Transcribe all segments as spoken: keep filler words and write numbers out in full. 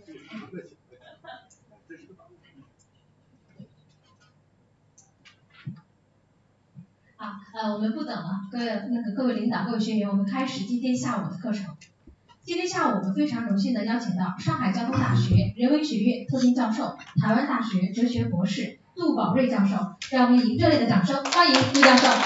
好，呃，我们不等了，各位那个各位领导、各位学员，我们开始今天下午的课程。今天下午我们非常荣幸的邀请到上海交通大学人文学院特聘教授、台湾大学哲学博士杜宝瑞教授，让我们以热烈的掌声欢迎杜教授。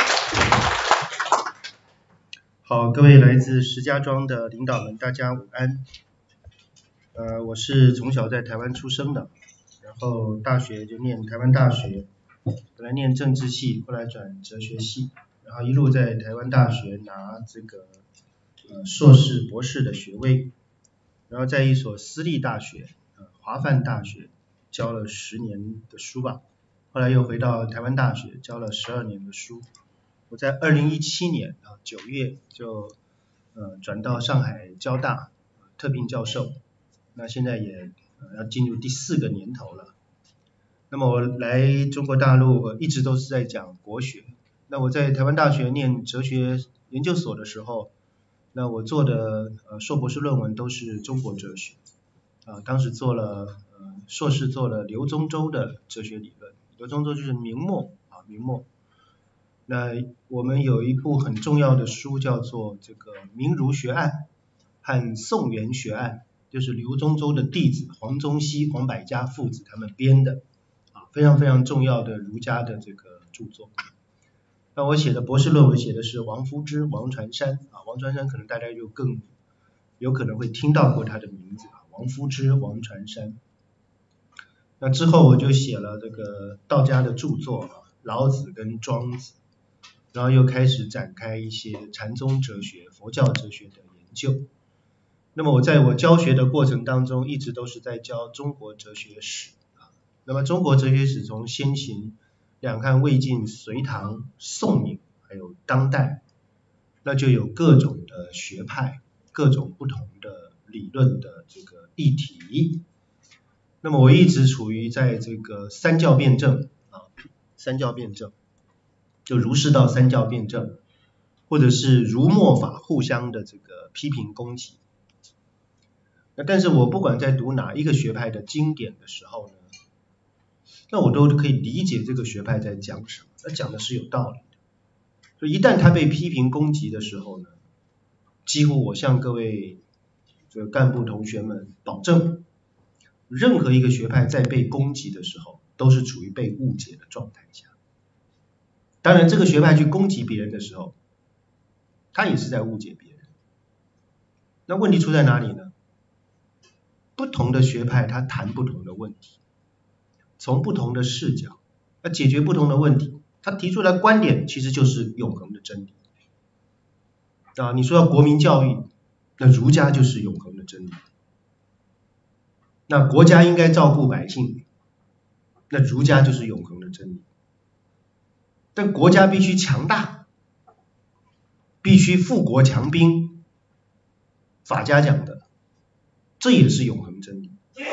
好，各位来自石家庄的领导们，大家午安。呃，我是从小在台湾出生的，然后大学就念台湾大学，本来念政治系，后来转哲学系，然后一路在台湾大学拿这个呃硕士、博士的学位，然后在一所私立大学，呃华梵大学教了十年的书吧，后来又回到台湾大学教了十二年的书。我在二零一七年啊九月就呃转到上海交大特聘教授，那现在也、呃、要进入第四个年头了。那么我来中国大陆、呃、一直都是在讲国学。那我在台湾大学念哲学研究所的时候，那我做的呃硕博士论文都是中国哲学啊，当时做了呃硕士做了刘宗周的哲学理论，刘宗周就是明末啊明末。那我们有一部很重要的书叫做这个《明儒学案》和《宋元学案》，就是刘宗周的弟子黄宗羲、黄百家父子他们编的啊，非常非常重要的儒家的这个著作。那我写的博士论文写的是王夫之、王传山啊，王传山可能大家就更有可能会听到过他的名字啊，王夫之、王传山。那之后我就写了这个道家的著作啊，老子跟庄子。然后又开始展开一些禅宗哲学、佛教哲学的研究。那么我在我教学的过程当中，一直都是在教中国哲学史啊。那么中国哲学史从先秦、两汉、魏晋、隋唐、宋明，还有当代，那就有各种的学派、各种不同的理论的这个议题。那么我一直处于在这个三教辩证啊，三教辩证。就儒释道三教辩证，或者是儒墨法互相的这个批评攻击。那但是我不管在读哪一个学派的经典的时候呢，那我都可以理解这个学派在讲什么，他讲的是有道理的。所以一旦他被批评攻击的时候呢，几乎我向各位这个干部同学们保证，任何一个学派在被攻击的时候，都是处于被误解的状态下。当然这个学派去攻击别人的时候，他也是在误解别人。那问题出在哪里呢？不同的学派他谈不同的问题，从不同的视角，那解决不同的问题，他提出来的观点其实就是永恒的真理啊。你说要国民教育，那儒家就是永恒的真理。那国家应该照顾百姓，那儒家就是永恒的真理。但国家必须强大，必须富国强兵，法家讲的，这也是永恒真理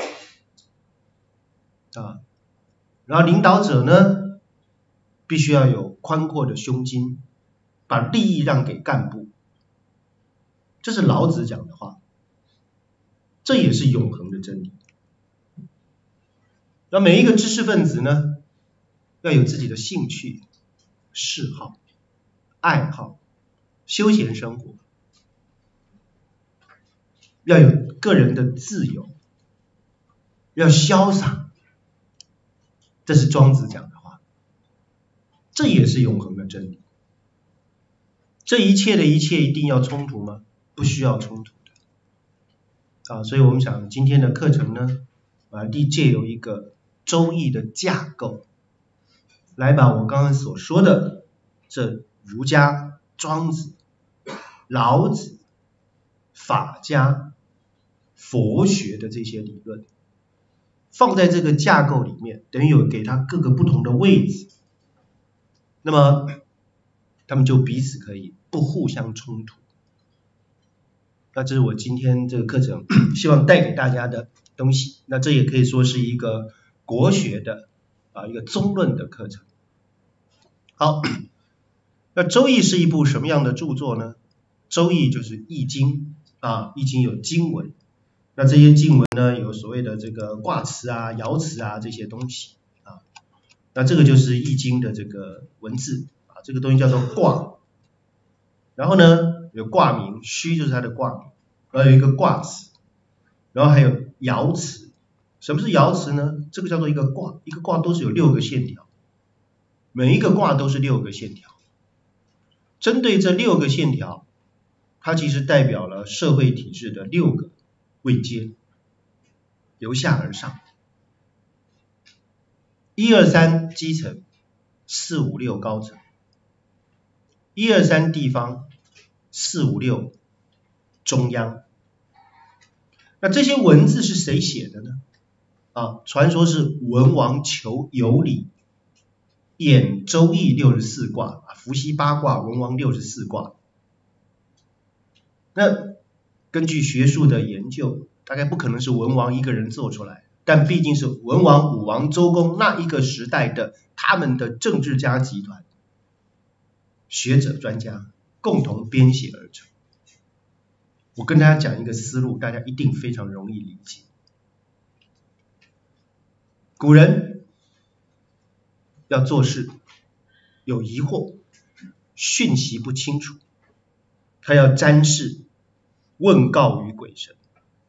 啊。然后领导者呢，必须要有宽阔的胸襟，把利益让给干部，这是老子讲的话，这也是永恒的真理。那每一个知识分子呢，要有自己的兴趣、嗜好、爱好、休闲生活，要有个人的自由，要潇洒，这是庄子讲的话，这也是永恒的真理。这一切的一切一定要冲突吗？不需要冲突的啊。所以我们想今天的课程呢，啊，借由一个周易的架构，来把我刚刚所说的这儒家、庄子、老子、法家、佛学的这些理论放在这个架构里面，等于有给它各个不同的位置，那么他们就彼此可以不互相冲突。那这是我今天这个课程希望带给大家的东西。那这也可以说是一个国学的啊一个综论的课程。好，那周易是一部什么样的著作呢？周易就是易经啊，易经有经文， 那这些经文呢，有所谓的这个卦辞啊、爻辞啊这些东西啊。那这个就是易经的这个文字啊，这个东西叫做卦。然后呢，有卦名，虚就是它的卦名，然后有一个卦辞，然后还有爻辞。什么是爻辞呢？这个叫做一个卦，一个卦都是有六个线条，每一个卦都是六个线条。针对这六个线条，它其实代表了社会体制的六个位阶，由下而上，一二三基层，四五六高层，一二三地方，四五六中央。那这些文字是谁写的呢？啊，传说是文王求有理，演周易六十四卦，伏羲八卦，文王六十四卦。那根据学术的研究，大概不可能是文王一个人做出来，但毕竟是文王、武王、周公那一个时代的他们的政治家集团、学者专家共同编写而成。我跟大家讲一个思路，大家一定非常容易理解。古人要做事有疑惑，讯息不清楚，他要占事，问告于鬼神。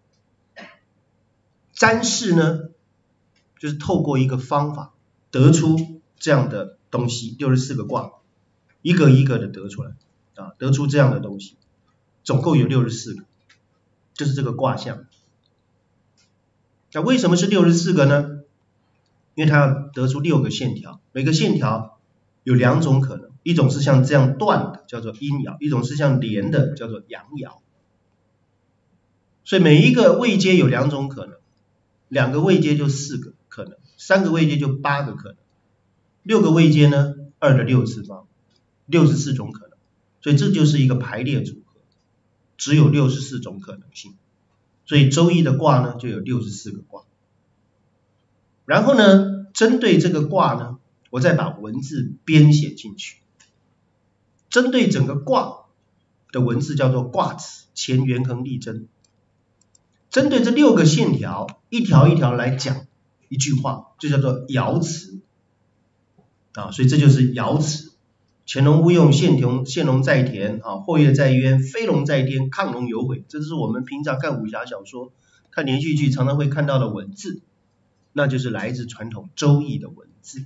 占事呢，就是透过一个方法得出这样的东西，六十四个卦，一个一个的得出来啊，得出这样的东西，总共有六十四个，就是这个卦象。那为什么是六十四个呢？因为它要得出六个线条，每个线条有两种可能，一种是像这样断的，叫做阴爻，一种是像连的，叫做阳爻。所以每一个位阶有两种可能，两个位阶就四个可能，三个位阶就八个可能，六个位阶呢，二的六次方，六十四种可能。所以这就是一个排列组合，只有六十四种可能性。所以周易的卦呢，就有六十四个卦。然后呢，针对这个卦呢，我再把文字编写进去。针对整个卦的文字叫做卦辞，乾元亨利贞。针对这六个线条，一条一条来讲一句话，就叫做爻辞啊，所以这就是爻辞。潜龙勿用，现龙现龙在田啊，或跃在渊，飞龙在天，亢龙有悔。这是我们平常看武侠小说、看连续剧常常会看到的文字，那就是来自传统周易的文字。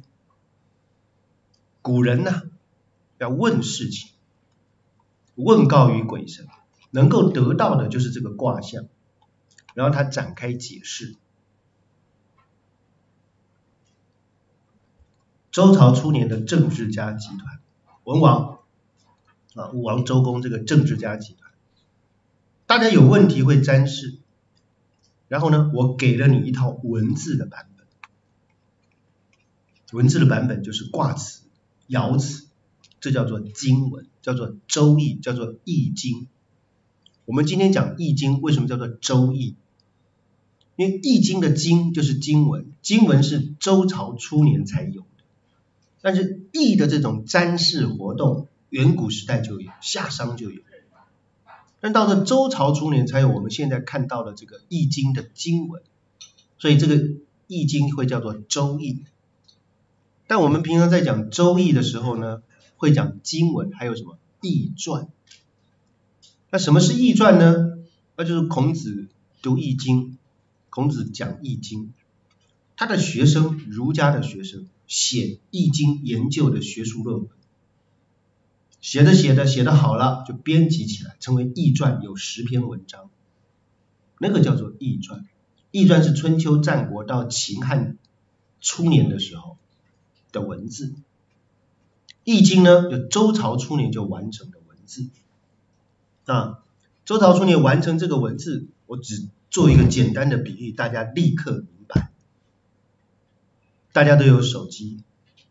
古人呢，要问事情，问告于鬼神，能够得到的就是这个卦象，然后他展开解释。周朝初年的政治家集团，文王啊，武王、周公这个政治家集团，大家有问题会占事，然后呢，我给了你一套文字的版本，文字的版本就是卦辞、爻辞，这叫做经文，叫做周易，叫做易经。我们今天讲易经，为什么叫做周易？因为易经的经就是经文，经文是周朝初年才有的，但是易的这种占事活动，远古时代就有，夏商就有，但到了周朝初年才有我们现在看到的这个易经的经文，所以这个易经会叫做周易。但我们平常在讲周易的时候呢，会讲经文，还有什么易传。那什么是易传呢？那就是孔子读易经，孔子讲易经，他的学生，儒家的学生写易经研究的学术论文，写的写的写的好了，就编辑起来，成为易传，有十篇文章，那个叫做易传。易传是春秋战国到秦汉初年的时候的文字，易经呢，有周朝初年就完成的文字啊。周朝初年完成这个文字，我只做一个简单的比喻，大家立刻明白。大家都有手机，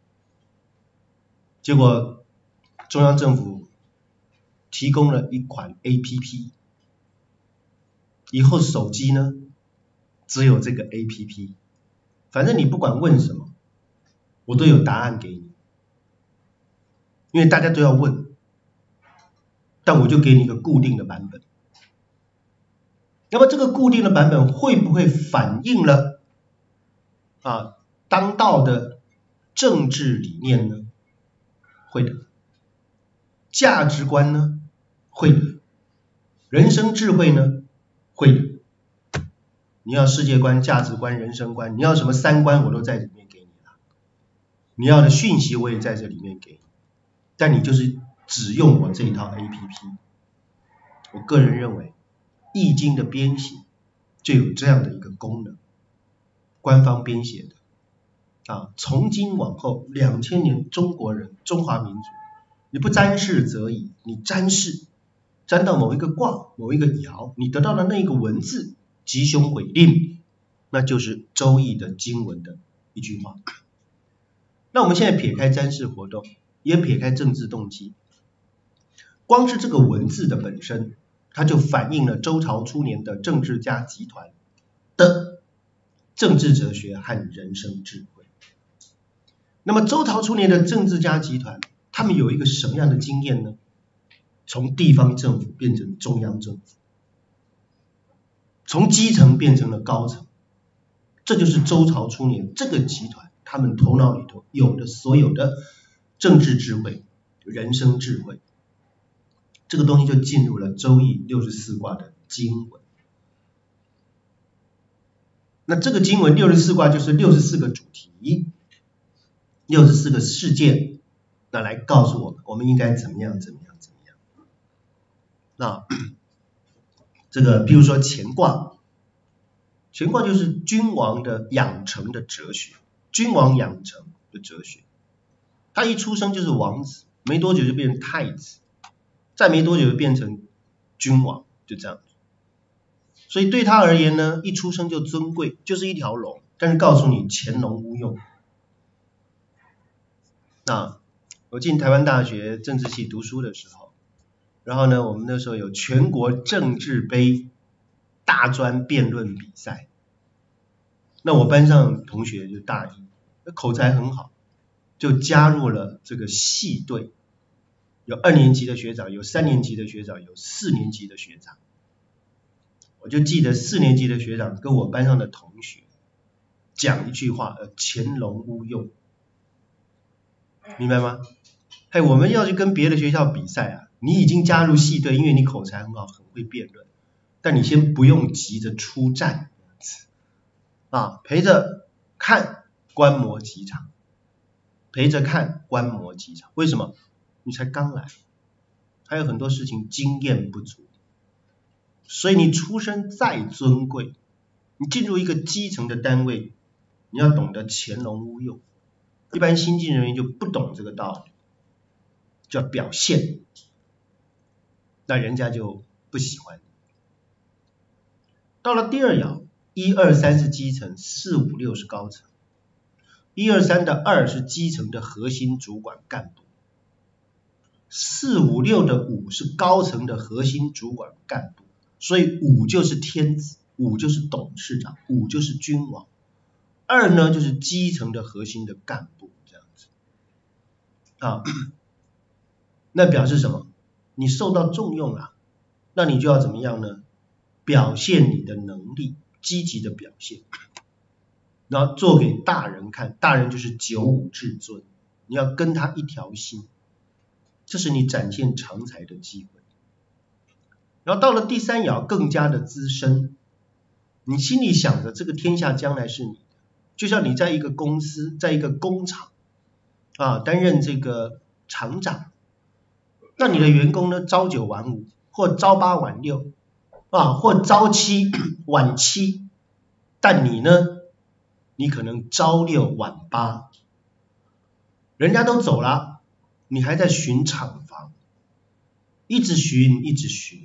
结果中央政府提供了一款 A P P， 以后手机呢只有这个 A P P， 反正你不管问什么，我都有答案给你，因为大家都要问，但我就给你一个固定的版本。 那么这个固定的版本会不会反映了啊当道的政治理念呢？会的。价值观呢？会的。人生智慧呢？会的。你要世界观、价值观、人生观，你要什么三观我都在里面给你了。你要的讯息我也在这里面给你，但你就是只用我这一套 A P P。我个人认为，易经的编写就有这样的一个功能，官方编写的啊，从今往后两千年中国人、中华民族，你不占筮则已，你占筮，占到某一个卦、某一个爻，你得到的那个文字吉凶悔令，那就是周易的经文的一句话。那我们现在撇开占筮活动，也撇开政治动机，光是这个文字的本身，它就反映了周朝初年的政治家集团的政治哲学和人生智慧。那么周朝初年的政治家集团，他们有一个什么样的经验呢？从地方政府变成中央政府，从基层变成了高层，这就是周朝初年这个集团他们头脑里头有的所有的政治智慧、人生智慧。这个东西就进入了周易六十四卦的经文。那这个经文六十四卦就是六十四个主题，六十四个事件，那来告诉我们我们应该怎么样怎么样怎么样。那这个比如说乾卦，乾卦就是君王的养成的哲学，君王养成的哲学。他一出生就是王子，没多久就变成太子，再没多久就变成君王，就这样子。所以对他而言呢，一出生就尊贵，就是一条龙，但是告诉你潜龙勿用。那我进台湾大学政治系读书的时候，然后呢，我们那时候有全国政治杯大专辩论比赛，那我班上同学就大一，口才很好，就加入了这个系队，有二年级的学长，有三年级的学长，有四年级的学长。我就记得四年级的学长跟我班上的同学讲一句话，呃，潜龙勿用，明白吗？嘿，我们要去跟别的学校比赛啊，你已经加入系队，因为你口才很好，很会辩论，但你先不用急着出战啊，陪着看观摩几场，陪着看观摩几场。为什么？你才刚来，还有很多事情经验不足。所以你出身再尊贵，你进入一个基层的单位，你要懂得潜龙勿用。一般新进人员就不懂这个道理，叫表现，那人家就不喜欢。到了第二爻，一二三是基层，四五六是高层。一二三的二是基层的核心主管干部，四五六的五是高层的核心主管干部。所以五就是天子，五就是董事长，五就是君王，二呢就是基层的核心的干部，这样子啊。那表示什么？你受到重用了，那你就要怎么样呢？表现你的能力，积极的表现，然后做给大人看，大人就是九五至尊，你要跟他一条心，这是你展现长才的机会。然后到了第三爻更加的资深，你心里想着这个天下将来是你的，就像你在一个公司，在一个工厂啊担任这个厂长，那你的员工呢朝九晚五，或朝八晚六啊，或朝七晚七，但你呢，你可能朝六晚八，人家都走了，你还在巡厂房，一直巡一直巡。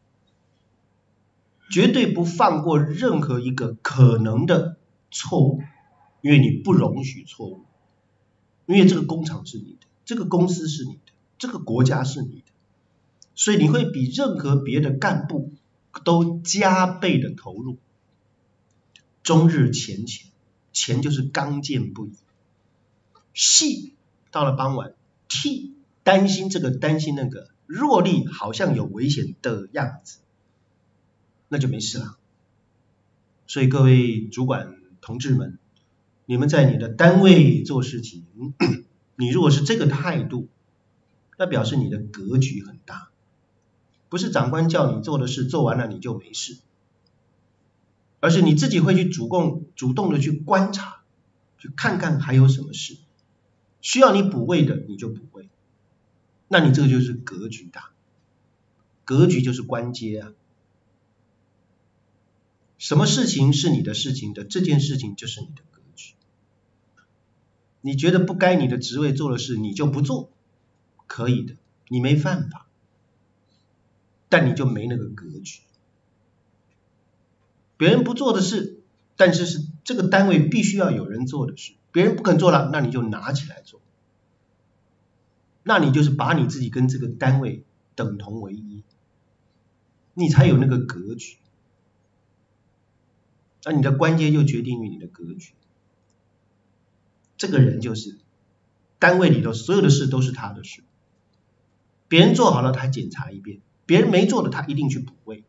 绝对不放过任何一个可能的错误，因为你不容许错误，因为这个工厂是你的，这个公司是你的，这个国家是你的，所以你会比任何别的干部都加倍的投入，终日乾乾，乾就是刚健不已，系到了傍晚，替担心这个担心那个，弱力好像有危险的样子。 那就没事了。所以各位主管同志们，你们在你的单位做事情，你如果是这个态度，那表示你的格局很大，不是长官叫你做的事做完了你就没事，而是你自己会去主动主动的去观察，去看看还有什么事需要你补位的你就补位，那你这个就是格局大，格局就是官阶啊。什么事情是你的事情的，这件事情就是你的格局。你觉得不该你的职位做的事你就不做，可以的，你没犯法，但你就没那个格局。别人不做的事，但是是这个单位必须要有人做的事，别人不肯做了，那你就拿起来做，那你就是把你自己跟这个单位等同为一，你才有那个格局。而你的官阶就决定于你的格局。这个人就是单位里头所有的事都是他的事，别人做好了他检查一遍，别人没做的他一定去补位。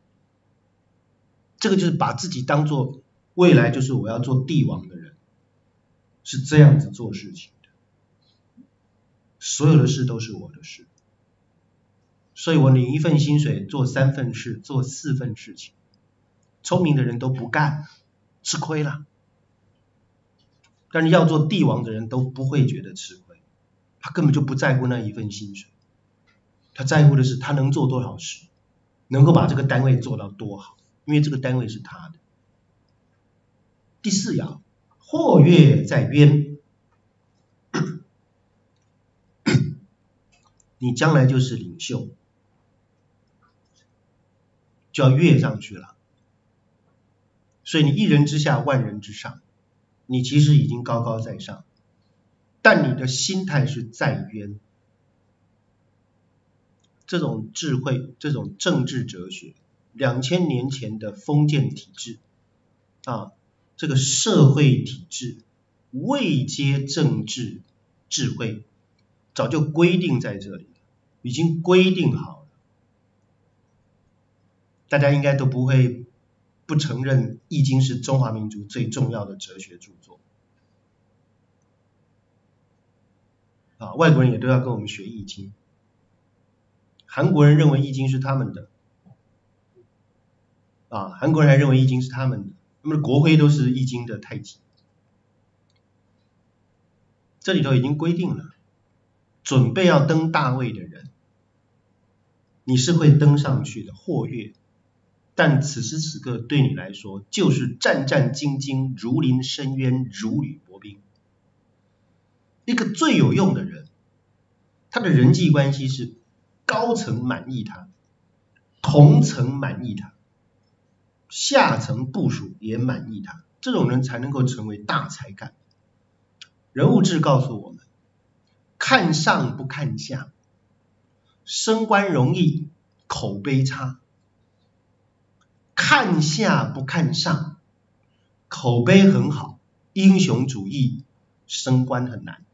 这个就是把自己当作未来就是我要做帝王的人，是这样子做事情的。所有的事都是我的事，所以我领一份薪水做三份事，做四份事情。聪明的人都不干，吃亏了。但是要做帝王的人都不会觉得吃亏，他根本就不在乎那一份薪水，他在乎的是他能做多少事，能够把这个单位做到多好，因为这个单位是他的。第四爻，或跃在渊，你将来就是领袖，就要跃上去了。所以你一人之下万人之上，你其实已经高高在上，但你的心态是在渊。这种智慧，这种政治哲学，两千年前的封建体制啊，这个社会体制位阶政治智慧早就规定在这里，已经规定好了，大家应该都不会不承认《易经》是中华民族最重要的哲学著作啊，外国人也都要跟我们学《易经》。韩国人认为《易经》是他们的啊，韩国人还认为《易经》是他们的，他们的国徽都是《易经》的太极。这里头已经规定了，准备要登大位的人，你是会登上去的，或跃。但此时此刻对你来说就是战战兢兢，如临深渊，如履薄冰。一个最有用的人，他的人际关系是高层满意他，同层满意他，下层部属也满意他，这种人才能够成为大才干。人物志告诉我们，看上不看下，升官容易，口碑差；看下不看上，口碑很好，英雄主义，升官很难。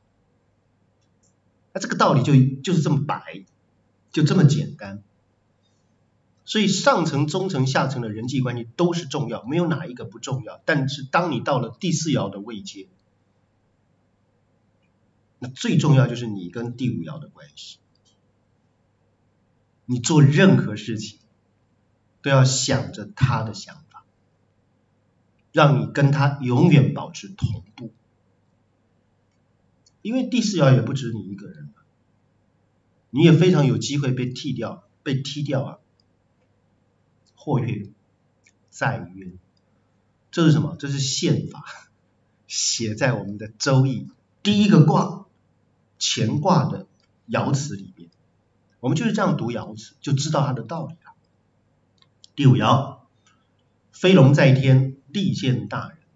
那这个道理就就是这么白，就这么简单。所以上层、中层、下层的人际关系都是重要，没有哪一个不重要。但是当你到了第四爻的位阶，那最重要就是你跟第五爻的关系。你做任何事情都要想着他的想法，让你跟他永远保持同步。因为第四爻也不止你一个人，你也非常有机会被踢掉，被踢掉啊！或跃在渊，这是什么？这是宪法，写在我们的周易第一个卦乾卦的爻辞里面。我们就是这样读爻辞，就知道它的道理了。第五爻，飞龙在天，利见大人。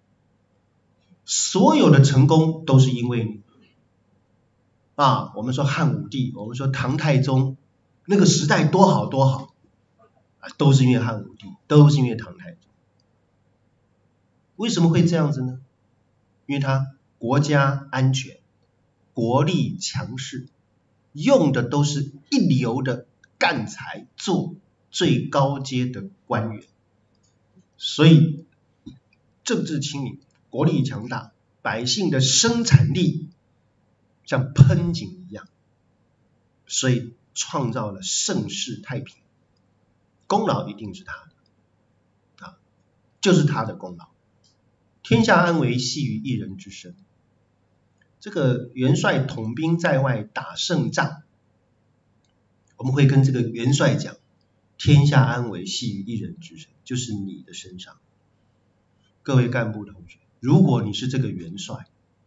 所有的成功都是因为你啊！我们说汉武帝，我们说唐太宗，那个时代多好多好啊，都是因为汉武帝，都是因为唐太宗。为什么会这样子呢？因为他国家安全，国力强势，用的都是一流的干才做最高阶的官员。所以政治清明，国力强大，百姓的生产力像喷井一样，所以创造了盛世太平，功劳一定是他的啊，就是他的功劳。天下安危系于一人之身。这个元帅统兵在外打胜仗，我们会跟这个元帅讲，天下安危系于一人之身，就是你的身上。各位干部同学，如果你是这个元帅，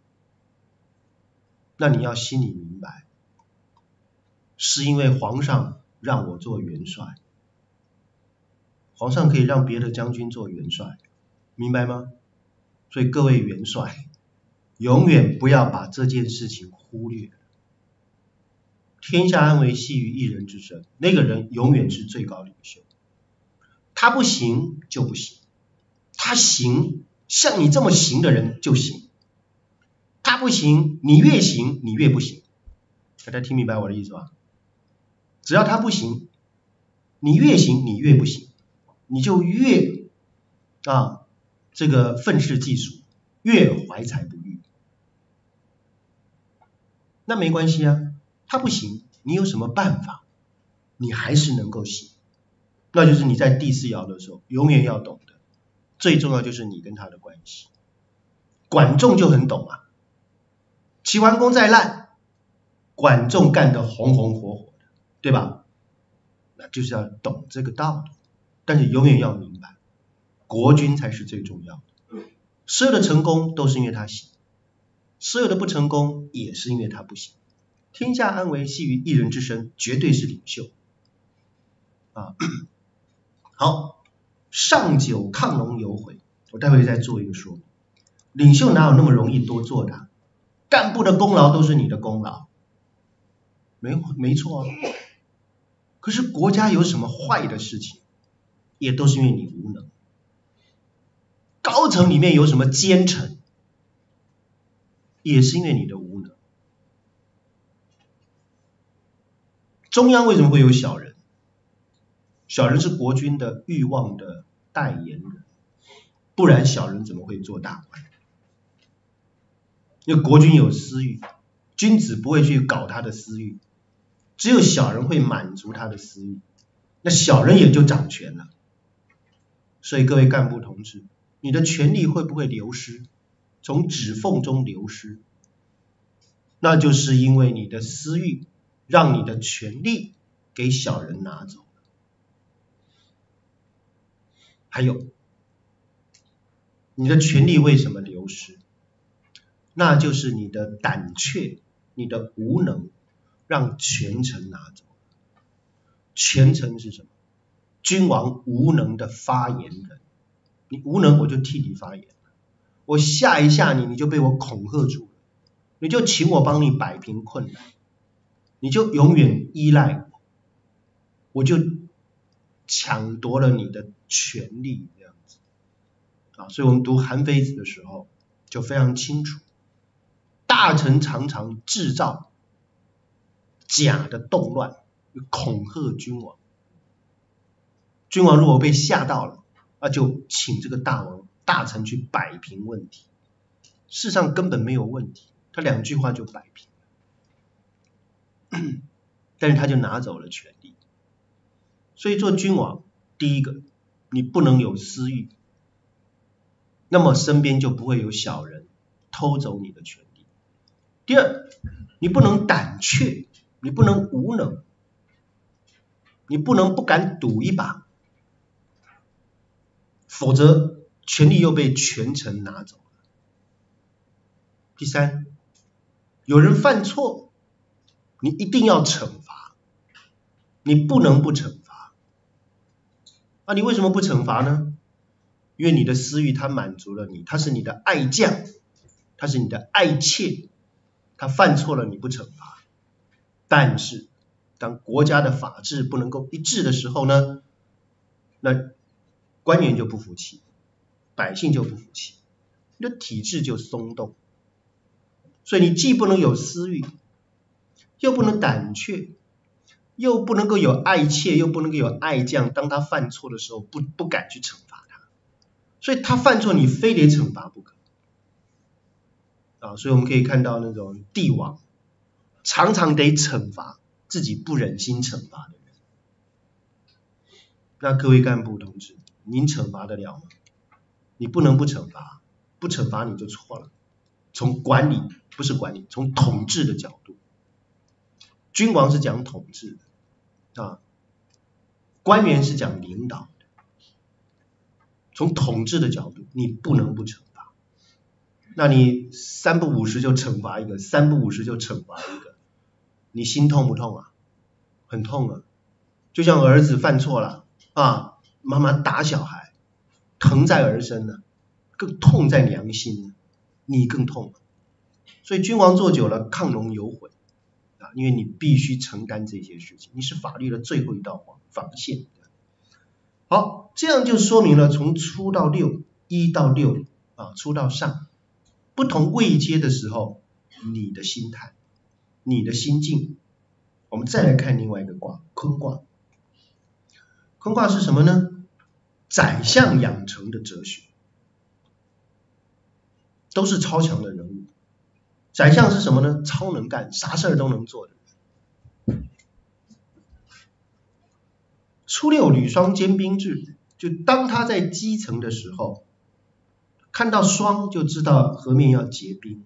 那你要心里明白，是因为皇上让我做元帅，皇上可以让别的将军做元帅，明白吗？所以各位元帅，永远不要把这件事情忽略。天下安危系于一人之身，那个人永远是最高领袖，他不行就不行，他行，像你这么行的人就行，他不行，你越行你越不行。大家听明白我的意思吧？只要他不行，你越行你越不行，你就越啊这个愤世嫉俗，越怀才不遇。那没关系啊，他不行，你有什么办法？你还是能够行。那就是你在第四爻的时候，永远要懂得，最重要就是你跟他的关系。管仲就很懂啊，齐桓公再烂，管仲干得红红火火的，对吧？那就是要懂这个道理，但是永远要明白，国君才是最重要的。所有的成功都是因为他行，所有的不成功也是因为他不行。天下安危系于一人之身，绝对是领袖啊。好，上九亢龙有悔，我待会再做一个说明。领袖哪有那么容易多做的啊？干部的功劳都是你的功劳，没没错啊。可是国家有什么坏的事情，也都是因为你无能。高层里面有什么奸臣，也是因为你的无能。中央为什么会有小人？小人是国君的欲望的代言人，不然小人怎么会做大官？因为国君有私欲，君子不会去搞他的私欲，只有小人会满足他的私欲，那小人也就掌权了。所以各位干部同志，你的权力会不会流失？从指缝中流失，那就是因为你的私欲让你的权力给小人拿走了。还有，你的权力为什么流失？那就是你的胆怯，你的无能，让权臣拿走。权臣是什么？君王无能的发言人。你无能，我就替你发言，我吓一吓你，你就被我恐吓住了，你就请我帮你摆平困难，你就永远依赖我，我就抢夺了你的权利，这样子啊。所以我们读韩非子的时候就非常清楚，大臣常常制造假的动乱，恐吓君王。君王如果被吓到了，那就请这个大王大臣去摆平问题。事实上根本没有问题，他两句话就摆平了，但是他就拿走了权力。所以做君王，第一个，你不能有私欲，那么身边就不会有小人偷走你的权利。第二，你不能胆怯，你不能无能，你不能不敢赌一把，否则权力又被权臣拿走了。第三，有人犯错，你一定要惩罚，你不能不惩罚。啊，你为什么不惩罚呢？因为你的私欲他满足了你，他是你的爱将，他是你的爱妾，他犯错了你不惩罚。但是当国家的法治不能够一致的时候呢，那官员就不服气，百姓就不服气，你的体制就松动。所以你既不能有私欲，又不能胆怯， 又不能够有爱妾，又不能够有爱将，当他犯错的时候不不敢去惩罚他，所以他犯错你非得惩罚不可啊！所以我们可以看到那种帝王常常得惩罚自己不忍心惩罚的人。那各位干部同志，您惩罚得了吗？你不能不惩罚，不惩罚你就错了。从管理不是管理，从统治的角度，君王是讲统治的啊，官员是讲领导的。从统治的角度，你不能不惩罚。那你三不五时就惩罚一个，三不五时就惩罚一个，你心痛不痛啊？很痛啊！就像儿子犯错了啊，妈妈打小孩，疼在儿身呢，更痛在娘心呢，你更痛。所以君王做久了，亢龙有悔啊，因为你必须承担这些事情，你是法律的最后一道防线。好，这样就说明了从初到六，一到六啊，初到上，不同位阶的时候，你的心态，你的心境。我们再来看另外一个卦，坤卦。坤卦是什么呢？宰相养成的哲学，都是超强的人物。宰相是什么呢？超能干，啥事儿都能做的人。初六履霜兼兵制，就当他在基层的时候，看到霜就知道河面要结冰，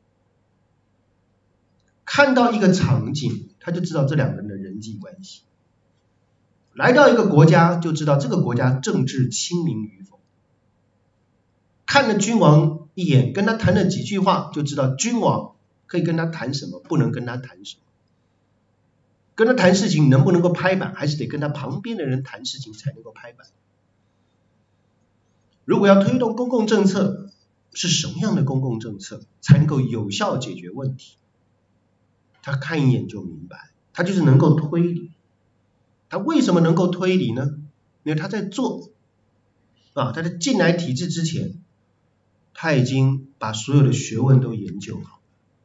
看到一个场景他就知道这两个人的人际关系，来到一个国家就知道这个国家政治清明与否，看了君王一眼，跟他谈了几句话就知道君王可以跟他谈什么，不能跟他谈什么，跟他谈事情能不能够拍板，还是得跟他旁边的人谈事情才能够拍板。如果要推动公共政策，是什么样的公共政策才能够有效解决问题，他看一眼就明白，他就是能够推理。他为什么能够推理呢？因为他在做啊，他在进来体制之前，他已经把所有的学问都研究好，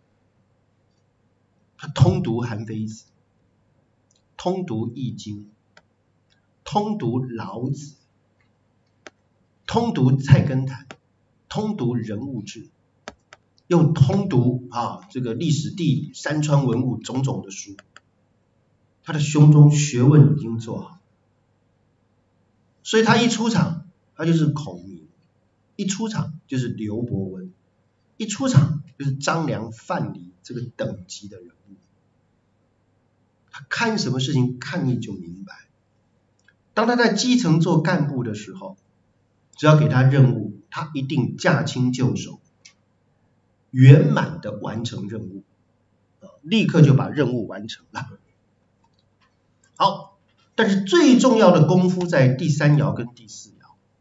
他通读韩非子，通读易经，通读老子，通读菜根谭，通读人物志，又通读啊这个历史地理山川文物种种的书，他的胸中学问已经做好，所以他一出场他就是孔明，一出场就是刘伯温，一出场就是张良范蠡这个等级的人物。他看什么事情看一就明白。当他在基层做干部的时候，只要给他任务，他一定驾轻就熟，圆满的完成任务，立刻就把任务完成了。好，但是最重要的功夫在第三爻跟第四爻。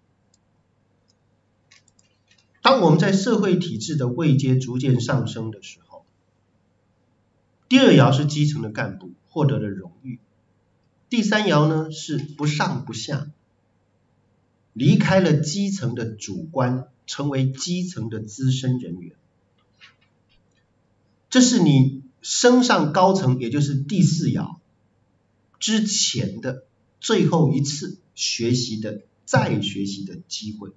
当我们在社会体制的位阶逐渐上升的时候，第二爻是基层的干部获得了荣誉，第三爻呢是不上不下，离开了基层的主官，成为基层的资深人员。这是你升上高层，也就是第四爻之前的最后一次学习的再学习的机会。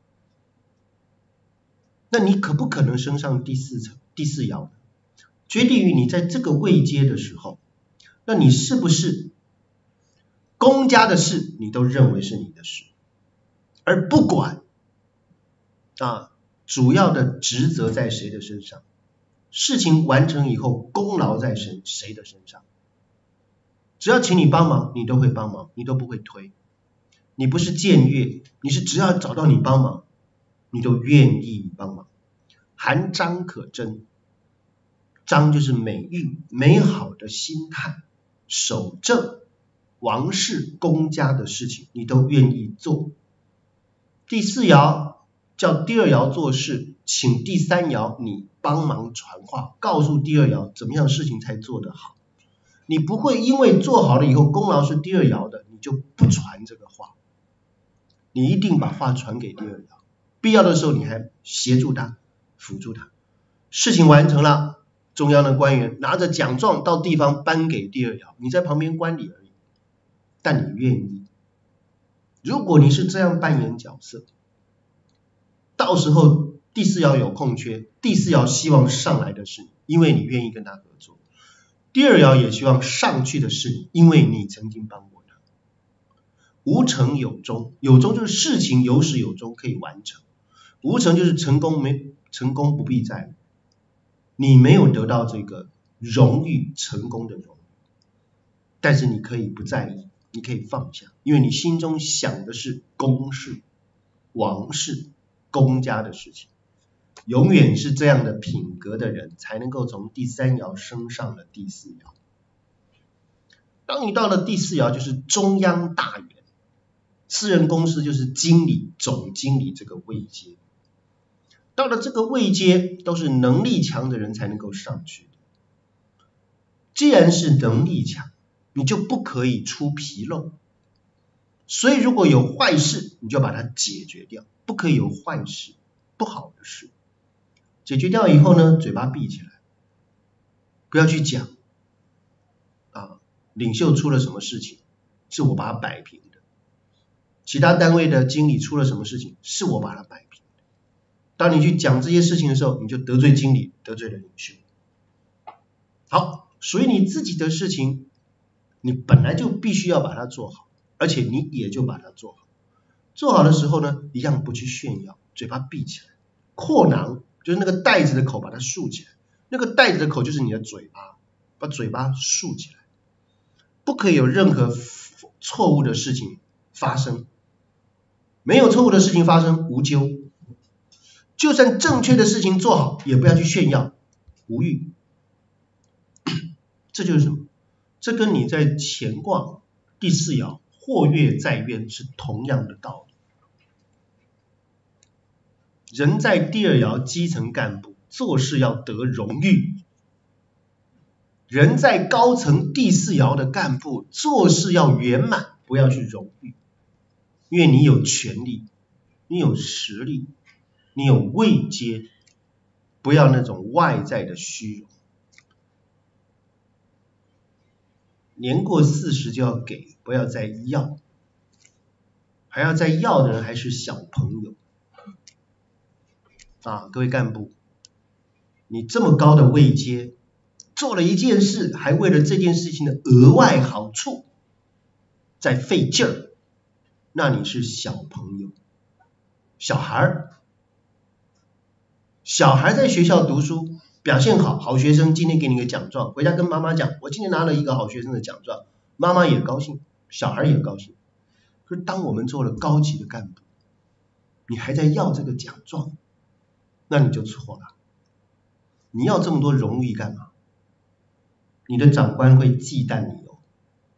那你可不可能升上第四层第四爻呢？决定于你在这个位阶的时候，那你是不是公家的事你都认为是你的事，而不管啊主要的职责在谁的身上，事情完成以后功劳在谁谁的身上，只要请你帮忙你都会帮忙，你都不会推。你不是僭越，你是只要找到你帮忙你都愿意帮忙。含章可贞，章就是美誉美好的心态，守正王室公家的事情你都愿意做。第四爻叫第二爻做事，请第三爻你帮忙传话，告诉第二爻怎么样事情才做得好。你不会因为做好了以后功劳是第二爻的你就不传这个话，你一定把话传给第二爻，必要的时候你还协助他辅助他，事情完成了中央的官员拿着奖状到地方颁给第二爻，你在旁边观礼而已，但你愿意。如果你是这样扮演角色，到时候第四爻有空缺，第四爻希望上来的是你，因为你愿意跟他合作。第二爻也希望上去的是你，因为你曾经帮过他。无成有终，有终就是事情有始有终可以完成，无成就是成功没成功不必在，你没有得到这个荣誉成功的荣誉，但是你可以不在意，你可以放下，因为你心中想的是公事、王事、公家的事情。永远是这样的品格的人才能够从第三爻升上了第四爻。当你到了第四爻就是中央大员，私人公司就是经理、总经理这个位阶。到了这个位阶都是能力强的人才能够上去的。既然是能力强，你就不可以出纰漏，所以如果有坏事你就把它解决掉，不可以有坏事不好的事。解决掉以后呢，嘴巴闭起来，不要去讲啊，领袖出了什么事情是我把它摆平的，其他单位的经理出了什么事情是我把它摆平的。当你去讲这些事情的时候，你就得罪经理，得罪了领袖。好，属于你自己的事情，你本来就必须要把它做好，而且你也就把它做好。做好的时候呢，一样不去炫耀，嘴巴闭起来，扩囊就是那个袋子的口把它竖起来，那个袋子的口就是你的嘴巴，把嘴巴竖起来，不可以有任何错误的事情发生，没有错误的事情发生无咎，就算正确的事情做好也不要去炫耀，无欲。这就是什么？这跟你在乾卦第四爻或跃在渊是同样的道理。人在第二爻基层干部做事要得荣誉，人在高层第四爻的干部做事要圆满，不要去荣誉，因为你有权力，你有实力，你有位阶，不要那种外在的虚荣。年过四十就要给，不要再要，还要再要的人还是小朋友啊！各位干部，你这么高的位阶，做了一件事，还为了这件事情的额外好处在费劲儿，那你是小朋友。小孩小孩在学校读书表现好，好学生今天给你个奖状，回家跟妈妈讲，我今天拿了一个好学生的奖状，妈妈也高兴，小孩也高兴。可是当我们做了高级的干部，你还在要这个奖状，那你就错了。你要这么多荣誉干嘛？你的长官会忌惮你哦。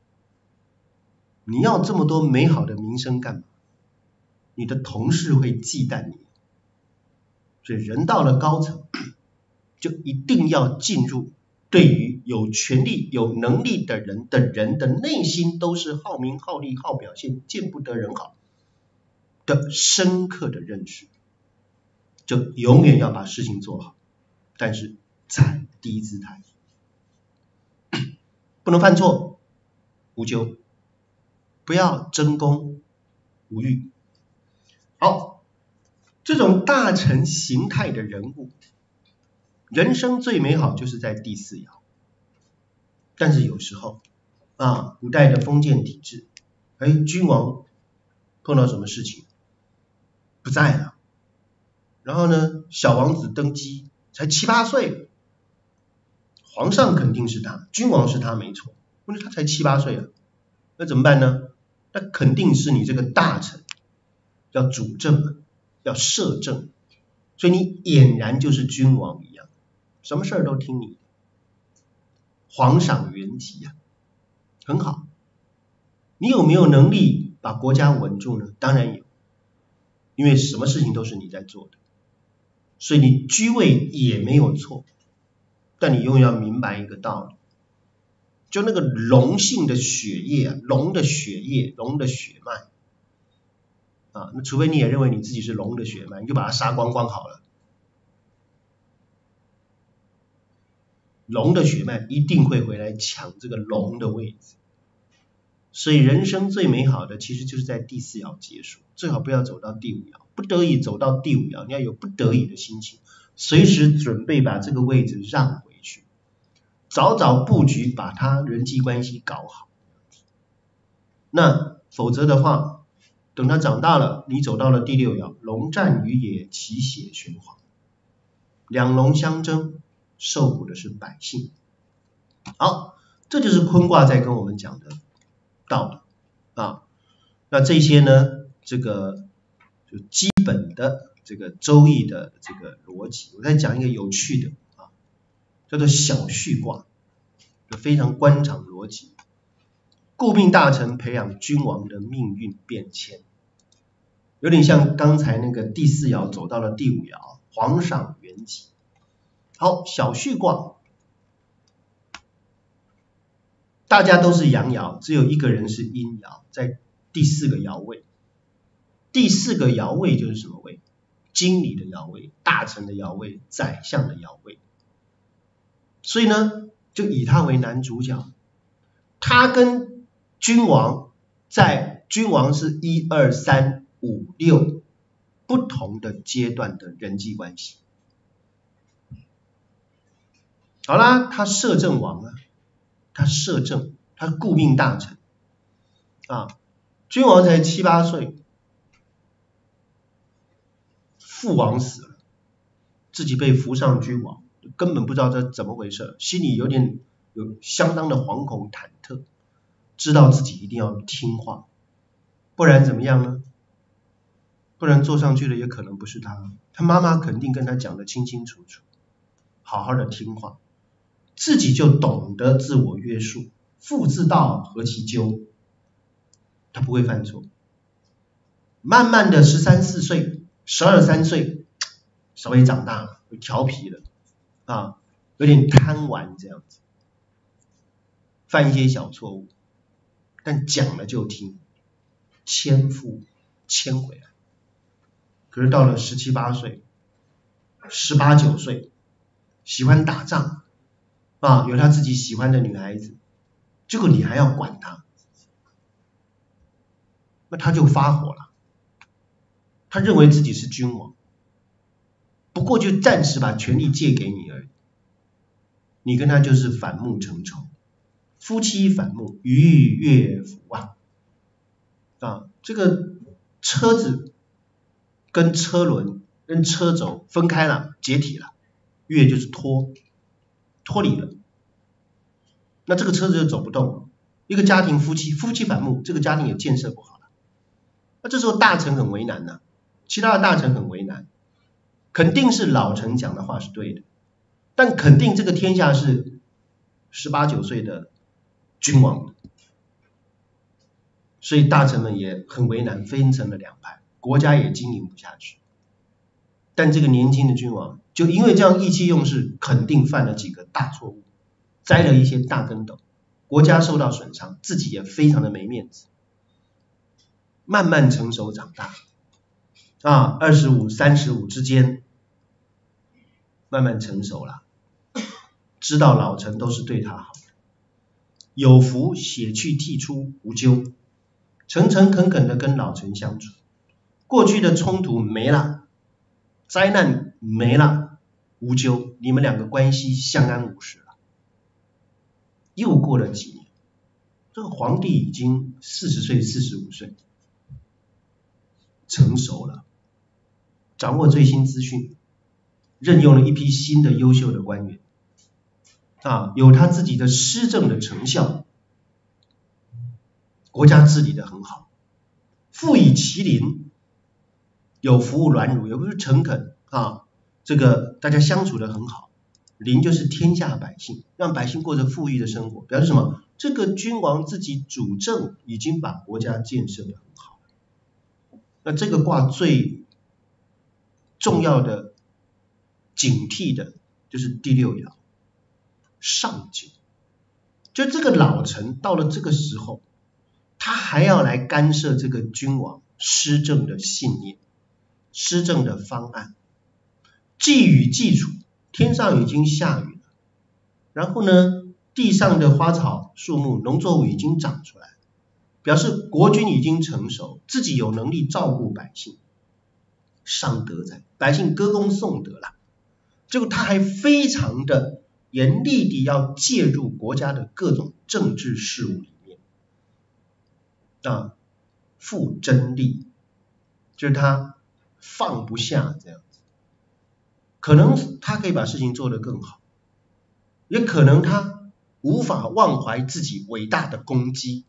你要这么多美好的名声干嘛？你的同事会忌惮你。所以人到了高层，就一定要进入对于有权力有能力的人的人的内心都是好名好利好表现，见不得人好的深刻的认识，就永远要把事情做好，但是踩低姿态，不能犯错，无咎，不要争功，无欲。好，这种大成形态的人物，人生最美好就是在第四爻。但是有时候啊，古代的封建体制，哎，君王碰到什么事情不在了，然后呢，小王子登基才七八岁，皇上肯定是他，君王是他没错，问题他才七八岁啊，那怎么办呢？那肯定是你这个大臣要主政啊，要摄政，所以你俨然就是君王一样，什么事儿都听你的，皇赏原吉啊，很好。你有没有能力把国家稳住呢？当然有，因为什么事情都是你在做的，所以你居位也没有错。但你永远要明白一个道理，就那个龙性的血液啊，龙的血液，龙的血脉啊，那除非你也认为你自己是龙的血脉，你就把它杀光光好了。 龙的血脉一定会回来抢这个龙的位置。所以人生最美好的其实就是在第四爻结束，最好不要走到第五爻，不得已走到第五爻，你要有不得已的心情，随时准备把这个位置让回去，早早布局，把他人际关系搞好。那否则的话，等他长大了，你走到了第六爻，龙战于野，其血玄黄，两龙相争，受苦的是百姓。好，这就是坤卦在跟我们讲的道理啊。那这些呢，这个就基本的这个周易的这个逻辑，我再讲一个有趣的啊，叫做小序卦，就非常官场逻辑。顾命大臣培养君王的命运变迁，有点像刚才那个第四爻走到了第五爻，皇上元吉。好，小序卦，大家都是阳爻，只有一个人是阴爻，在第四个爻位。第四个爻位就是什么位？经理的爻位，大臣的爻位，宰相的爻位。所以呢，就以他为男主角，他跟君王在君王是一二三五六不同的阶段的人际关系。好啦，他摄政王啊，他摄政，他顾命大臣啊，君王才七八岁，父王死了，自己被扶上君王，根本不知道这怎么回事，心里有点有相当的惶恐忐忑，知道自己一定要听话，不然怎么样呢？不然坐上去的也可能不是他，他妈妈肯定跟他讲得清清楚楚，好好的听话，自己就懂得自我约束，父之道何其究，他不会犯错。慢慢的十三四岁，十二三岁，稍微长大了，调皮了啊，有点贪玩这样子，犯一些小错误，但讲了就听，千复千回来。可是到了十七八岁，十八九岁，喜欢打仗啊，有他自己喜欢的女孩子，结果你还要管他，那他就发火了。他认为自己是君王，不过就暂时把权力借给你而已，你跟他就是反目成仇，夫妻反目，逾越乎啊！啊，这个车子跟车轮跟车轴分开了，解体了，越就是脱，脱离了，那这个车子就走不动了。一个家庭夫妻夫妻反目，这个家庭也建设不好了。那这时候大臣很为难啊，其他的大臣很为难，肯定是老臣讲的话是对的，但肯定这个天下是十八九岁的君王的，所以大臣们也很为难，分成了两派，国家也经营不下去。但这个年轻的君王就因为这样意气用事，肯定犯了几个大错误，栽了一些大跟斗，国家受到损伤，自己也非常的没面子。慢慢成熟长大啊，二十五、三十五之间慢慢成熟了，知道老臣都是对他好的，有福血去剔出无咎，诚诚恳恳的跟老臣相处，过去的冲突没了，灾难没了，无咎，你们两个关系相安无事了。又过了几年，这个皇帝已经四十岁、四十五岁，成熟了，掌握最新资讯，任用了一批新的优秀的官员啊，有他自己的施政的成效，国家治理得很好，富以其邻，有服务软乳，也不是诚恳啊，这个大家相处得很好，邻就是天下百姓，让百姓过着富裕的生活，表示什么？这个君王自己主政已经把国家建设得很好。那这个卦最重要的警惕的就是第六爻上九，就这个老臣到了这个时候，他还要来干涉这个君王施政的信念、施政的方案。季雨季楚，天上已经下雨了， 然后呢，地上的花草树木农作物已经长出来，表示国君已经成熟，自己有能力照顾百姓，上德在，百姓歌功颂德了。结果他还非常的严厉地要介入国家的各种政治事务里面啊，负真力，就是他放不下这样子。可能他可以把事情做得更好，也可能他无法忘怀自己伟大的功绩，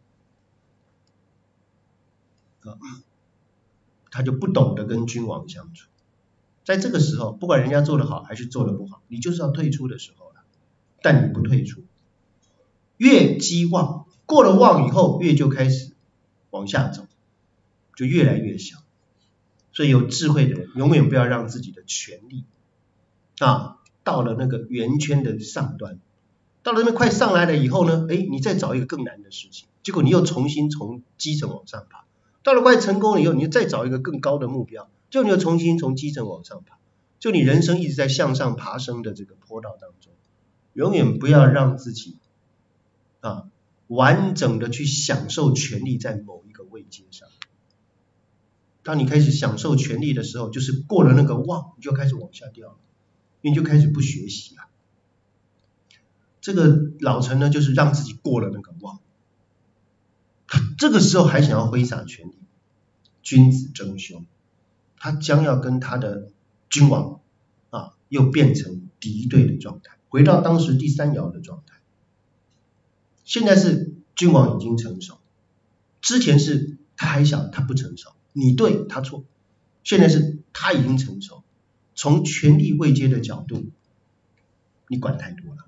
啊，他就不懂得跟君王相处。在这个时候，不管人家做得好还是做得不好，你就是要退出的时候了。但你不退出，越积旺，过了旺以后，越就开始往下走，就越来越小。所以有智慧的人，永远不要让自己的权力啊，到了那个圆圈的上端，到了那边快上来了以后呢，哎，你再找一个更难的事情，结果你又重新从基层往上爬。到了快成功了以后，你再找一个更高的目标，就你又重新从基层往上爬，就你人生一直在向上爬升的这个坡道当中，永远不要让自己啊完整的去享受权力在某一个位阶上。当你开始享受权力的时候，就是过了那个旺，你就开始往下掉了，因为你就开始不学习了。这个老臣呢，就是让自己过了那个旺，他这个时候还想要挥洒权力，君子争凶，他将要跟他的君王啊又变成敌对的状态，回到当时第三爻的状态。现在是君王已经成熟，之前是他还小，他不成熟，你对他错，现在是他已经成熟，从权力位阶的角度，你管太多了。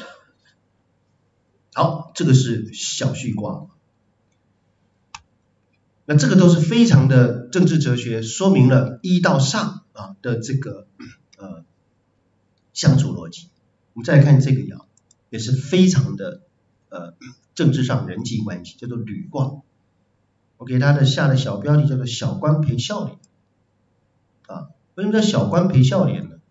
好，这个是小畜卦，那这个都是非常的政治哲学，说明了一到上啊的这个呃相处逻辑。我们再来看这个爻，也是非常的呃政治上人际关系，叫做履卦。我给它的下的小标题叫做小官陪笑脸啊。为什么叫小官陪笑脸呢？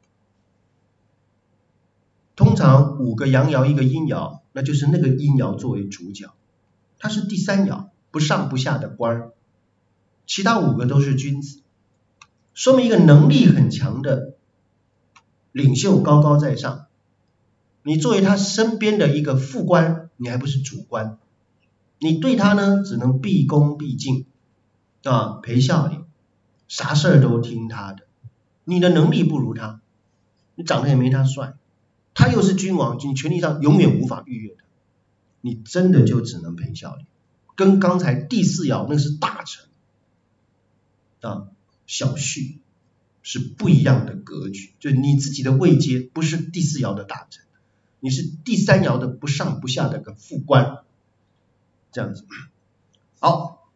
通常五个阳爻一个阴爻，那就是那个阴爻作为主角，它是第三爻，不上不下的官，其他五个都是君子，说明一个能力很强的领袖高高在上，你作为他身边的一个副官，你还不是主官，你对他呢只能毕恭毕敬啊，陪笑脸，啥事儿都听他的，你的能力不如他，你长得也没他帅，他又是君王，你权力上永远无法逾越的，你真的就只能陪笑脸。跟刚才第四爻那是大臣啊，小畜是不一样的格局，就你自己的位阶不是第四爻的大臣，你是第三爻的不上不下的个副官，这样子。好，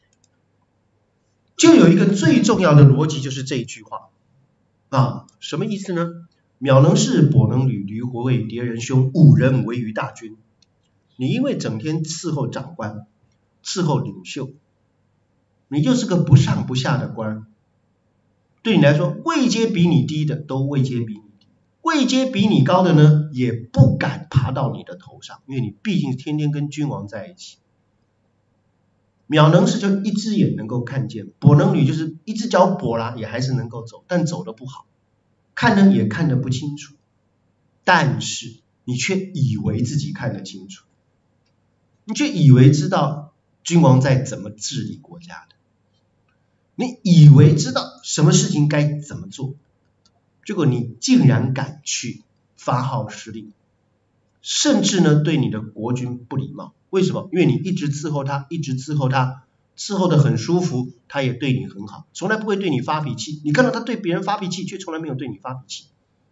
就有一个最重要的逻辑，就是这一句话啊，什么意思呢？卯能事，跛能履，驴活为敌人凶，五人为于大军。你因为整天伺候长官，伺候领袖，你就是个不上不下的官，对你来说位阶比你低的都位阶比你低，位阶比你高的呢也不敢爬到你的头上，因为你毕竟天天跟君王在一起。卯能事就一只眼能够看见，跛能履就是一只脚跛啦也还是能够走，但走得不好，看呢也看得不清楚，但是你却以为自己看得清楚，你却以为知道君王在怎么治理国家的，你以为知道什么事情该怎么做，结果你竟然敢去发号施令，甚至呢对你的国君不礼貌。为什么？因为你一直伺候他，一直伺候他，伺候得很舒服，他也对你很好，从来不会对你发脾气。你看到他对别人发脾气，却从来没有对你发脾气，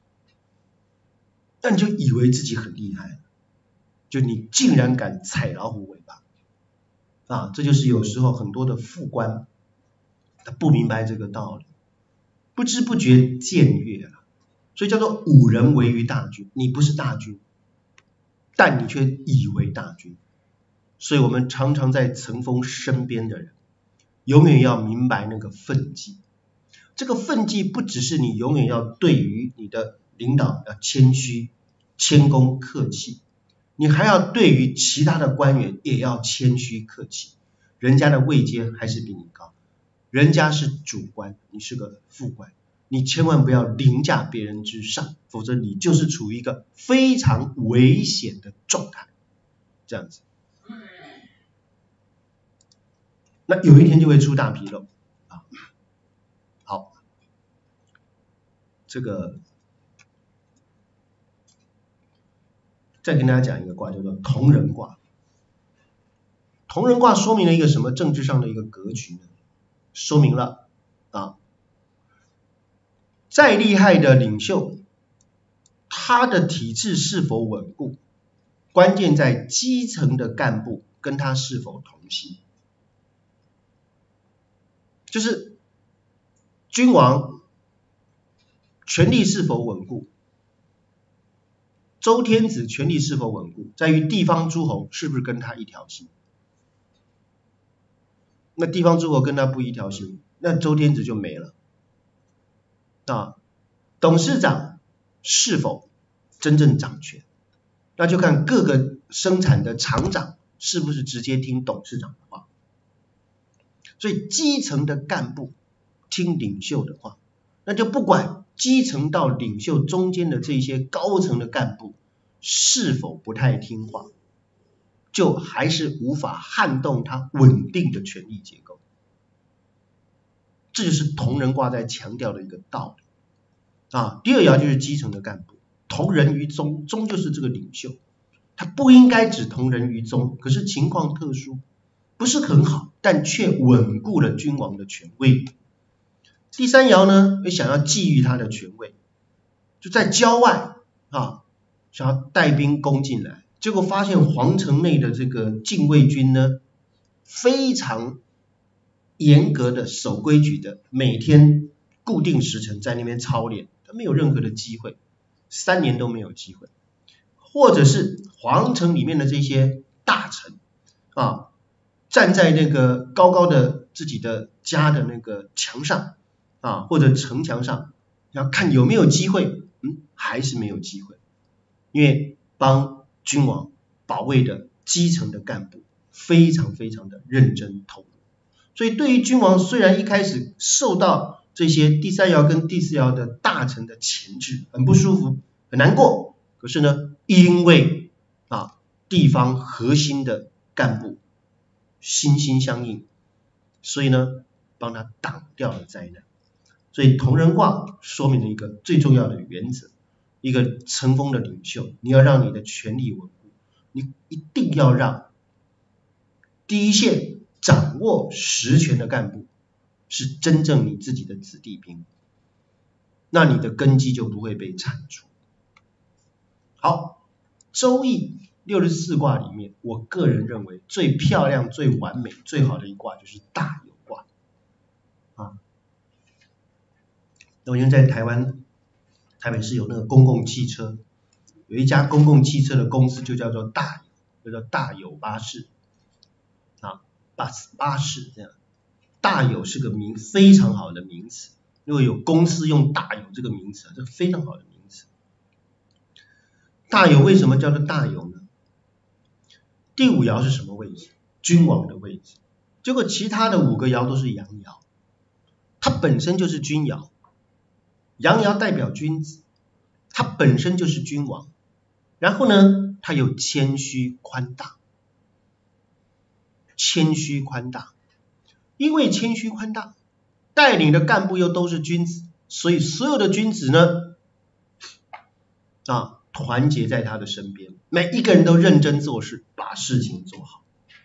那你就以为自己很厉害，就你竟然敢踩老虎尾巴啊！这就是有时候很多的副官他不明白这个道理，不知不觉僭越了，所以叫做五人为于大军。你不是大军，但你却以为大军。所以我们常常在陈峰身边的人，永远要明白那个分际。这个分际不只是你永远要对于你的领导要谦虚谦恭客气，你还要对于其他的官员也要谦虚客气，人家的位阶还是比你高，人家是主官，你是个副官，你千万不要凌驾别人之上，否则你就是处于一个非常危险的状态，这样子。那有一天就会出大纰漏啊！好，这个再跟大家讲一个卦，叫做同人卦。同人卦说明了一个什么政治上的一个格局呢？说明了啊，再厉害的领袖，他的体制是否稳固，关键在基层的干部跟他是否同心。就是君王权力是否稳固，周天子权力是否稳固，在于地方诸侯是不是跟他一条心。那地方诸侯跟他不一条心，那周天子就没了啊。董事长是否真正掌权，那就看各个生产的厂长是不是直接听董事长的话。所以基层的干部听领袖的话，那就不管基层到领袖中间的这些高层的干部是否不太听话，就还是无法撼动他稳定的权力结构。这就是同人卦在强调的一个道理啊。第二爻就是基层的干部，同人于宗，宗就是这个领袖，他不应该只同人于宗，可是情况特殊，不是很好，但却稳固了君王的权威。第三爻呢，也想要觊觎他的权位，就在郊外啊，想要带兵攻进来，结果发现皇城内的这个禁卫军呢，非常严格的守规矩的，每天固定时辰在那边操练，他没有任何的机会，三年都没有机会。或者是皇城里面的这些大臣啊，站在那个高高的自己的家的那个墙上啊，或者城墙上，要看有没有机会，嗯，还是没有机会，因为帮君王保卫的基层的干部非常非常的认真投入，所以对于君王虽然一开始受到这些第三爻跟第四爻的大臣的钳制，很不舒服，很难过，可是呢，因为啊地方核心的干部心心相印，所以呢帮他挡掉了灾难。所以同人卦说明了一个最重要的原则，一个成功的领袖，你要让你的权力稳固，你一定要让第一线掌握实权的干部是真正你自己的子弟兵，那你的根基就不会被铲除。好，周易六十四卦里面，我个人认为最漂亮、最完美、最好的一卦就是大有卦啊。那我因为在台湾台北市有那个公共汽车，有一家公共汽车的公司就叫做大有，叫做大有巴士啊，巴巴士这样。大有是个名非常好的名词，如果有公司用大有这个名词，这是非常好的名词。大有为什么叫做大有呢？第五爻是什么位置？君王的位置。结果其他的五个爻都是阳爻，它本身就是君爻，阳爻代表君子，它本身就是君王，然后呢，它有谦虚宽大，谦虚宽大，因为谦虚宽大，带领的干部又都是君子，所以所有的君子呢，啊，团结在他的身边，每一个人都认真做事，把事情做好。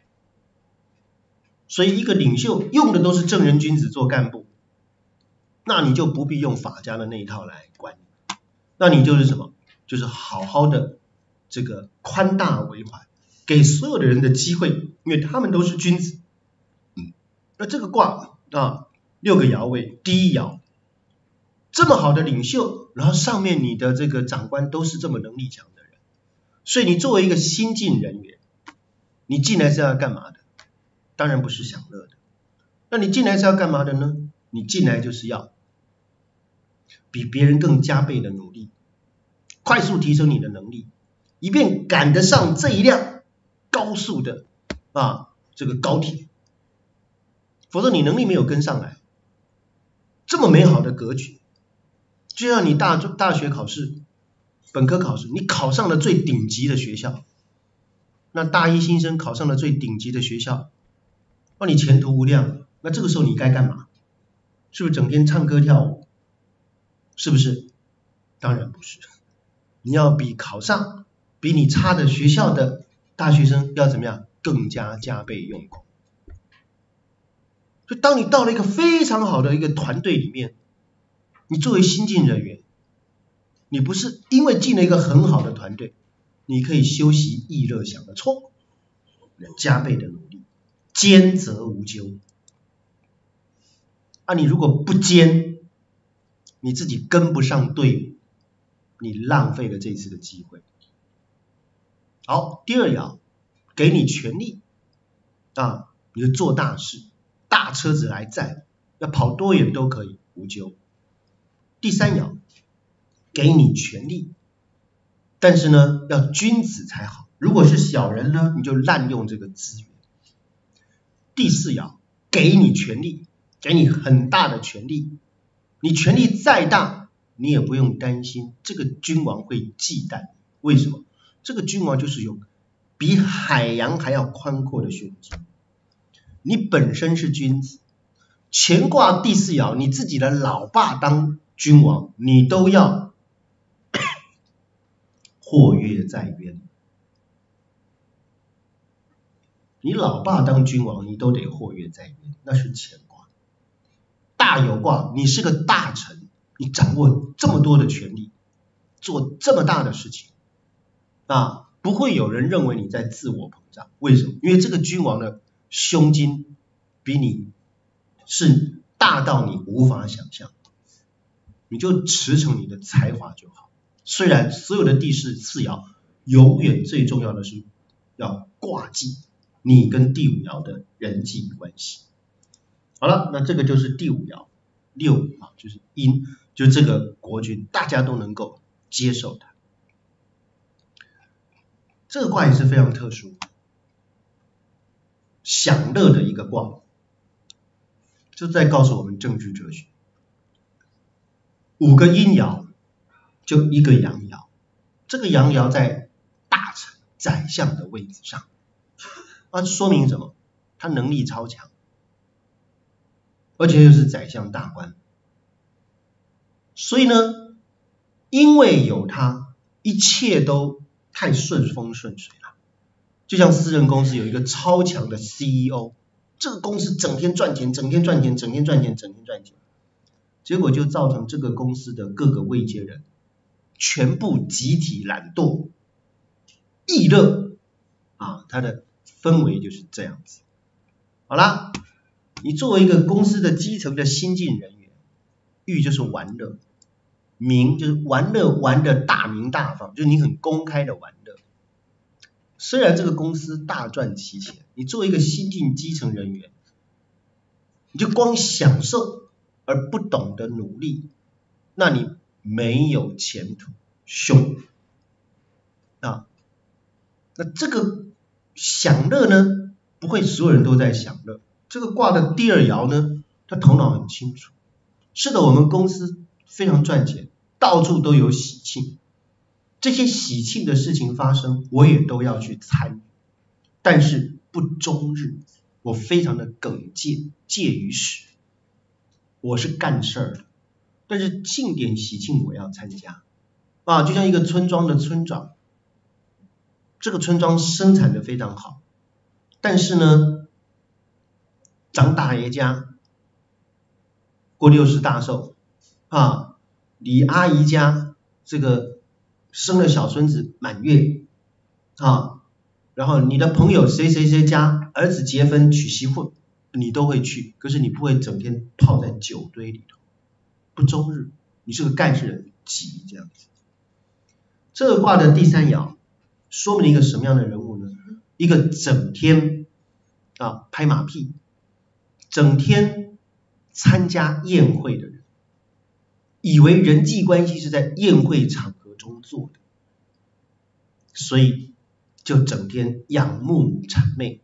所以一个领袖用的都是正人君子做干部，那你就不必用法家的那一套来管理，那你就是什么？就是好好的这个宽大为怀，给所有的人的机会，因为他们都是君子。嗯，那这个卦啊，六个爻位，第一爻，这么好的领袖，然后上面你的这个长官都是这么能力强的人，所以你作为一个新进人员，你进来是要干嘛的？当然不是享乐的。那你进来是要干嘛的呢？你进来就是要比别人更加倍的努力， 快速提升你的能力，以便赶得上这一辆高速的啊这个高铁，否则你能力没有跟上来。这么美好的格局，就像你大大学考试、本科考试，你考上了最顶级的学校，那大一新生考上了最顶级的学校，那你前途无量，那这个时候你该干嘛？是不是整天唱歌跳舞？是不是？当然不是，你要比考上比你差的学校的大学生要怎么样？更加加倍用功。就当你到了一个非常好的一个团队里面，你作为新进人员，你不是因为进了一个很好的团队，你可以休息逸乐享的错，加倍的努力，兼则无咎。啊，你如果不兼，你自己跟不上队伍，你浪费了这次的机会。好，第二爻，给你权力啊，你就做大事，大车子来载，要跑多远都可以，无咎。第三爻，给你权力，但是呢，要君子才好。如果是小人呢，你就滥用这个资源。第四爻，给你权力，给你很大的权力，你权力再大，你也不用担心这个君王会忌惮你。为什么？这个君王就是有比海洋还要宽阔的胸襟。你本身是君子，乾卦第四爻，你自己的老爸当君王，你都要或跃在渊。你老爸当君王，你都得或跃在渊，那是乾卦。大有卦，你是个大臣，你掌握这么多的权力，做这么大的事情啊，不会有人认为你在自我膨胀。为什么？因为这个君王的胸襟比你是大到你无法想象，你就驰骋你的才华就好。虽然所有的地势次爻，永远最重要的是要挂记你跟第五爻的人际关系。好了，那这个就是第五爻，六啊，就是阴，就这个国君大家都能够接受它。这个卦也是非常特殊，享乐的一个卦，就在告诉我们政治哲学。五个阴爻就一个阳爻，这个阳爻在大臣宰相的位置上，啊，说明什么？他能力超强，而且又是宰相大官，所以呢，因为有他，一切都太顺风顺水了。就像私人公司有一个超强的 C E O， 这个公司整天赚钱，整天赚钱，整天赚钱，整天赚钱，结果就造成这个公司的各个位阶人全部集体懒惰、逸乐啊，它的氛围就是这样子。好啦，你作为一个公司的基层的新进人员，欲就是玩乐，名就是玩乐玩的大名大放，就是你很公开的玩乐。虽然这个公司大赚其钱，你作为一个新进基层人员，你就光享受而不懂得努力，那你没有前途，凶啊！那这个享乐呢，不会所有人都在享乐。这个卦的第二爻呢，他头脑很清楚，是的，我们公司非常赚钱，到处都有喜庆，这些喜庆的事情发生，我也都要去参与，但是不终日，我非常的耿介，介于时，我是干事儿的，但是庆典喜庆我要参加啊，就像一个村庄的村长，这个村庄生产的非常好，但是呢，张大爷家过六十大寿啊，李阿姨家这个生了小孙子满月啊，然后你的朋友谁谁谁家儿子结婚娶媳妇，你都会去，可是你不会整天泡在酒堆里头，不终日，你是个干事人，急这样子。这个卦的第三爻说明了一个什么样的人物呢？一个整天啊拍马屁，整天参加宴会的人，以为人际关系是在宴会场合中做的，所以就整天仰慕谄媚。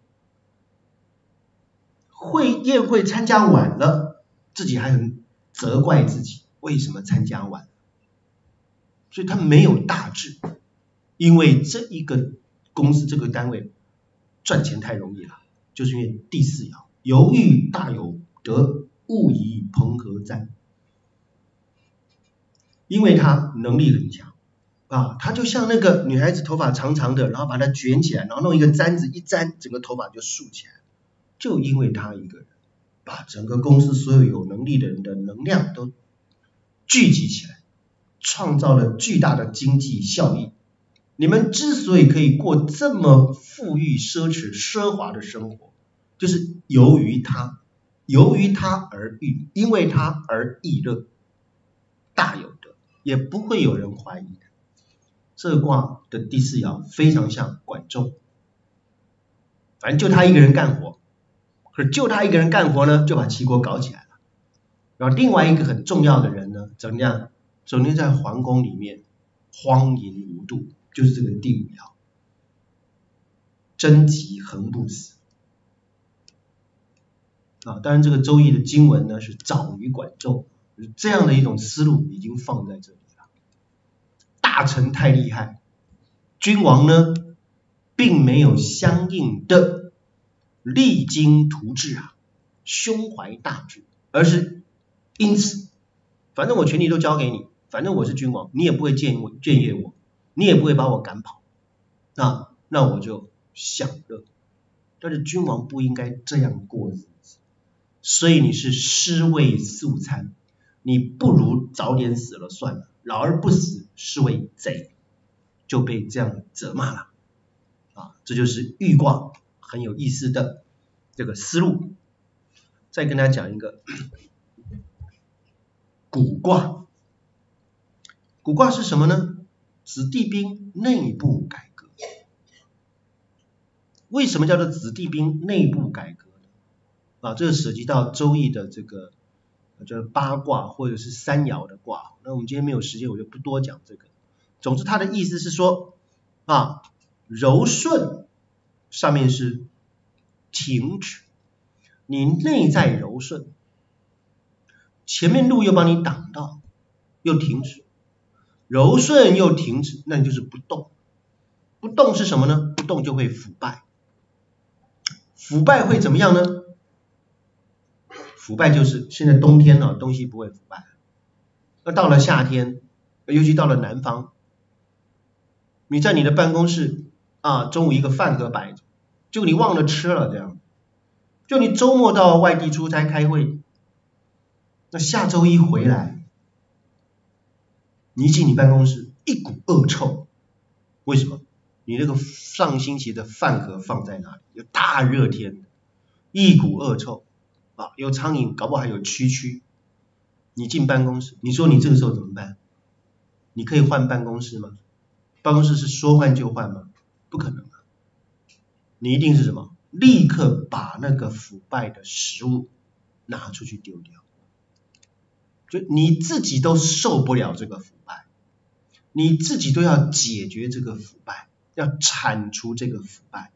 会宴会参加晚了，自己还很责怪自己为什么参加晚，所以他没有大志，因为这一个公司这个单位赚钱太容易了，就是因为第四爻犹豫大有得，勿以朋和哉，因为他能力很强啊，他就像那个女孩子头发长长的，然后把它卷起来，然后弄一个簪子一簪，整个头发就竖起来，就因为他一个人把整个公司所有有能力的人的能量都聚集起来，创造了巨大的经济效益。你们之所以可以过这么富裕奢侈奢华的生活，就是由于他由于他而欲，因为他而易乐，大有得，也不会有人怀疑的。这卦的第四爻非常像管仲，反正就他一个人干活，可是就他一个人干活呢，就把齐国搞起来了。然后另外一个很重要的人呢，怎么样？整天在皇宫里面荒淫无度，就是这个第五爻，贞吉恒不死。啊，当然这个周易的经文呢是早于管仲，这样的一种思路已经放在这里了。大臣太厉害，君王呢并没有相应的励精图治啊，胸怀大志，而是因此反正我权力都交给你，反正我是君王，你也不会僭越僭越我，你也不会把我赶跑，那那我就享乐。但是君王不应该这样过日子，所以你是尸位素餐，你不如早点死了算了，老而不死是为贼，就被这样责骂了啊！这就是豫卦很有意思的这个思路。再跟大家讲一个蠱卦，蠱卦是什么呢？子弟兵内部改革。为什么叫做子弟兵内部改革呢？啊，这个涉及到周易的这个就是八卦或者是三爻的卦。那我们今天没有时间，我就不多讲这个。总之，它的意思是说啊，柔顺上面是停止，你内在柔顺，前面路又帮你挡到，又停止，柔顺又停止，那你就是不动。不动是什么呢？不动就会腐败。腐败会怎么样呢？腐败就是现在冬天呢、啊，东西不会腐败。那到了夏天，尤其到了南方，你在你的办公室啊，中午一个饭盒摆着，就你忘了吃了这样。就你周末到外地出差开会，那下周一回来，你一进你办公室，一股恶臭，为什么？你那个上星期的饭盒放在哪里？有大热天，一股恶臭啊，有苍蝇，搞不好还有蛐蛐。你进办公室，你说你这个时候怎么办？你可以换办公室吗？办公室是说换就换吗？不可能啊！你一定是什么？立刻把那个腐败的食物拿出去丢掉。就你自己都受不了这个腐败，你自己都要解决这个腐败，要铲除这个腐败。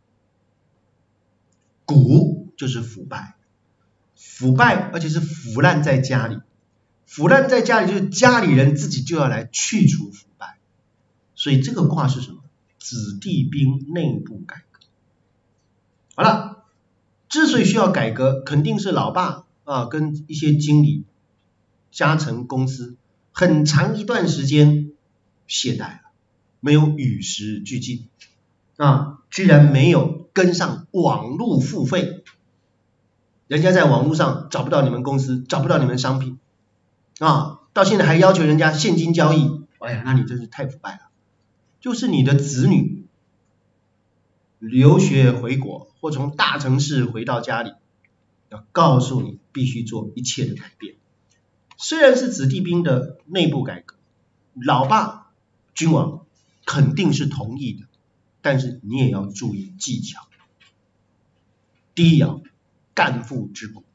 蛊就是腐败，腐败而且是腐烂在家里，腐烂在家里就是家里人自己就要来去除腐败。所以这个卦是什么？子弟兵内部改革。好了，之所以需要改革，肯定是老爸啊跟一些经理加成公司很长一段时间懈怠了，没有与时俱进啊，居然没有跟上网络付费，人家在网络上找不到你们公司，找不到你们商品啊，到现在还要求人家现金交易，哎呀，那你真是太腐败了。就是你的子女留学回国或从大城市回到家里，要告诉你必须做一切的改变。虽然是子弟兵的内部改革，老爸君王肯定是同意的，但是你也要注意技巧。第一爻，干父之蛊，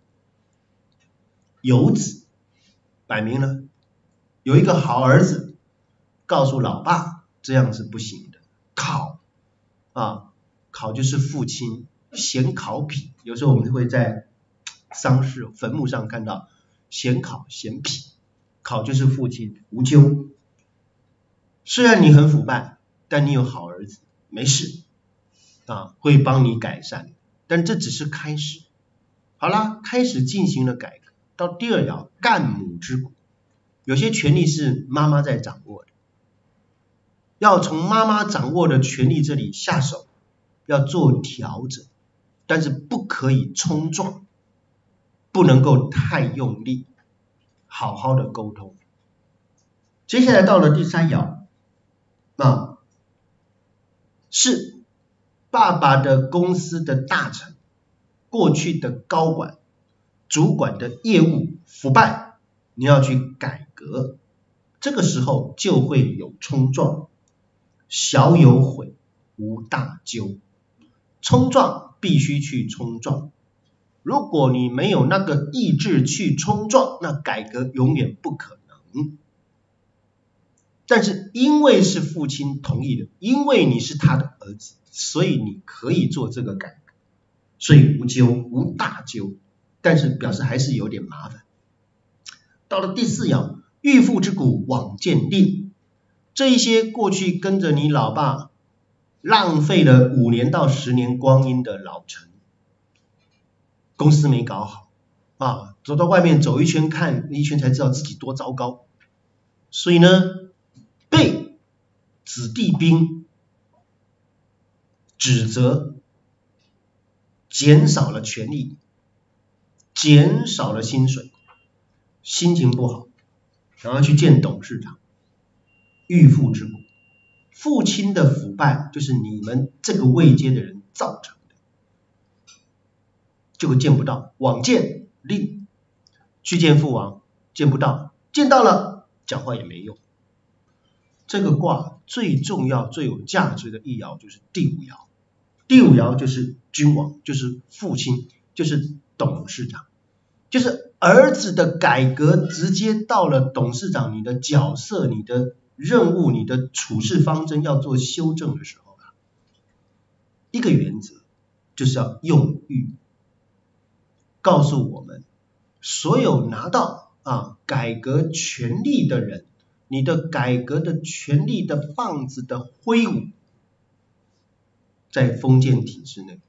有子，摆明了有一个好儿子， 告诉老爸这样是不行的。考啊，考就是父亲嫌考妣，有时候我们会在丧事坟墓上看到嫌考嫌妣，考就是父亲无咎。虽然你很腐败，但你有好儿子，没事啊，会帮你改善，但这只是开始。好啦，开始进行了改革，到第二爻干母之骨，有些权力是妈妈在掌握的，要从妈妈掌握的权力这里下手，要做调整，但是不可以冲撞，不能够太用力，好好的沟通。接下来到了第三爻，啊，是爸爸的公司的大臣，过去的高管、主管的业务腐败，你要去改革，这个时候就会有冲撞，小有悔，无大咎。冲撞必须去冲撞，如果你没有那个意志去冲撞，那改革永远不可能。但是因为是父亲同意的，因为你是他的儿子，所以你可以做这个改革，所以无咎，无大咎，但是表示还是有点麻烦。到了第四爻，欲父之骨，往见令，这一些过去跟着你老爸浪费了五年到十年光阴的老臣，公司没搞好啊，走到外面走一圈，看一圈才知道自己多糟糕，所以呢，被子弟兵指责，减少了权力，减少了薪水，心情不好，然后去见董事长，欲父之骨，父亲的腐败就是你们这个位阶的人造成的，结果见不到，往见令，去见父王，见不到，见到了讲话也没用。这个卦最重要最有价值的一爻就是第五爻，第五爻就是君王，就是父亲，就是董事长，就是儿子的改革直接到了董事长，你的角色、你的任务、你的处事方针要做修正的时候啊，一个原则就是要用欲，告诉我们所有拿到啊改革权力的人，你的改革的权力的棒子的挥舞，在封建体制内，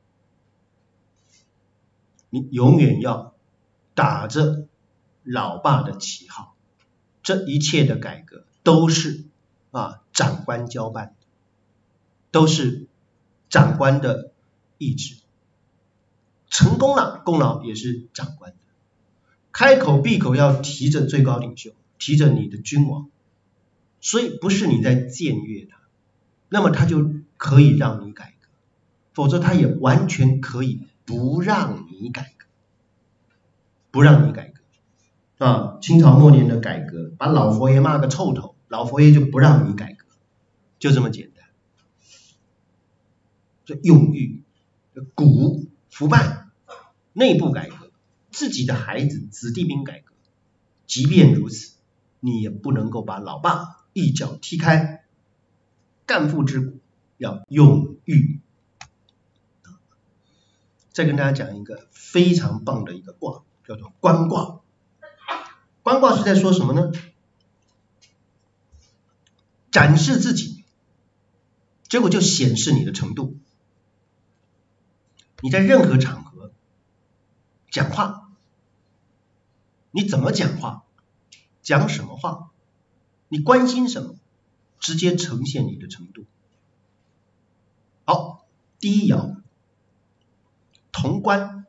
你永远要打着老爸的旗号，这一切的改革都是啊长官交办的，都是长官的意志，成功了功劳也是长官的，开口闭口要提着最高领袖，提着你的君王，所以不是你在僭越他，那么他就可以让你改革，否则他也完全可以不让你改革，不让你改革啊！清朝末年的改革，把老佛爷骂个臭头，老佛爷就不让你改革，就这么简单。这用欲、骨腐败，内部改革，自己的孩子子弟兵改革，即便如此，你也不能够把老爸一脚踢开，干父之骨要用欲。再跟大家讲一个非常棒的一个卦，叫做官卦。官卦是在说什么呢？展示自己，结果就显示你的程度。你在任何场合讲话，你怎么讲话，讲什么话，你关心什么，直接呈现你的程度。好，第一爻潼关，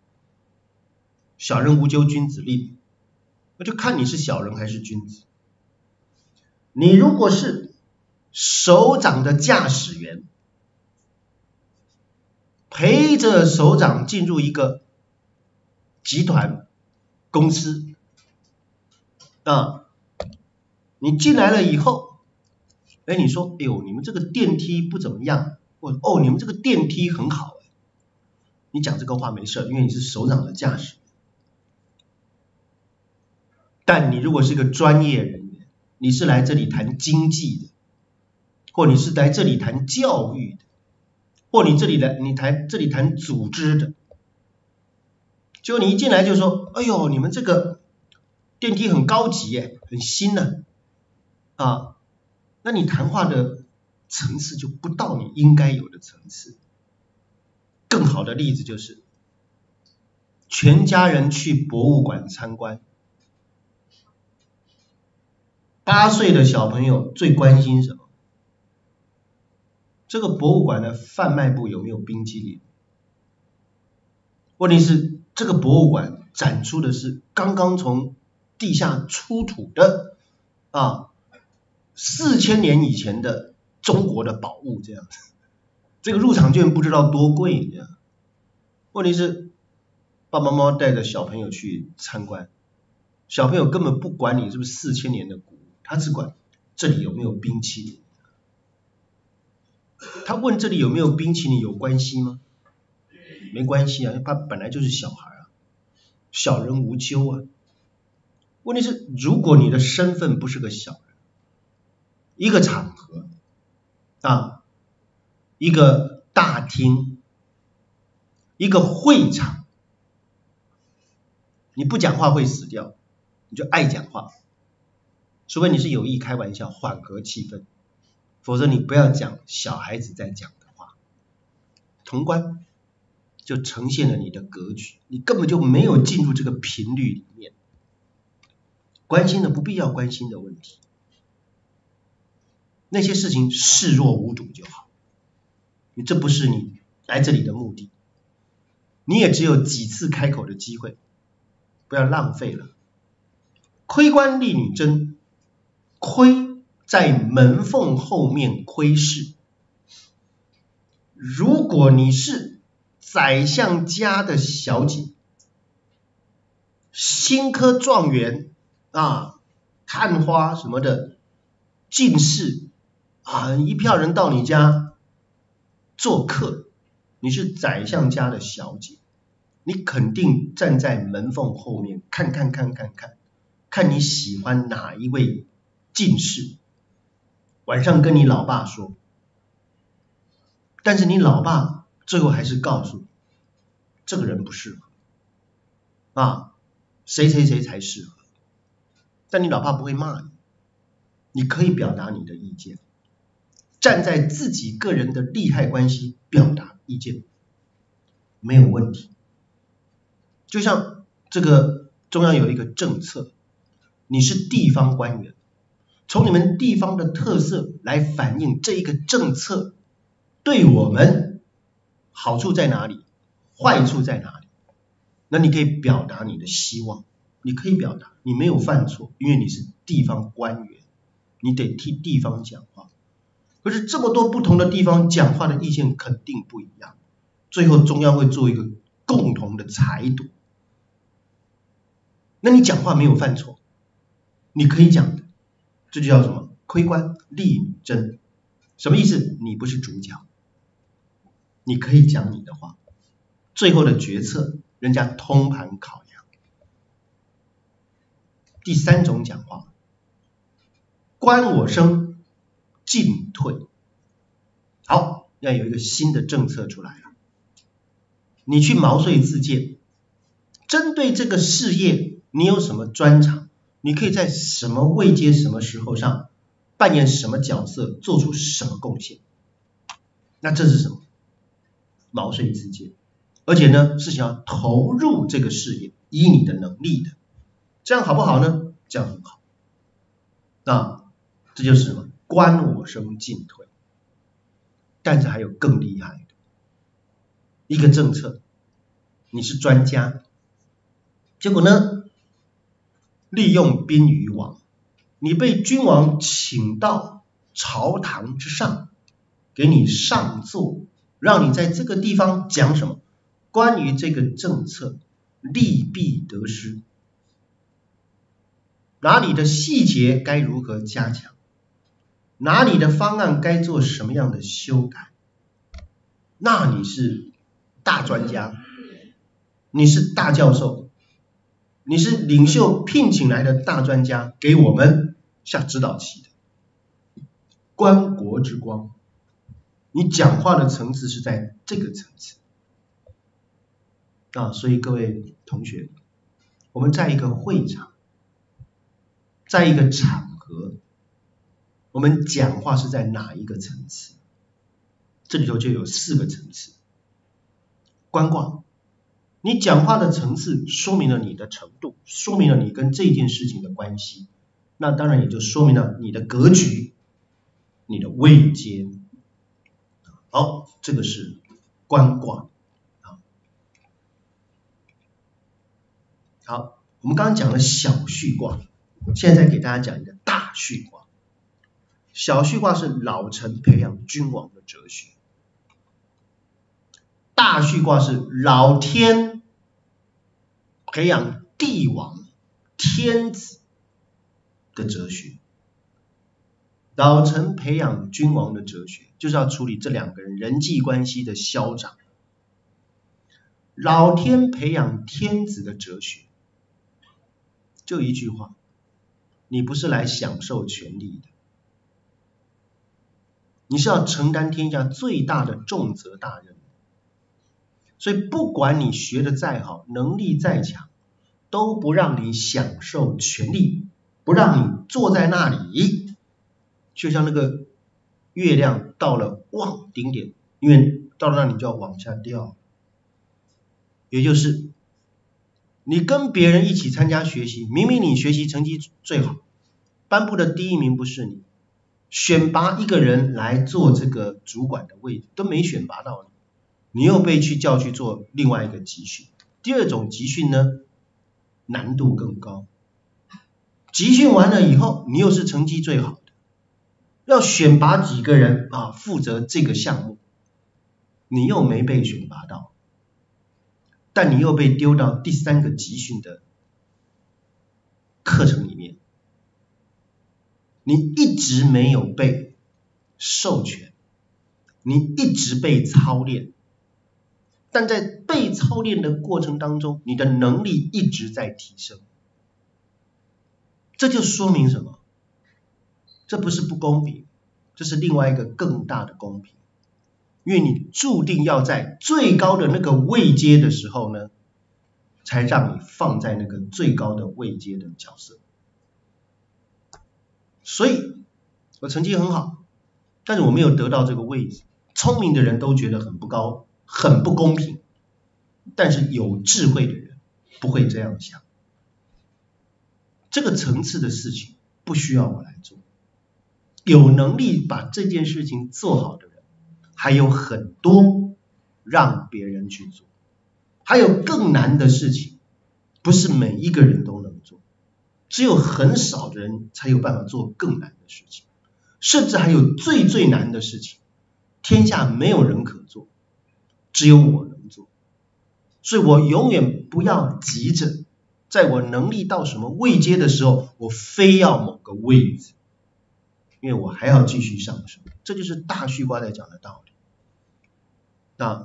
小人无咎，君子令，那就看你是小人还是君子。你如果是首长的驾驶员，陪着首长进入一个集团公司啊，你进来了以后，哎，你说，哎呦，你们这个电梯不怎么样，或哦，你们这个电梯很好，你讲这个话没事，因为你是首长的驾驶员。但你如果是个专业人员， 你是来这里谈经济的，或你是来这里谈教育的，或你这里来你谈这里谈组织的，结果你一进来就说，哎呦，你们这个电梯很高级耶，很新呢，啊，那你谈话的层次就不到你应该有的层次。更好的例子就是，全家人去博物馆参观，八岁的小朋友最关心什么？这个博物馆的贩卖部有没有冰淇淋？问题是这个博物馆展出的是刚刚从地下出土的啊四千年以前的中国的宝物这样子，这个入场券不知道多贵这样。问题是爸爸妈妈带着小朋友去参观，小朋友根本不管你是不是四千年的古物，他只管这里有没有冰淇淋。他问这里有没有冰淇淋有关系吗？没关系啊，他本来就是小孩啊，小人无咎啊。问题是如果你的身份不是个小人，一个场合啊，一个大厅，一个会场，你不讲话会死掉，你就爱讲话，除非你是有意开玩笑缓和气氛，否则你不要讲小孩子在讲的话。潼关就呈现了你的格局，你根本就没有进入这个频率里面，关心的不必要关心的问题，那些事情视若无睹就好，你这不是你来这里的目的，你也只有几次开口的机会，不要浪费了。窥官丽女真，窥在门缝后面窥视。如果你是宰相家的小姐，新科状元啊，探花什么的，进士啊，一票人到你家做客，你是宰相家的小姐，你肯定站在门缝后面看看看看看，看你喜欢哪一位进士，晚上跟你老爸说，但是你老爸最后还是告诉你，这个人不适合啊，谁谁谁才适合。但你老爸不会骂你，你可以表达你的意见，站在自己个人的利害关系表达意见，没有问题。就像这个中央有一个政策，你是地方官员，从你们地方的特色来反映这一个政策对我们好处在哪里，坏处在哪里，那你可以表达你的希望，你可以表达，你没有犯错，因为你是地方官员，你得替地方讲话。可是这么多不同的地方讲话的意见肯定不一样，最后中央会做一个共同的裁夺。那你讲话没有犯错，你可以讲的，这就叫什么？窥官丽女真。什么意思？你不是主角，你可以讲你的话，最后的决策人家通盘考量。第三种讲话，观我生，进退。好，要有一个新的政策出来了，你去毛遂自荐，针对这个事业你有什么专长，你可以在什么位阶什么时候上扮演什么角色，做出什么贡献，那这是什么？毛遂自荐，而且呢是想要投入这个事业，以你的能力的，这样好不好呢？这样很好。那这就是什么？观我生，进退。但是还有更厉害的一个政策，你是专家，结果呢利用宾于王，你被君王请到朝堂之上，给你上座，让你在这个地方讲什么？关于这个政策利弊得失，哪里的细节该如何加强，哪里的方案该做什么样的修改，那你是大专家，你是大教授，你是领袖聘请来的大专家，给我们下指导棋的。观国之光，你讲话的层次是在这个层次啊，所以各位同学，我们在一个会场，在一个场合，我们讲话是在哪一个层次？这里头就有四个层次。观卦，你讲话的层次说明了你的程度，说明了你跟这件事情的关系，那当然也就说明了你的格局，你的位阶。好，这个是观卦。好，我们刚刚讲了小序卦，现在再给大家讲一个大序卦。小序卦是老臣培养君王的哲学，大序卦是老天培养帝王天子的哲学。老臣培养君王的哲学，就是要处理这两个人人际关系的消长。老天培养天子的哲学，就一句话，你不是来享受权力的，你是要承担天下最大的重责大任。所以不管你学得再好，能力再强，都不让你享受权力，不让你坐在那里，就像那个月亮到了望顶点，因为到了那里就要往下掉，也就是你跟别人一起参加学习，明明你学习成绩最好，班部的第一名不是你，选拔一个人来做这个主管的位置都没选拔到你，你又被去叫去做另外一个集训。第二种集训呢，难度更高，集训完了以后，你又是成绩最好的，要选拔几个人啊负责这个项目，你又没被选拔到，但你又被丢到第三个集训的课程里面，你一直没有被授权，你一直被操练，但在被操练的过程当中，你的能力一直在提升。这就说明什么？这不是不公平，这是另外一个更大的公平。因为你注定要在最高的那个位阶的时候呢，才让你放在那个最高的位阶的角色。所以我成绩很好，但是我没有得到这个位置。聪明的人都觉得很不高，很不公平，但是有智慧的人不会这样想。这个层次的事情不需要我来做，有能力把这件事情做好的人还有很多，让别人去做。还有更难的事情，不是每一个人都能做，只有很少的人才有办法做更难的事情。甚至还有最最难的事情，天下没有人可做，只有我能做。所以我永远不要急着在我能力到什么位阶的时候，我非要某个位置，因为我还要继续上升。这就是大序卦在讲的道理。那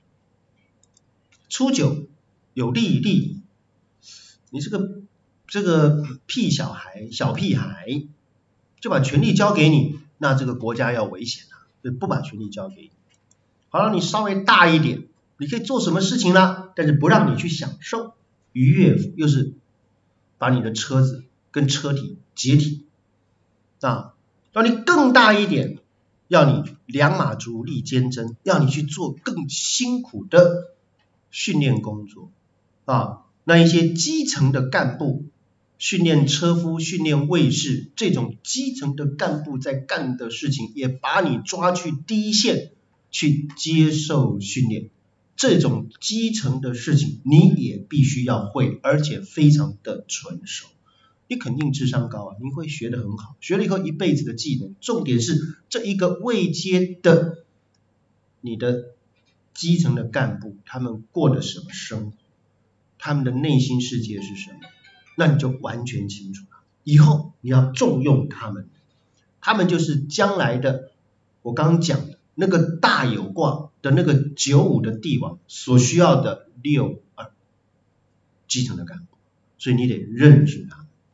初九有利利，你这个这个屁小孩小屁孩就把权力交给你，那这个国家要危险了，就不把权力交给你。好了，你稍微大一点，你可以做什么事情呢？但是不让你去享受愉悦，又是把你的车子跟车体解体啊。让你更大一点，要你两马逐利坚贞，要你去做更辛苦的训练工作啊。那一些基层的干部，训练车夫、训练卫士，这种基层的干部在干的事情，也把你抓去第一线去接受训练。这种基层的事情你也必须要会，而且非常的纯熟。你肯定智商高啊，你会学得很好，学了以后一辈子的技能。重点是这一个位阶的你的基层的干部，他们过的什么生活，他们的内心世界是什么，那你就完全清楚了。以后你要重用他们，他们就是将来的我刚刚讲的那个大有卦的那个九五的帝王所需要的六二基层的干部，所以你得认识他们。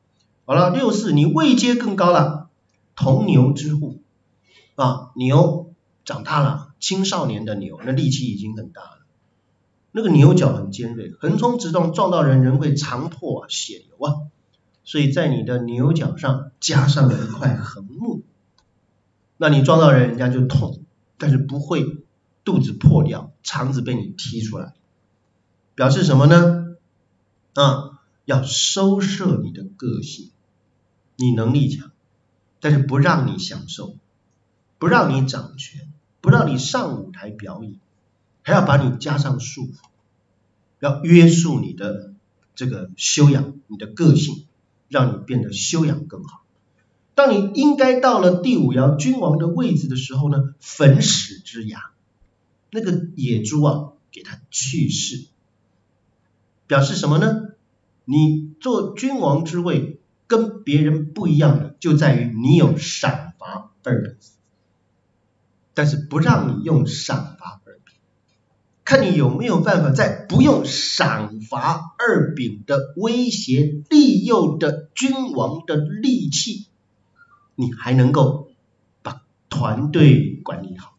好了，六四你位阶更高了，同牛之户啊，牛长大了，青少年的牛，那力气已经很大了，那个牛角很尖锐，横冲直撞，撞到人人会肠破啊，血流啊，所以在你的牛角上加上了一块横木，那你撞到人，人家就痛，但是不会肚子破掉，肠子被你踢出来，表示什么呢？啊，要收摄你的个性，你能力强，但是不让你享受，不让你掌权，不让你上舞台表演，还要把你加上束缚，要约束你的这个修养，你的个性，让你变得修养更好。当你应该到了第五爻君王的位置的时候呢，焚始之牙，那个野猪啊，给它去世，表示什么呢？你做君王之位跟别人不一样的，就在于你有赏罚二柄，但是不让你用赏罚二柄，看你有没有办法在不用赏罚二柄的威胁利诱的君王的利器，你还能够把团队管理好，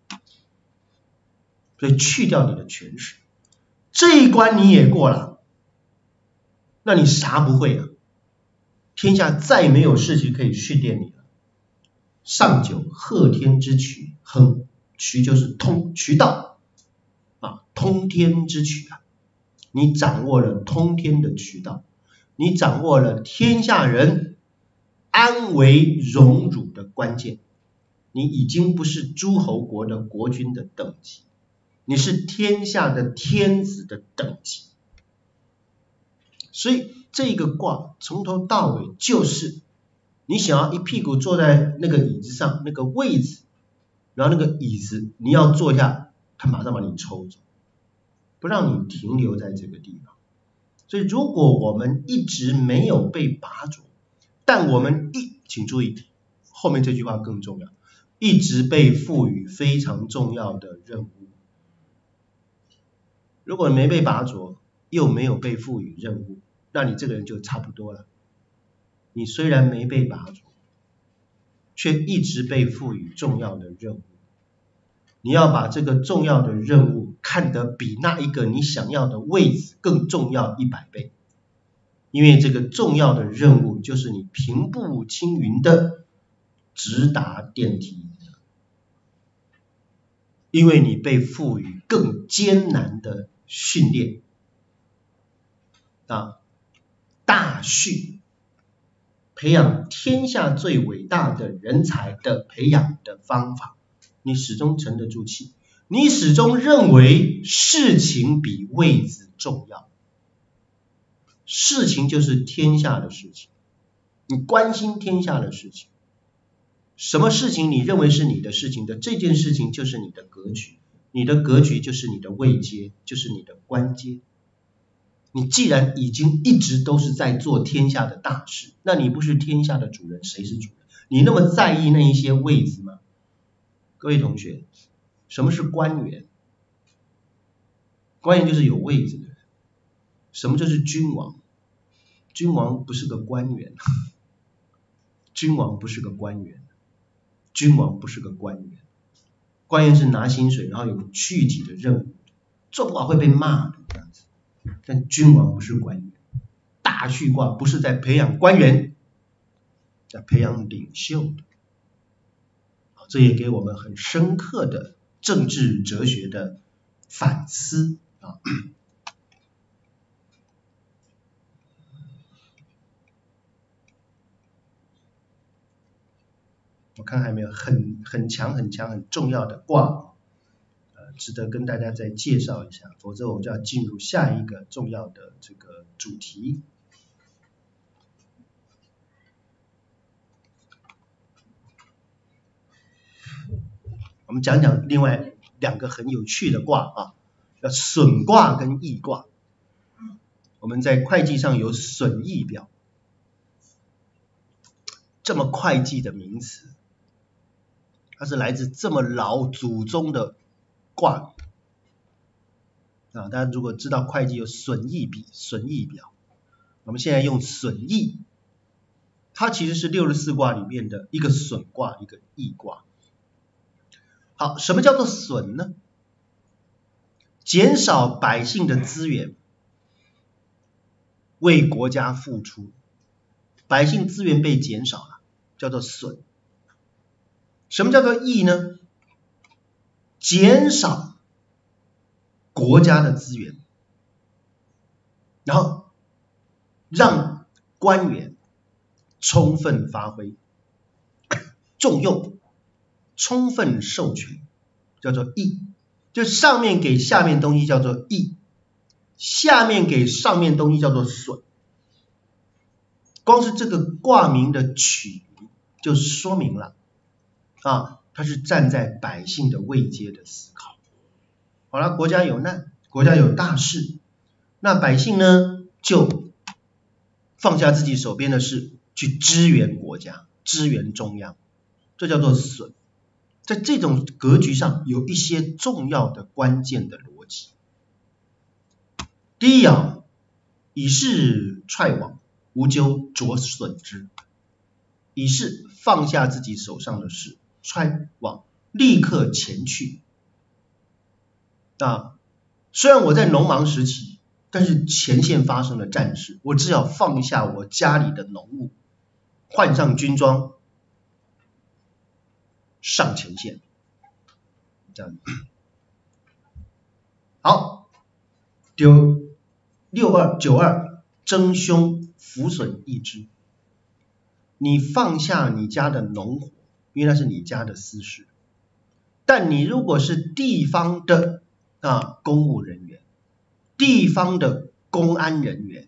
所以去掉你的权势，这一关你也过了，那你啥不会啊？天下再没有事情可以训练你了。上九贺天之渠，亨，渠就是通渠道啊，通天之渠啊，你掌握了通天的渠道，你掌握了天下人安危荣辱的关键，你已经不是诸侯国的国君的等级，你是天下的天子的等级。所以这个卦从头到尾就是你想要一屁股坐在那个椅子上，那个位置，然后那个椅子你要坐下，他马上把你抽走，不让你停留在这个地方。所以如果我们一直没有被拔擢，但我们一请注意后面这句话更重要，一直被赋予非常重要的任务。如果没被拔擢又没有被赋予任务，那你这个人就差不多了。你虽然没被拔擢，却一直被赋予重要的任务，你要把这个重要的任务看得比那一个你想要的位置更重要一百倍，因为这个重要的任务就是你平步青云的直达电梯，因为你被赋予更艰难的训练啊，大训，培养天下最伟大的人才的培养的方法，你始终沉得住气，你始终认为事情比位置重要，事情就是天下的事情，你关心天下的事情，什么事情你认为是你的事情的，这件事情就是你的格局，你的格局就是你的位阶，就是你的官阶。你既然已经一直都是在做天下的大事，那你不是天下的主人，谁是主人？你那么在意那一些位置吗？各位同学，什么是官员？官员就是有位置的人。什么就是君王？君王不是个官员，君王不是个官员，君王不是个官员，官员是拿薪水，然后有具体的任务，做不好会被骂的这样子。但君王不是官员，大畜卦不是在培养官员，在培养领袖的。这也给我们很深刻的政治哲学的反思啊。我看还没有很很强很强很重要的卦，呃，值得跟大家再介绍一下，否则我就要进入下一个重要的这个主题。我们讲讲另外两个很有趣的卦啊，叫损卦跟益卦。我们在会计上有损益表，这么会计的名词，它是来自这么老祖宗的卦啊。大家如果知道会计有损益比、损益表，我们现在用损益它其实是六十四卦里面的一个损卦，一个益卦。好，什么叫做损呢？减少百姓的资源，为国家付出，百姓资源被减少了，叫做损。什么叫做益呢？减少国家的资源，然后让官员充分发挥，重用，充分授权，叫做益。就上面给下面东西叫做益，下面给上面东西叫做损。光是这个卦名的取名就说明了啊，它是站在百姓的位阶的思考。好了，国家有难，国家有大事，那百姓呢就放下自己手边的事，去支援国家，支援中央，这叫做损。在这种格局上有一些重要的关键的逻辑。第一爻，以势踹往，无咎着损之。以势放下自己手上的事，踹往立刻前去。啊，虽然我在农忙时期，但是前线发生了战事，我只要放下我家里的农务，换上军装，上前线，这样。好，丢六二九二争凶福损益之。你放下你家的农活，因为那是你家的私事。但你如果是地方的啊公务人员，地方的公安人员，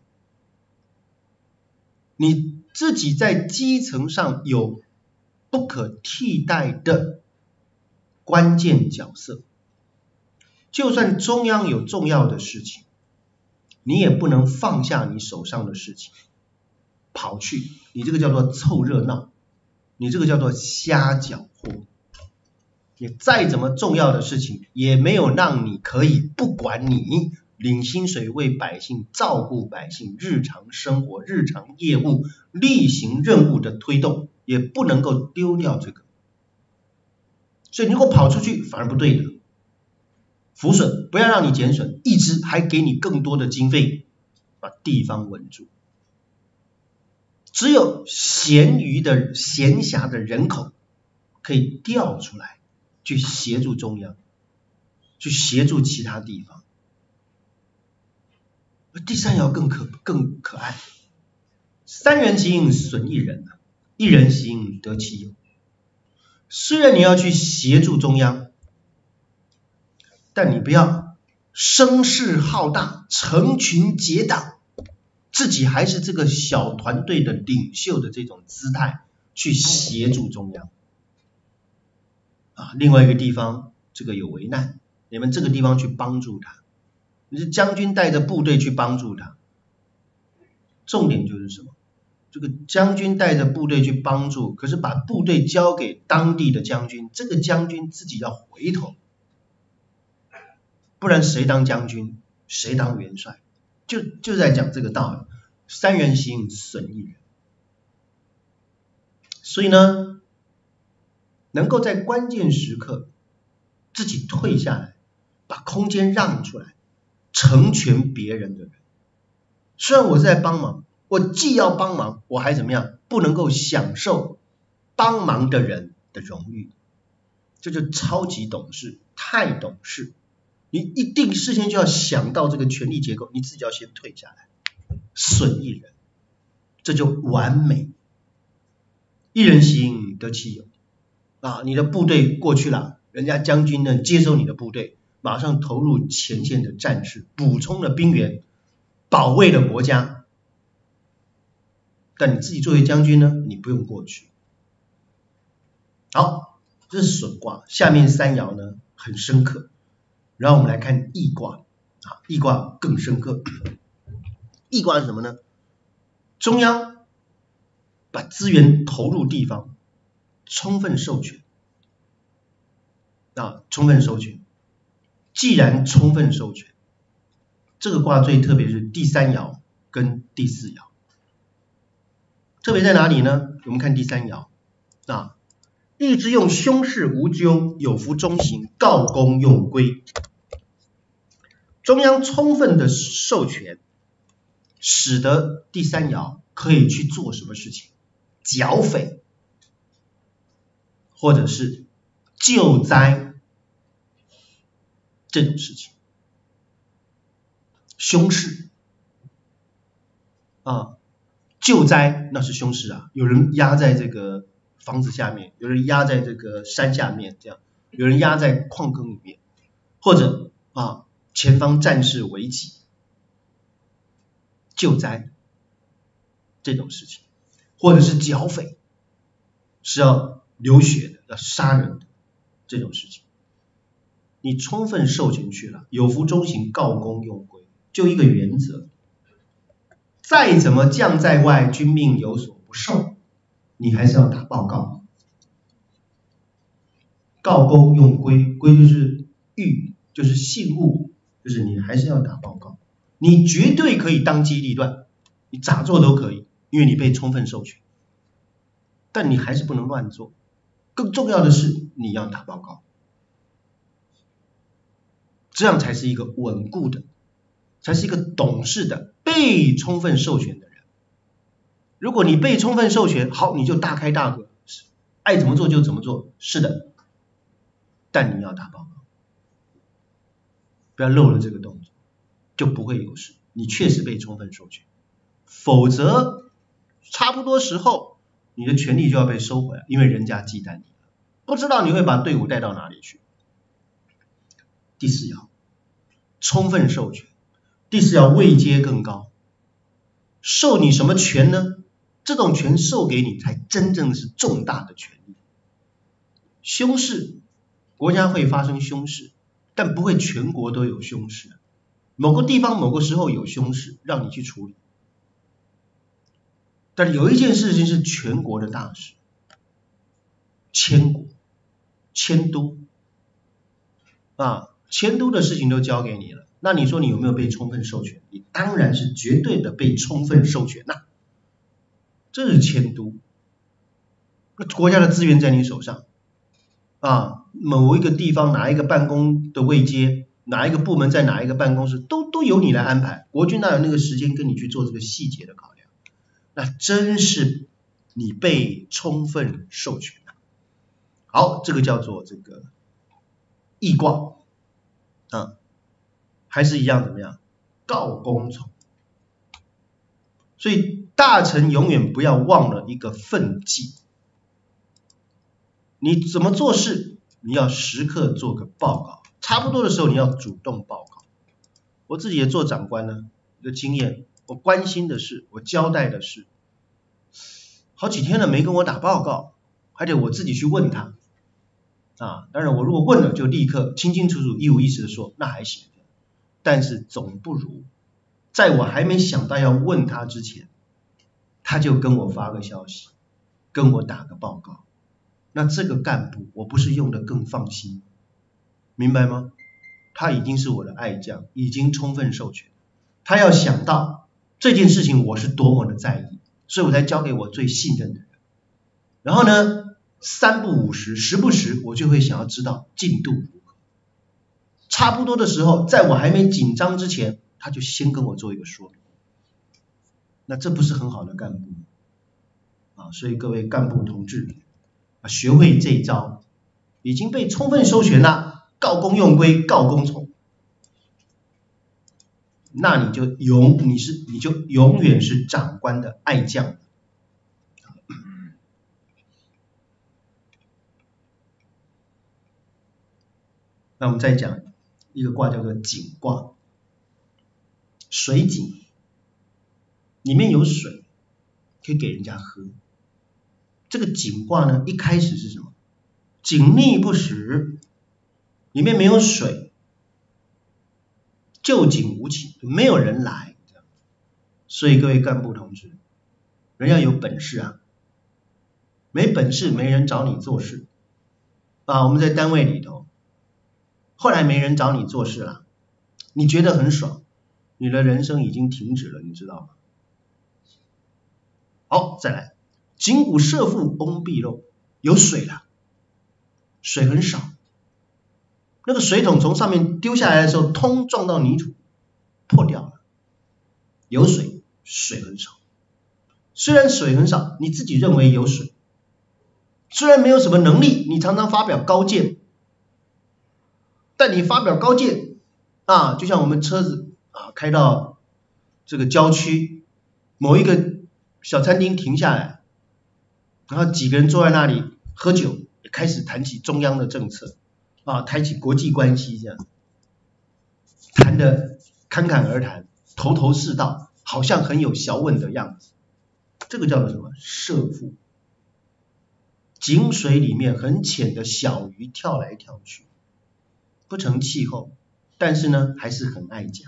你自己在基层上有不可替代的关键角色，就算中央有重要的事情，你也不能放下你手上的事情跑去，你这个叫做凑热闹，你这个叫做瞎搅和。你再怎么重要的事情，也没有让你可以不管你领薪水为百姓照顾百姓日常生活日常业务例行任务的推动，也不能够丢掉这个。所以你如果跑出去反而不对的，福损不要让你减损，益之还给你更多的经费，把地方稳住。只有闲余的闲暇的人口可以调出来去协助中央，去协助其他地方。第三爻更可更可爱，三人行损一人，一人行得其有。虽然你要去协助中央，但你不要声势浩大，成群结党，自己还是这个小团队的领袖的这种姿态去协助中央。啊，另外一个地方这个有危难，你们这个地方去帮助他，你是将军带着部队去帮助他。重点就是什么？这个将军带着部队去帮助，可是把部队交给当地的将军，这个将军自己要回头，不然谁当将军，谁当元帅？就就在讲这个道理。三人行损一人，所以呢，能够在关键时刻自己退下来，把空间让出来，成全别人的人。虽然我是在帮忙，我既要帮忙，我还怎么样？不能够享受帮忙的人的荣誉，这就超级懂事，太懂事。你一定事先就要想到这个权力结构，你自己要先退下来，损一人，这就完美。一人行得其有啊，你的部队过去了，人家将军呢接收你的部队，马上投入前线的战事，补充了兵员，保卫了国家。但你自己作为将军呢，你不用过去。好，这是损卦，下面三爻呢很深刻。然后我们来看益卦，啊，益卦更深刻。益卦是什么呢？中央把资源投入地方，充分授权。啊，充分授权。既然充分授权，这个卦最特别是第三爻跟第四爻。 特别在哪里呢？我们看第三爻啊，地支用凶事无咎，有福中行，告公用归。中央充分的授权，使得第三爻可以去做什么事情？剿匪，或者是救灾这种事情。凶事啊，救灾那是凶事啊，有人压在这个房子下面，有人压在这个山下面，这样，有人压在矿坑里面，或者啊前方战事危急，救灾这种事情，或者是剿匪，是要流血的，要杀人的这种事情，你充分授权去了，有福中行，告公用归，就一个原则，再怎么将在外，君命有所不受，你还是要打报告。告公用归，归就是谕，就是信物，就是你还是要打报告。你绝对可以当机立断，你咋做都可以，因为你被充分授权，但你还是不能乱做。更重要的是你要打报告，这样才是一个稳固的，才是一个懂事的被充分授权的人。如果你被充分授权，好，你就大开大合，爱怎么做就怎么做，是的，但你要打报告，不要漏了这个动作，就不会有事。你确实被充分授权，否则差不多时候你的权利就要被收回来，因为人家忌惮你了，不知道你会把队伍带到哪里去。第四爻，充分授权。第四爻位阶更高，授你什么权呢？这种权授给你才真正是重大的权利。凶事，国家会发生凶事，但不会全国都有凶事，某个地方某个时候有凶事让你去处理。但有一件事情是全国的大事，迁国、迁都啊，迁都的事情都交给你了，那你说你有没有被充分授权？你当然是绝对的被充分授权呐、啊，这是迁都，那国家的资源在你手上啊，某一个地方哪一个办公的位阶，哪一个部门在哪一个办公室，都都由你来安排，国军哪有那个时间跟你去做这个细节的考量？那真是你被充分授权了。好，这个叫做这个易卦啊，还是一样怎么样？告公从。所以大臣永远不要忘了一个分际，你怎么做事，你要时刻做个报告，差不多的时候你要主动报告。我自己也做长官呢，一个经验，我关心的事，我交代的事，好几天了没跟我打报告，还得我自己去问他啊。当然我如果问了就立刻清清楚楚一五一十的说，那还行，但是总不如在我还没想到要问他之前，他就跟我发个消息，跟我打个报告，那这个干部我不是用得更放心，明白吗？他已经是我的爱将，已经充分授权，他要想到这件事情我是多么的在意，所以我才交给我最信任的人。然后呢，三不五时，时不时我就会想要知道进度如何，差不多的时候，在我还没紧张之前，他就先跟我做一个说明，那这不是很好的干部啊？所以各位干部同志啊，学会这一招，已经被充分授权了，告公用归，告公从，那你就永你是你就永远是长官的爱将。那我们再讲一个卦叫做井卦，水井，里面有水，可以给人家喝。这个井卦呢，一开始是什么？井溺不食，里面没有水，就井无起，没有人来。所以各位干部同志，人要有本事啊，没本事没人找你做事啊。我们在单位里头，后来没人找你做事了，你觉得很爽，你的人生已经停止了，你知道吗？好，再来， 井谷射覆翁壁漏，有水了，水很少，那个水桶从上面丢下来的时候，通撞到泥土，破掉了。有水，水很少。虽然水很少，你自己认为有水，虽然没有什么能力，你常常发表高见，但你发表高见啊，就像我们车子啊开到这个郊区某一个小餐厅停下来，然后几个人坐在那里喝酒，也开始谈起中央的政策啊，谈起国际关系，这样谈得侃侃而谈，头头是道，好像很有学问的样子。这个叫做什么？射覆。井水里面很浅的小鱼跳来跳去，不成气候，但是呢还是很爱讲。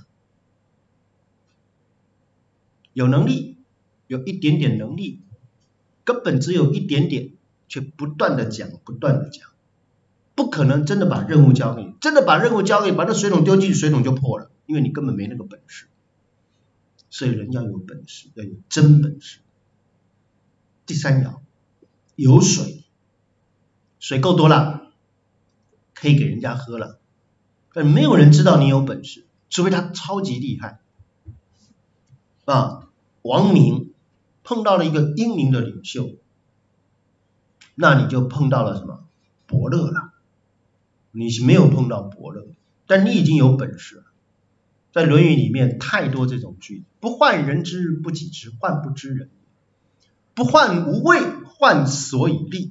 有能力，有一点点能力，根本只有一点点，却不断的讲，不断的讲，不可能真的把任务交给你，真的把任务交给你，把那水桶丢进去，水桶就破了，因为你根本没那个本事。所以人要有本事，要有真本事。第三爻，有水，水够多了，可以给人家喝了，但没有人知道你有本事，除非他超级厉害。啊，王明碰到了一个英明的领袖，那你就碰到了什么？伯乐了。你是没有碰到伯乐，但你已经有本事了。在《论语》里面太多这种句子，不患人之日不己知，患不知人。不患无位，患所以立。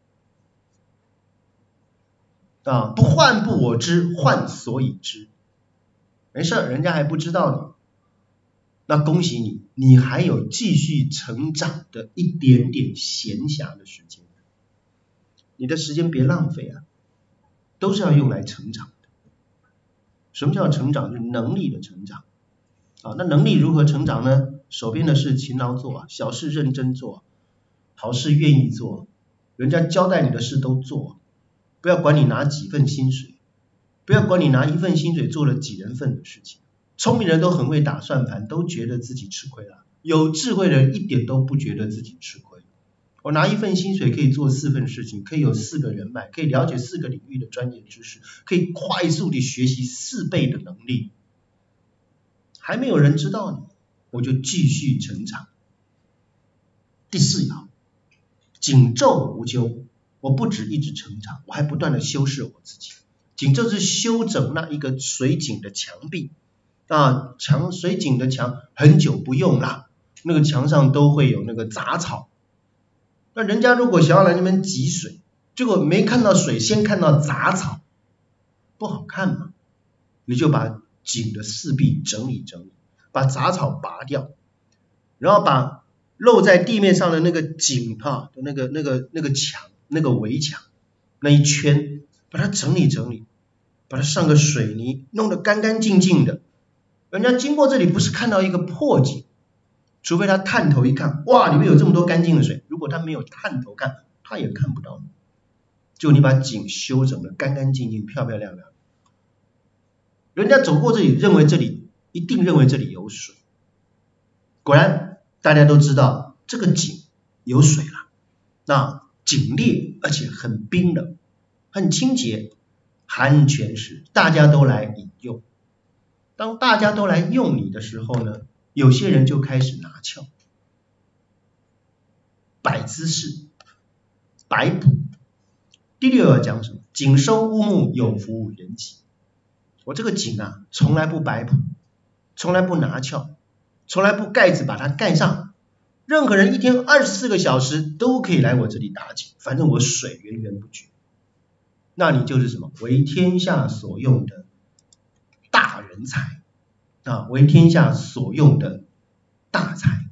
啊，不患不我知，患所以知。没事，人家还不知道你，那恭喜你，你还有继续成长的一点点闲暇的时间。你的时间别浪费啊，都是要用来成长的。什么叫成长？就是能力的成长。啊，那能力如何成长呢？手边的事勤劳做啊，小事认真做，好事愿意做，人家交代你的事都做，不要管你拿几份薪水，不要管你拿一份薪水做了几人份的事情。聪明人都很会打算盘，都觉得自己吃亏了，有智慧的人一点都不觉得自己吃亏。我拿一份薪水可以做四份事情，可以有四个人脉，可以了解四个领域的专业知识，可以快速地学习四倍的能力。还没有人知道你，我就继续成长。第四爻，井昼无咎，我不止一直成长，我还不断的修饰我自己。井昼是修整那一个水井的墙壁啊，墙水井的墙很久不用了，那个墙上都会有那个杂草。那人家如果想要来那边汲水，结果没看到水，先看到杂草，不好看嘛？你就把井的四壁整理整理，把杂草拔掉，然后把露在地面上的那个井哈的那个那个那个墙那个围墙那一圈，把它整理整理，把它上个水泥，弄得干干净净的。人家经过这里不是看到一个破井，除非他探头一看，哇，里面有这么多干净的水。如果他没有探头看，他也看不到你。就你把井修整的干干净净、漂漂亮亮，人家走过这里，认为这里一定认为这里有水。果然，大家都知道这个井有水了。那井裂，而且很冰冷，很清洁，含泉时，大家都来饮用。当大家都来用你的时候呢，有些人就开始拿翘。百姿势，百补。第六要讲什么？井收乌木，有福人吉。我这个井啊，从来不摆谱，从来不拿翘，从来不盖子把它盖上。任何人一天二十四个小时都可以来我这里打井，反正我水源源不绝。那你就是什么？为天下所用的大人才啊，为天下所用的大才。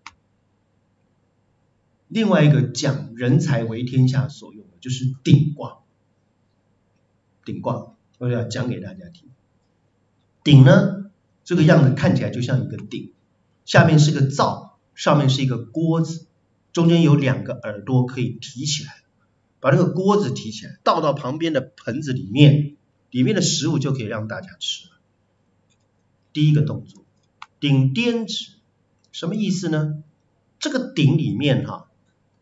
另外一个讲人才为天下所用的就是鼎卦。鼎卦我要讲给大家听。鼎呢，这个样子看起来就像一个鼎，下面是个灶，上面是一个锅子，中间有两个耳朵可以提起来，把那个锅子提起来，倒到旁边的盆子里面，里面的食物就可以让大家吃了。第一个动作，鼎颠直，什么意思呢？这个鼎里面哈、啊，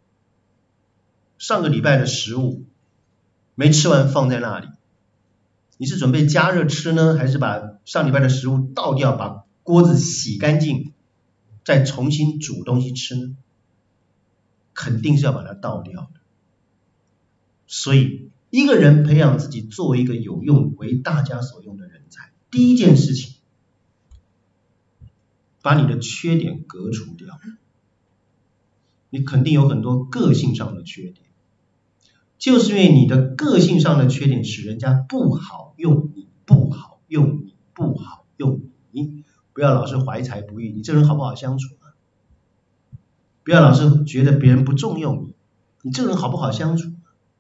上个礼拜的食物没吃完放在那里，你是准备加热吃呢，还是把上礼拜的食物倒掉，把锅子洗干净，再重新煮东西吃呢？肯定是要把它倒掉的。所以一个人培养自己作为一个有用为大家所用的人才，第一件事情，把你的缺点革除掉。你肯定有很多个性上的缺点，就是因为你的个性上的缺点使人家不好用你，不好用你，不好用你。不要老是怀才不遇，你这人好不好相处啊？不要老是觉得别人不重用你，你这人好不好相处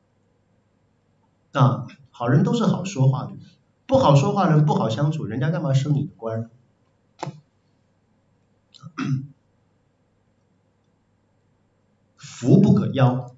啊？啊，好人都是好说话的，不好说话的人不好相处，人家干嘛升你的官呢？福不可邀，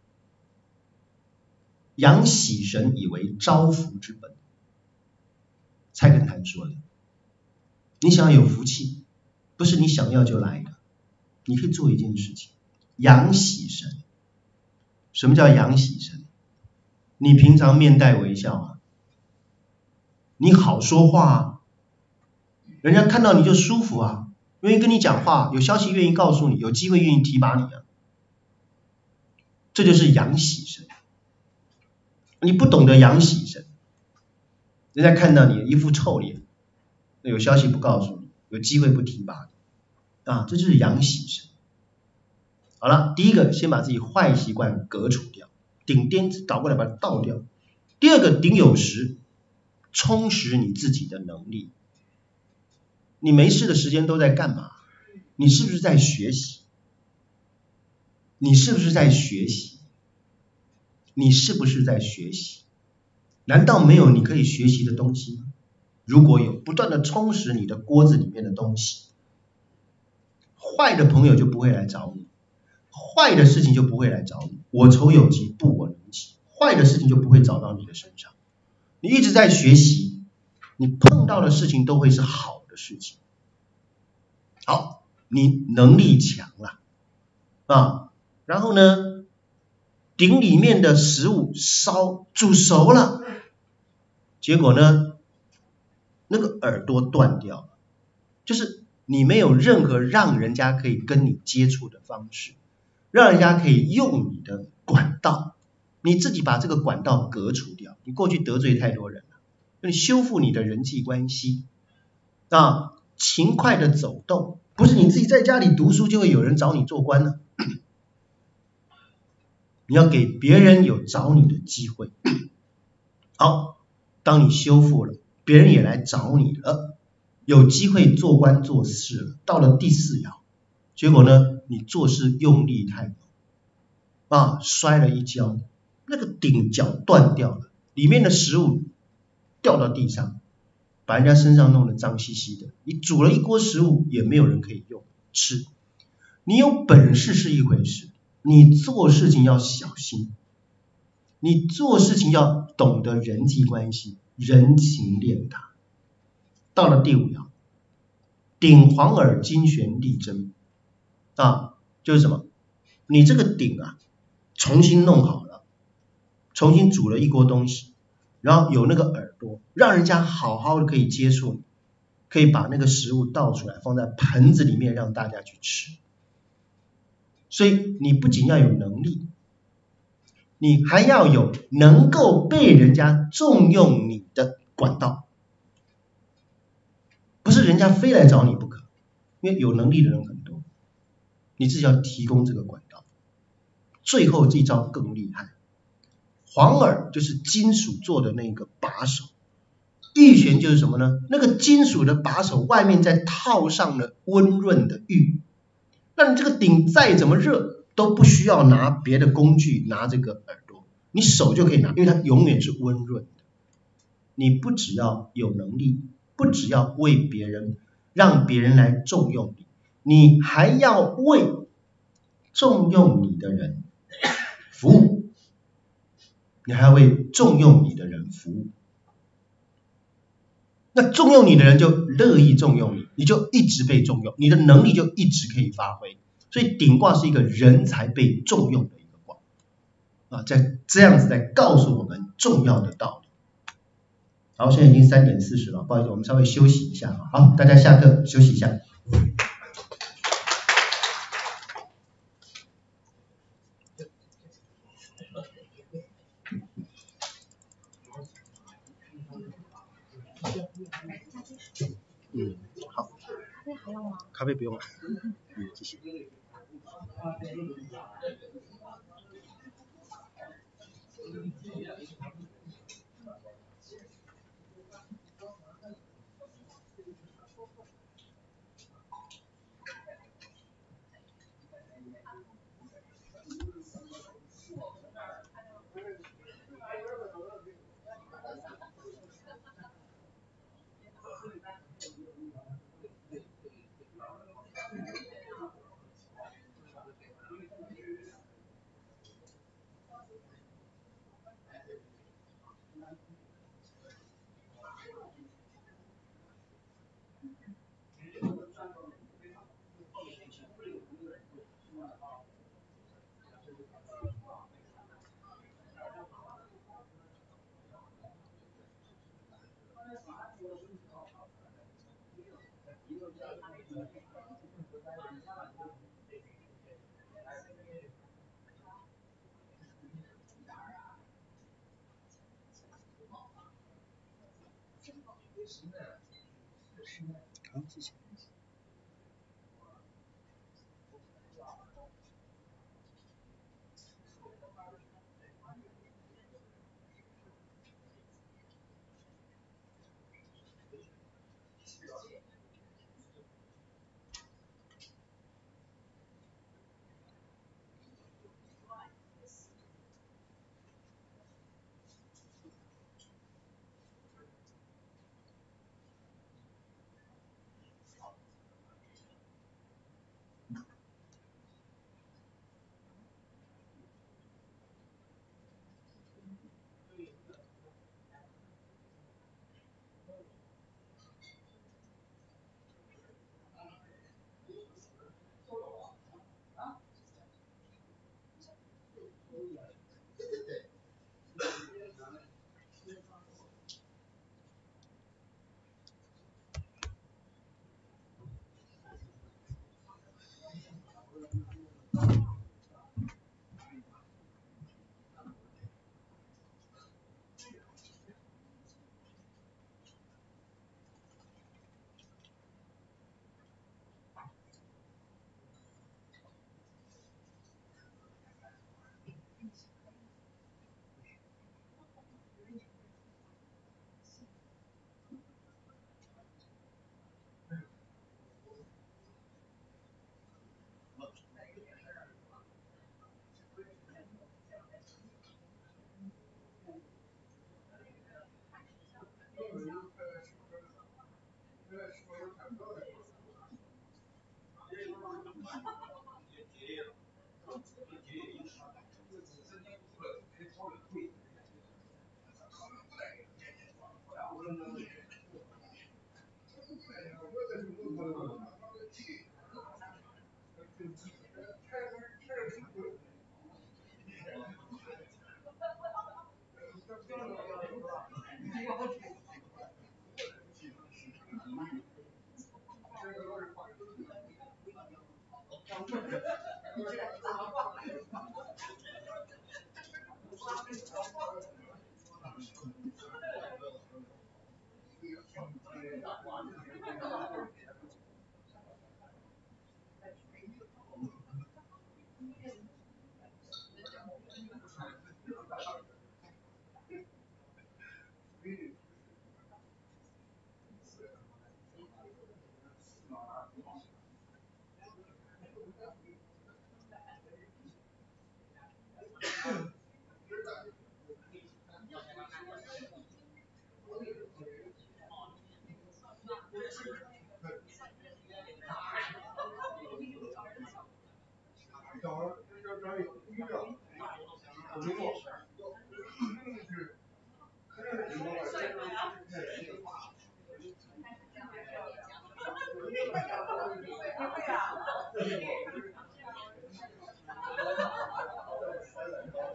养喜神以为招福之本。蔡根谭说的，你想要有福气，不是你想要就来的，你可以做一件事情，养喜神。什么叫养喜神？你平常面带微笑啊，你好说话啊，人家看到你就舒服啊，愿意跟你讲话，有消息愿意告诉你，有机会愿意提拔你啊。这就是养喜神。你不懂得养喜神，人家看到你一副臭脸，有消息不告诉你，有机会不提拔你啊，这就是养喜神。好了，第一个先把自己坏习惯革除掉，顶颠子倒过来把它倒掉。第二个顶有时，充实你自己的能力。你没事的时间都在干嘛？你是不是在学习？你是不是在学习？你是不是在学习？难道没有你可以学习的东西吗？如果有，不断的充实你的锅子里面的东西，坏的朋友就不会来找你，坏的事情就不会来找你。我仇有疾，不我能及，坏的事情就不会找到你的身上。你一直在学习，你碰到的事情都会是好的事情。好，你能力强了啊。然后呢，鼎里面的食物烧煮熟了，结果呢，那个耳朵断掉了，就是你没有任何让人家可以跟你接触的方式，让人家可以用你的管道，你自己把这个管道革除掉。你过去得罪太多人了，你修复你的人际关系啊，勤快的走动，不是你自己在家里读书就会有人找你做官呢。你要给别人有找你的机会。好，当你修复了，别人也来找你了，有机会做官做事了，到了第四爻，结果呢，你做事用力太猛啊，摔了一跤，那个顶角断掉了，里面的食物掉到地上，把人家身上弄得脏兮兮的。你煮了一锅食物，也没有人可以用吃。你有本事是一回事，你做事情要小心，你做事情要懂得人际关系，人情练达。到了第五爻，鼎黄耳金旋利贞啊，就是什么？你这个鼎啊，重新弄好了，重新煮了一锅东西，然后有那个耳朵，让人家好好的可以接触你，可以把那个食物倒出来，放在盆子里面让大家去吃。所以你不仅要有能力，你还要有能够被人家重用你的管道，不是人家非来找你不可，因为有能力的人很多，你自己要提供这个管道。最后这招更厉害，黄耳就是金属做的那个把手，玉璇就是什么呢？那个金属的把手外面再套上了温润的玉，那你这个鼎再怎么热都不需要拿别的工具，拿这个耳朵，你手就可以拿，因为它永远是温润的。你不只要有能力，不只要为别人让别人来重用你，你还要为重用你的人服务，你还要为重用你的人服务。那重用你的人就乐意重用你，你就一直被重用，你的能力就一直可以发挥。所以鼎卦是一个人才被重用的一个卦啊，在这样子在告诉我们重要的道理。好，现在已经三点四十了，不好意思，我们稍微休息一下。好，大家下课休息一下。嗯，好。咖啡还要吗？咖啡不用了。嗯，谢谢。好，谢谢。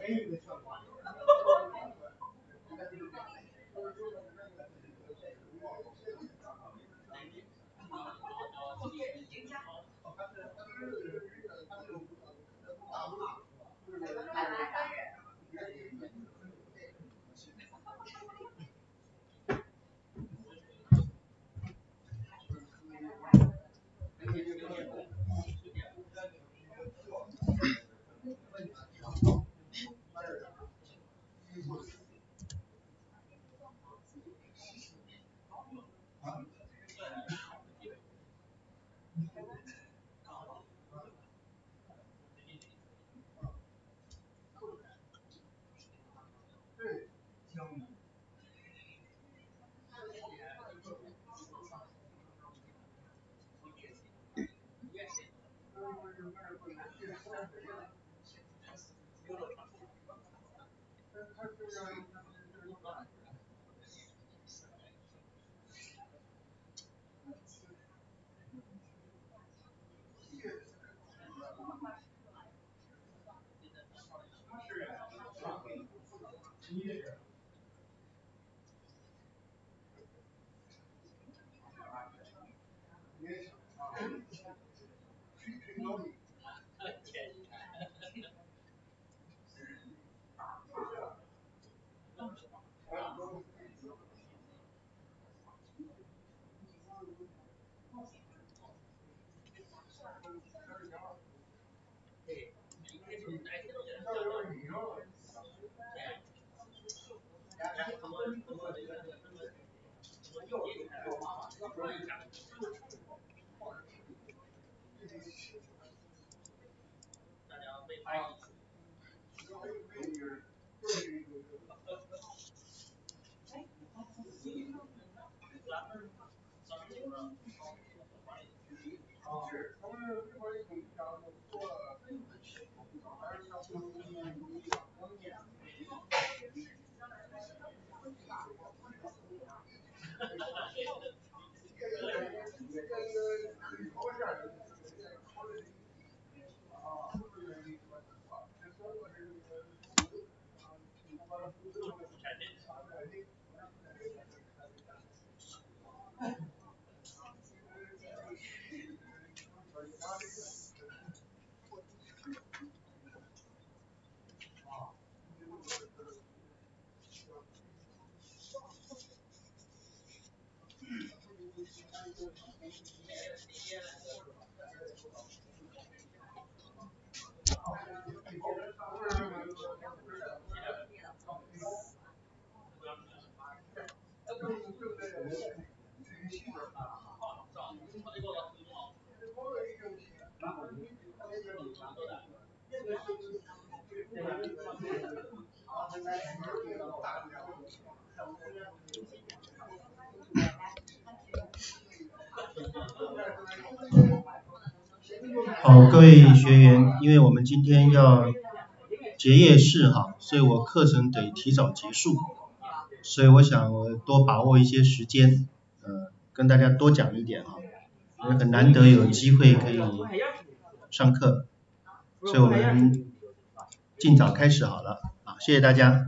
好，各位学员，因为我们今天要结业式哈，所以我课程得提早结束，所以我想我多把握一些时间，呃，跟大家多讲一点哈，因为很难得有机会可以上课，所以我们尽早开始好了，好，谢谢大家。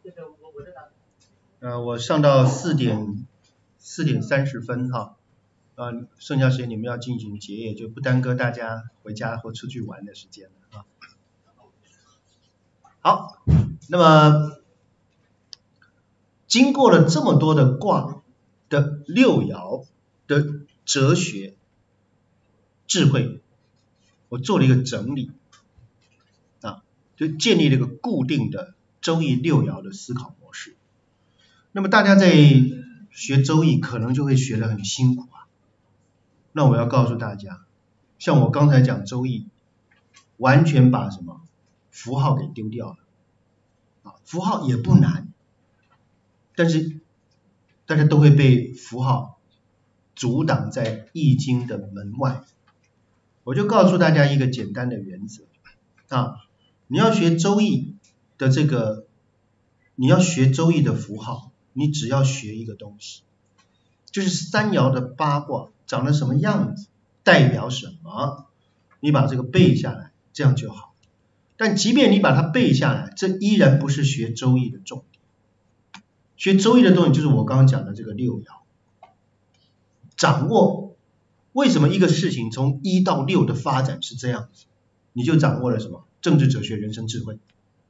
呃，我上到四点四点三十分哈。啊，剩下时间你们要进行结业，就不耽搁大家回家或出去玩的时间了啊。好，那么经过了这么多的卦的六爻的哲学智慧，我做了一个整理啊，就建立了一个固定的周易六爻的思考模式。那么大家在学周易可能就会学得很辛苦啊。那我要告诉大家，像我刚才讲周易，完全把什么符号给丢掉了啊，符号也不难，但是大家都会被符号阻挡在易经的门外。我就告诉大家一个简单的原则啊，你要学周易的这个，你要学周易的符号，你只要学一个东西，就是三爻的八卦长得什么样子，代表什么，你把这个背下来，这样就好。 但即便你把它背下来，这依然不是学周易的重点。学周易的重点就是我刚刚讲的这个六爻，掌握为什么一个事情从一到六的发展是这样子，你就掌握了什么？政治哲学、人生智慧。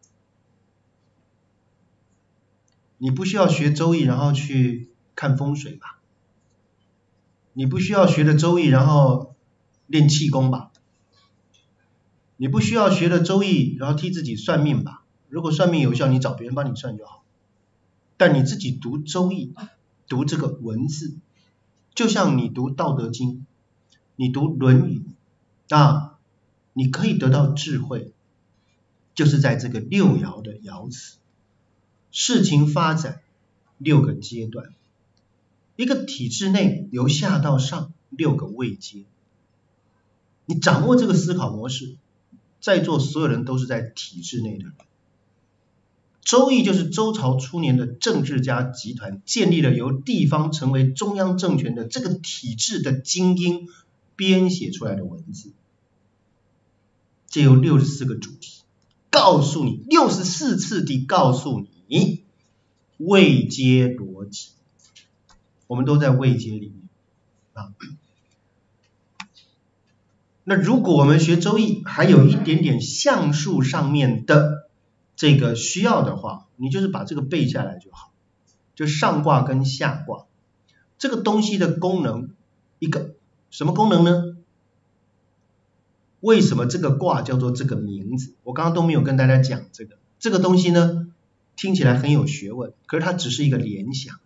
你不需要学周易然后去看风水吧，你不需要学的周易然后练气功吧，你不需要学的周易然后替自己算命吧，如果算命有效你找别人帮你算就好，但你自己读周易，读这个文字，就像你读道德经，你读论语啊，你可以得到智慧，就是在这个六爻的爻辞，事情发展六个阶段，一个体制内由下到上六个位阶，你掌握这个思考模式，在座所有人都是在体制内的人。周易就是周朝初年的政治家集团建立了由地方成为中央政权的这个体制的精英编写出来的文字，这有六十四个主题，告诉你六十四次地告诉你位阶逻辑，我们都在位阶里面啊。那如果我们学周易还有一点点象数上面的这个需要的话，你就是把这个背下来就好，就上卦跟下卦这个东西的功能，一个什么功能呢？为什么这个卦叫做这个名字？我刚刚都没有跟大家讲这个这个东西呢，听起来很有学问，可是它只是一个联想。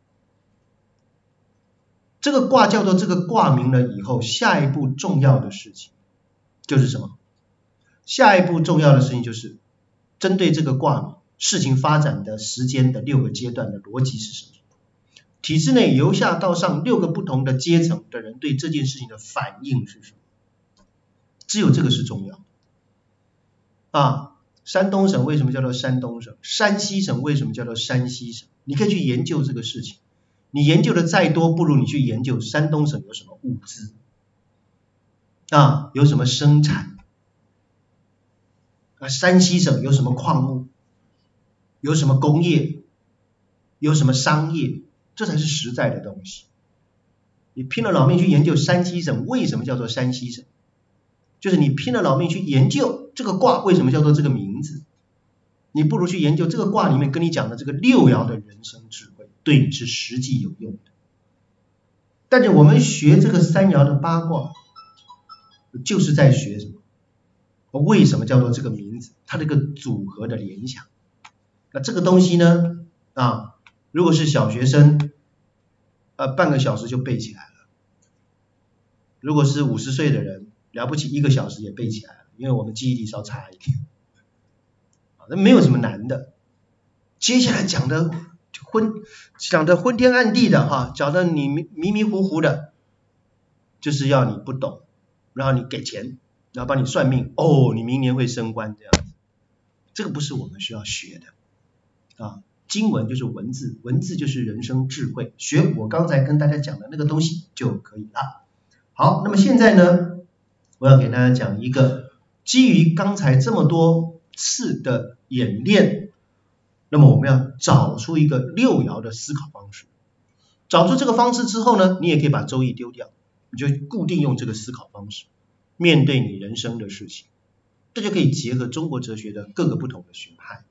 这个卦叫做这个卦名了以后，下一步重要的事情就是什么？下一步重要的事情就是针对这个卦名，事情发展的时间的六个阶段的逻辑是什么？体制内由下到上六个不同的阶层的人对这件事情的反应是什么？只有这个是重要啊！山东省为什么叫做山东省？山西省为什么叫做山西省？你可以去研究这个事情。你研究的再多，不如你去研究山东省有什么物资啊，有什么生产啊，山西省有什么矿物，有什么工业，有什么商业，这才是实在的东西。你拼了老命去研究山西省为什么叫做山西省，就是你拼了老命去研究这个卦为什么叫做这个名字，你不如去研究这个卦里面跟你讲的这个六爻的人生智慧，对你是实际有用的。但是我们学这个三爻的八卦，就是在学什么？为什么叫做这个名字？它这个组合的联想。那这个东西呢，啊，如果是小学生，呃，半个小时就背起来了。如果是五十岁的人，了不起一个小时也背起来了，因为我们记忆力稍差一点。那没有什么难的。接下来讲的昏讲的昏天暗地的哈，讲的你迷迷糊糊的，就是要你不懂，然后你给钱，然后帮你算命，哦，你明年会升官这样子。这个不是我们需要学的啊。经文就是文字，文字就是人生智慧，学我刚才跟大家讲的那个东西就可以了。好，那么现在呢，我要给大家讲一个基于刚才这么多次的演练，那么我们要找出一个六爻的思考方式。找出这个方式之后呢，你也可以把周易丢掉，你就固定用这个思考方式面对你人生的事情，这就可以结合中国哲学的各个不同的学派。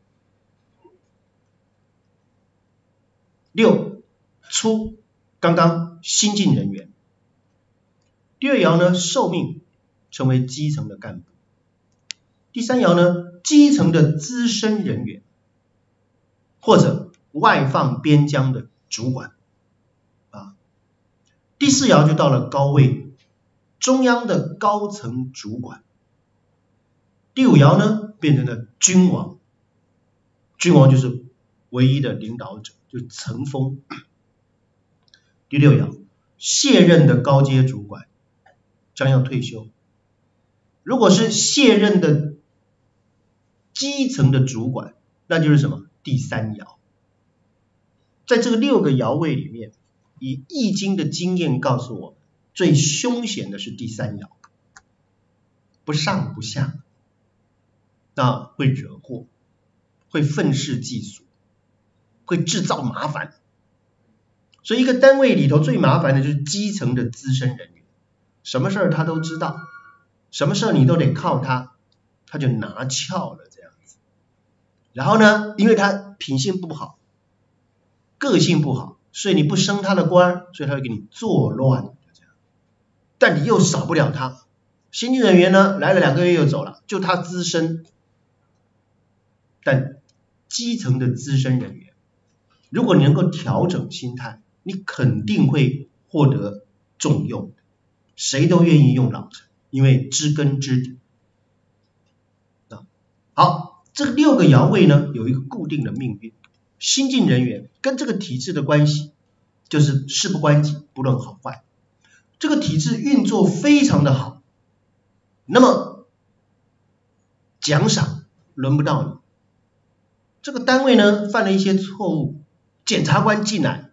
六初，刚刚新进人员。第二爻呢，受命成为基层的干部。第三爻呢，基层的资深人员，或者外放边疆的主管啊。第四爻就到了高位，中央的高层主管。第五爻呢，变成了君王，君王就是唯一的领导者，就层峰。第六爻，卸任的高阶主管将要退休。如果是卸任的基层的主管，那就是什么？第三爻。在这个六个爻位里面，以易经的经验告诉我们，最凶险的是第三爻，不上不下。 啊，会惹祸，会愤世嫉俗，会制造麻烦。所以一个单位里头最麻烦的就是基层的资深人员，什么事儿他都知道，什么事儿你都得靠他，他就拿翘了这样子。然后呢，因为他品性不好，个性不好，所以你不升他的官，所以他会给你作乱，就这样。但你又少不了他。新进人员呢，来了两个月又走了，就他资深。但基层的资深人员，如果你能够调整心态，你肯定会获得重用，谁都愿意用老臣，因为知根知底。好，这六个爻位呢有一个固定的命运，新进人员跟这个体制的关系就是事不关己，不论好坏。这个体制运作非常的好，那么奖赏轮不到你。这个单位呢犯了一些错误，检察官进来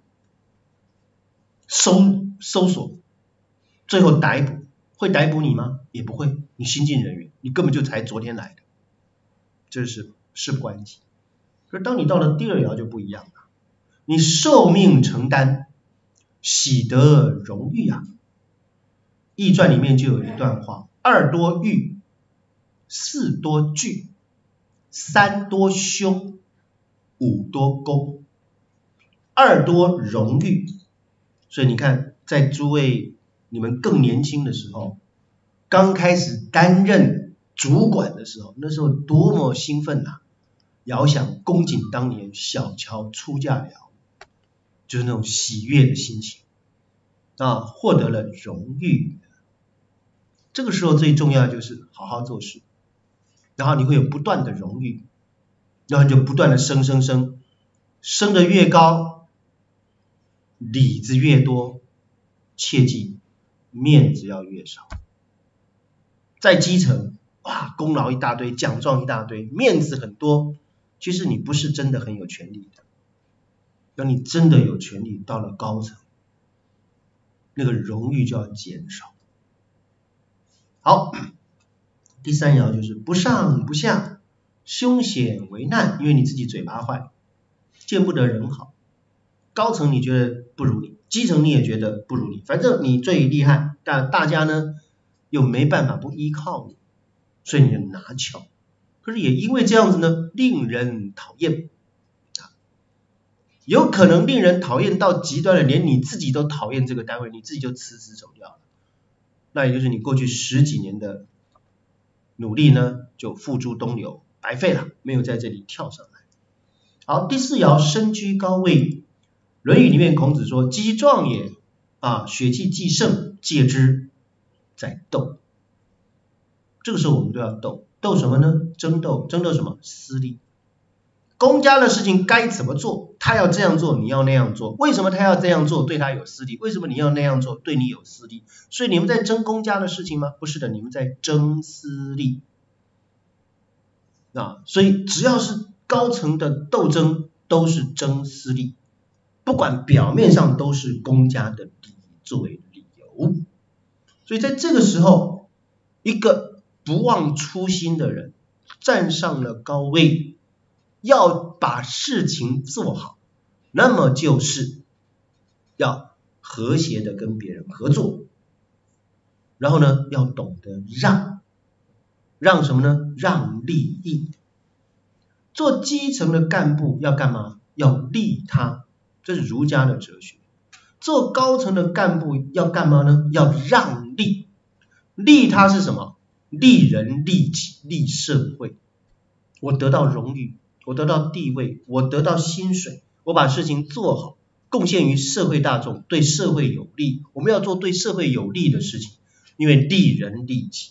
搜搜索，最后逮捕，会逮捕你吗？也不会，你新进人员，你根本就才昨天来的，这是事不关己。可是当你到了第二爻就不一样了，你受命承担，喜得荣誉啊。易传里面就有一段话：二多欲，四多惧，三多凶，五多功。二多荣誉，所以你看，在诸位你们更年轻的时候，刚开始担任主管的时候，那时候多么兴奋啊！遥想公瑾当年小乔出嫁了，就是那种喜悦的心情啊，获得了荣誉。这个时候最重要的就是好好做事，然后你会有不断的荣誉，然后你就不断的升升升，升得越高，里子越多，切记面子要越少。在基层，哇，功劳一大堆，奖状一大堆，面子很多，其实你不是真的很有权利的。当你真的有权利到了高层，那个荣誉就要减少。好，第三爻就是不上不下，凶险为难，因为你自己嘴巴坏，见不得人好。高层你觉得不如你，基层你也觉得不如你，反正你最厉害，但大家呢又没办法不依靠你，所以你就拿翘。可是也因为这样子呢，令人讨厌，有可能令人讨厌到极端的，连你自己都讨厌这个单位，你自己就辞职走掉了。那也就是你过去十几年的努力呢，就付诸东流，白费了，没有在这里跳上来。好，第四爻身居高位，论语里面孔子说：积壮也啊，血气既盛，戒之在斗。这个时候我们都要斗，斗什么呢？争斗，争斗什么？私利。公家的事情该怎么做？他要这样做，你要那样做。为什么他要这样做？对他有私利。为什么你要那样做？对你有私利。所以你们在争公家的事情吗？不是的，你们在争私利。啊，所以只要是高层的斗争，都是争私利，不管表面上都是公家的利益作为理由。所以在这个时候，一个不忘初心的人站上了高位，要把事情做好，那么就是要和谐的跟别人合作，然后呢要懂得让，让什么呢？让利益。做基层的干部要干嘛？要利他，这是儒家的哲学。做高层的干部要干嘛呢？要让利。利他是什么？利人利己利社会。我得到荣誉，我得到地位，我得到薪水，我把事情做好，贡献于社会大众，对社会有利。我们要做对社会有利的事情，因为利人利己。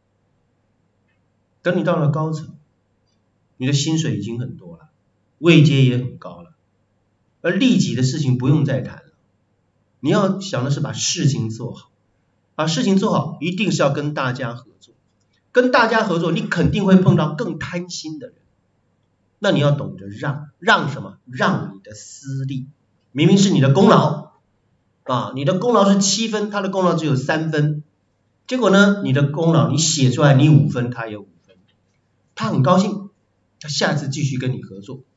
等你到了高层，你的薪水已经很多了，位阶也很高了，而利己的事情不用再谈了。你要想的是把事情做好，把事情做好一定是要跟大家合作，跟大家合作你肯定会碰到更贪心的人，那你要懂得让，让什么？让你的私利。明明是你的功劳啊，你的功劳是七分，他的功劳只有三分，结果呢你的功劳你写出来你五分，他有五分， 他很高兴，他下次继续跟你合作。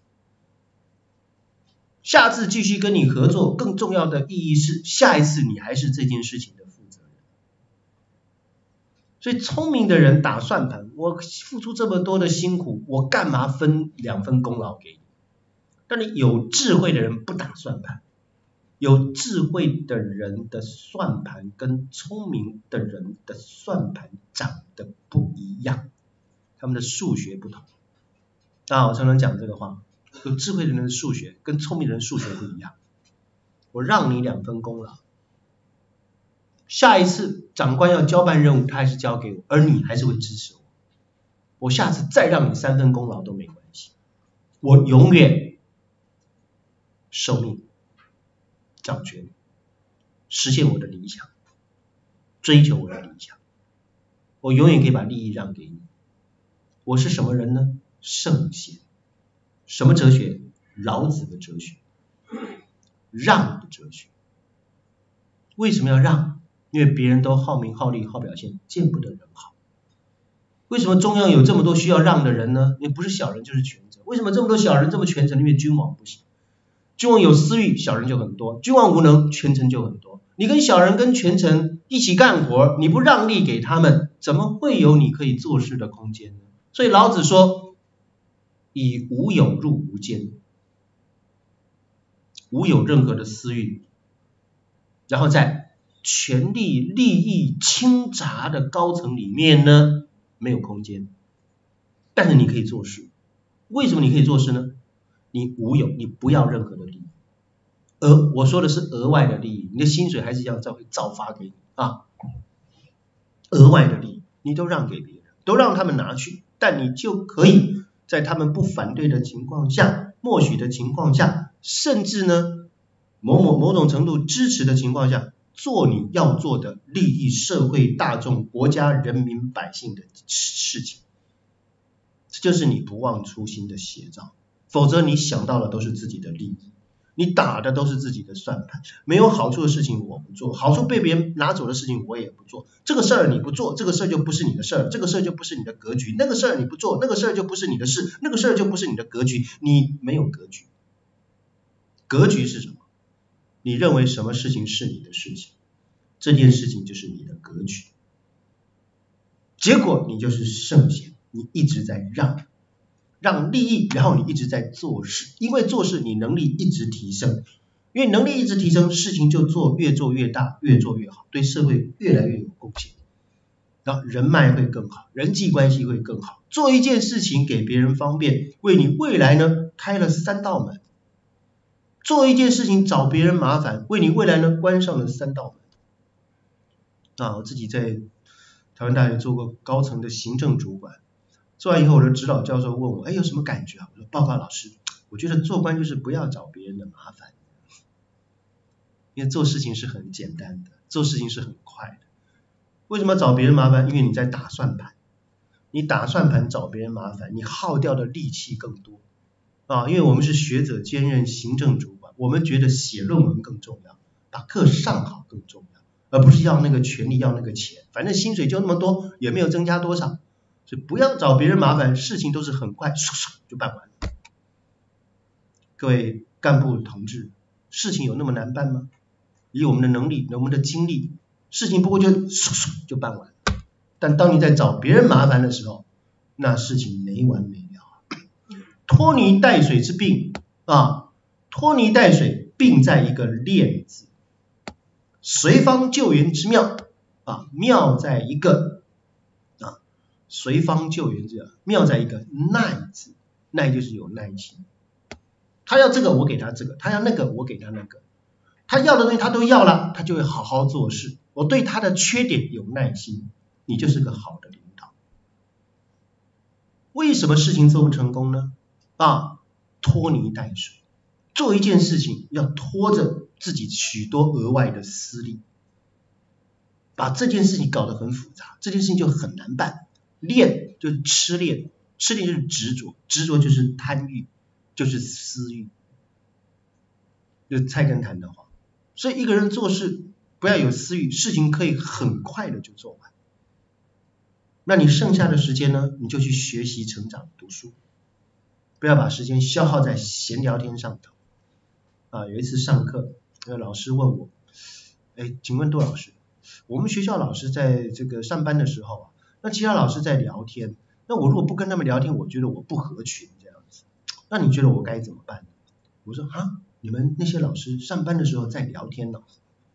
下次继续跟你合作，更重要的意义是，下一次你还是这件事情的负责人。所以聪明的人打算盘，我付出这么多的辛苦，我干嘛分两分功劳给你？但你有智慧的人不打算盘，有智慧的人的算盘跟聪明的人的算盘长得不一样，他们的数学不同。啊，我常常讲这个话，有智慧的人的数学跟聪明的人数学不一样。我让你两分功劳，下一次长官要交办任务，他还是交给我，而你还是会支持我。我下次再让你三分功劳都没关系，我永远受命掌权，实现我的理想，追求我的理想，我永远可以把利益让给你。我是什么人呢？圣贤。什么哲学？老子的哲学，让的哲学。为什么要让？因为别人都好名好利好表现，见不得人好。为什么中央有这么多需要让的人呢？因为不是小人就是权臣。为什么这么多小人这么权臣？因为君王不行，君王有私欲，小人就很多；君王无能，权臣就很多。你跟小人跟权臣一起干活，你不让利给他们，怎么会有你可以做事的空间呢？所以老子说，以无有入无间，无有任何的私欲，然后在权力利益倾轧的高层里面呢，没有空间，但是你可以做事。为什么你可以做事呢？你无有，你不要任何的利益，而我说的是额外的利益，你的薪水还是一样照会照发给你啊，额外的利益你都让给别人，都让他们拿去，但你就可以在他们不反对的情况下，默许的情况下，甚至呢某某某种程度支持的情况下，做你要做的利益社会大众国家人民百姓的事情。这就是你不忘初心的写照，否则你想到的都是自己的利益，你打的都是自己的算盘，没有好处的事情我不做，好处被别人拿走的事情我也不做，这个事儿你不做，这个事儿就不是你的事儿，这个事儿就不是你的格局，那个事儿你不做，那个事儿就不是你的事，那个事儿就不是你的格局，你没有格局。格局是什么？你认为什么事情是你的事情，这件事情就是你的格局，结果你就是圣贤，你一直在让让利益，然后你一直在做事，因为做事你能力一直提升，因为能力一直提升，事情就做越做越大，越做越好，对社会越来越有贡献，然后人脉会更好，人际关系会更好，做一件事情给别人方便，为你未来呢开了三道门，做一件事情找别人麻烦，为你未来呢关上了三道门。啊，我自己在台湾大学做过高层的行政主管，做完以后我的指导教授问我，哎，有什么感觉啊？我说报告老师，我觉得做官就是不要找别人的麻烦，因为做事情是很简单的，做事情是很快的。为什么找别人麻烦？因为你在打算盘，你打算盘找别人麻烦，你耗掉的力气更多啊。因为我们是学者兼任行政主管，我们觉得写论文更重要，把课上好更重要，而不是要那个权利，要那个钱，反正薪水就那么多，也没有增加多少，所以不要找别人麻烦，事情都是很快唰唰就办完了。各位干部同志，事情有那么难办吗？以我们的能力，我们的精力，事情不过就唰唰就办完了。但当你在找别人麻烦的时候，那事情没完没了。拖泥带水之病啊，拖泥带水，病在一个练字。随方救援之妙啊，妙在一个啊，随方救援之妙在一个耐字，耐就是有耐心。他要这个我给他这个，他要那个我给他那个，他要的东西他都要了，他就会好好做事。我对他的缺点有耐心，你就是个好的领导。为什么事情做不成功呢？啊，拖泥带水，做一件事情要拖着自己许多额外的私利，把这件事情搞得很复杂，这件事情就很难办。恋就是痴恋，痴恋就是执着，执着就是贪欲，就是私欲，就是菜根谭的话。所以一个人做事不要有私欲，事情可以很快的就做完。 那你剩下的时间呢，你就去学习成长读书，不要把时间消耗在闲聊天上头。啊，有一次上课，那个老师问我，哎，请问杜老师，我们学校老师在这个上班的时候啊，那其他老师在聊天，那我如果不跟他们聊天，我觉得我不合群这样子，那你觉得我该怎么办？我说啊，你们那些老师上班的时候在聊天呢，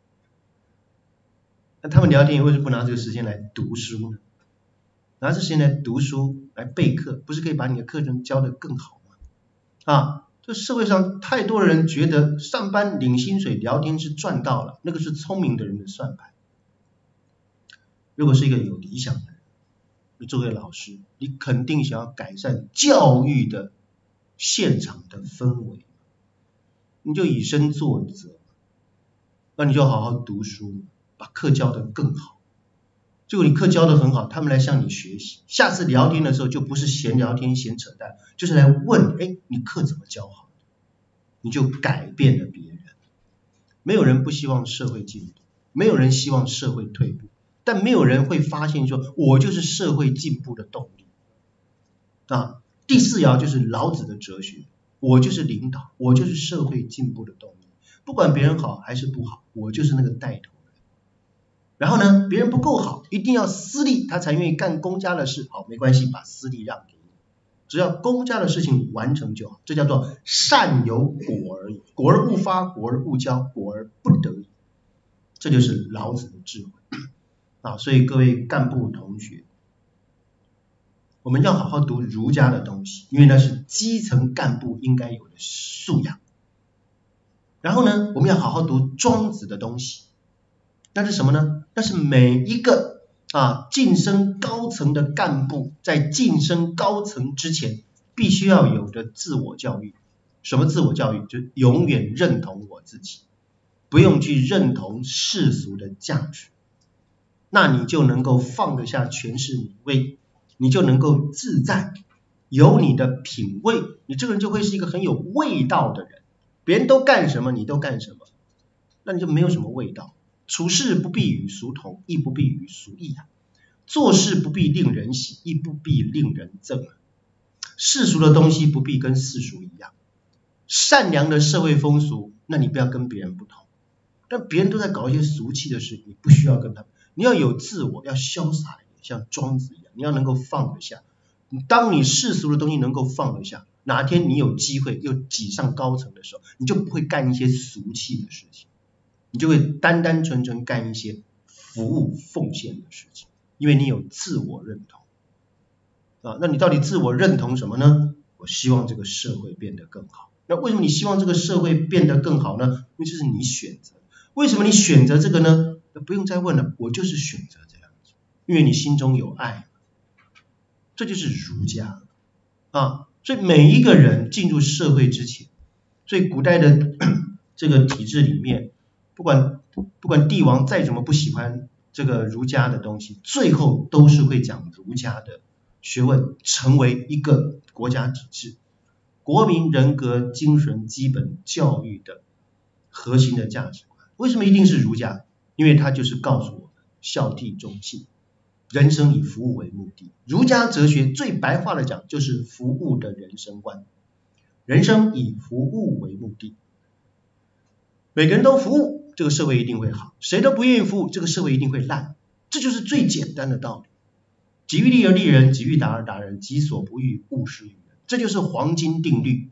那他们聊天为什么不拿这个时间来读书呢？拿这时间来读书来备课，不是可以把你的课程教得更好吗？啊，这社会上太多的人觉得上班领薪水聊天是赚到了，那个是聪明的人的算盘。如果是一个有理想的人，你作为老师，你肯定想要改善教育的现场的氛围，你就以身作则，那你就好好读书，把课教得更好。结果你课教得很好，他们来向你学习，下次聊天的时候就不是闲聊天闲扯淡，就是来问，哎，你课怎么教好？你就改变了别人。没有人不希望社会进步，没有人希望社会退步，但没有人会发现说我就是社会进步的动力。啊，第四爻就是老子的哲学，我就是领导，我就是社会进步的动力，不管别人好还是不好，我就是那个带头。然后呢，别人不够好，一定要私利，他才愿意干公家的事。好，没关系，把私利让给你，只要公家的事情完成就好。这叫做善有果而已，果而勿发，果而勿骄，果而不得已。这就是老子的智慧啊！所以各位干部同学，我们要好好读儒家的东西，因为那是基层干部应该有的素养。然后呢，我们要好好读庄子的东西。那是什么呢？那是每一个啊晋升高层的干部在晋升高层之前必须要有的自我教育。什么自我教育？就永远认同我自己，不用去认同世俗的价值，那你就能够放得下权势名位，你就能够自在，有你的品味，你这个人就会是一个很有味道的人。别人都干什么你都干什么，那你就没有什么味道。处事不必与俗同，亦不必与俗异啊。做事不必令人喜，亦不必令人憎啊。世俗的东西不必跟世俗一样，善良的社会风俗，那你不要跟别人不同。但别人都在搞一些俗气的事，你不需要跟他们。你要有自我，要潇洒一点，像庄子一样，你要能够放得下。当你世俗的东西能够放得下，哪天你有机会又挤上高层的时候，你就不会干一些俗气的事情。你就会单单纯纯干一些服务奉献的事情，因为你有自我认同啊。那你到底自我认同什么呢？我希望这个社会变得更好。那为什么你希望这个社会变得更好呢？因为这是你选择。为什么你选择这个呢？那不用再问了，我就是选择这样子，因为你心中有爱，这就是儒家啊。所以每一个人进入社会之前，所以古代的这个体制里面，不管不管帝王再怎么不喜欢这个儒家的东西，最后都是会讲儒家的学问，成为一个国家体制、国民人格精神基本教育的核心的价值观。为什么一定是儒家？因为它就是告诉我们孝悌忠信，人生以服务为目的。儒家哲学最白话的讲，就是服务的人生观，人生以服务为目的。每个人都服务，这个社会一定会好，谁都不愿意服务，这个社会一定会烂。这就是最简单的道理。己欲立而立人，己欲达而达人，己所不欲，勿施于人。这就是黄金定律。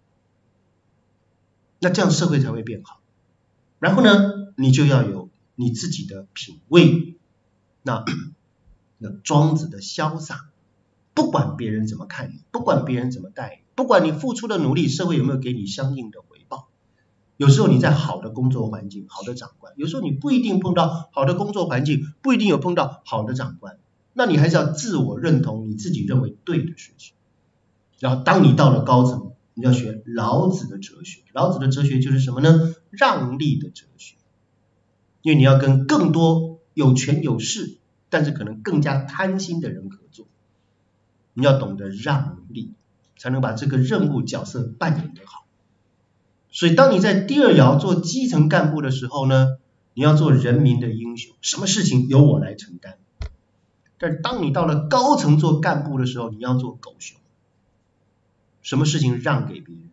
那这样社会才会变好。然后呢，你就要有你自己的品味。那那庄子的潇洒，不管别人怎么看你，不管别人怎么待你，不管你付出的努力，社会有没有给你相应的回报。有时候你在好的工作环境，好的长官，有时候你不一定碰到好的工作环境，不一定有碰到好的长官，那你还是要自我认同你自己认为对的事情。然后当你到了高层，你要学老子的哲学。老子的哲学就是什么呢？让利的哲学。因为你要跟更多有权有势，但是可能更加贪心的人合作，你要懂得让利，才能把这个任务角色扮演得好。所以当你在第二爻做基层干部的时候呢，你要做人民的英雄，什么事情由我来承担。 但是当你到了高层做干部的时候，你要做狗熊，什么事情让给别人，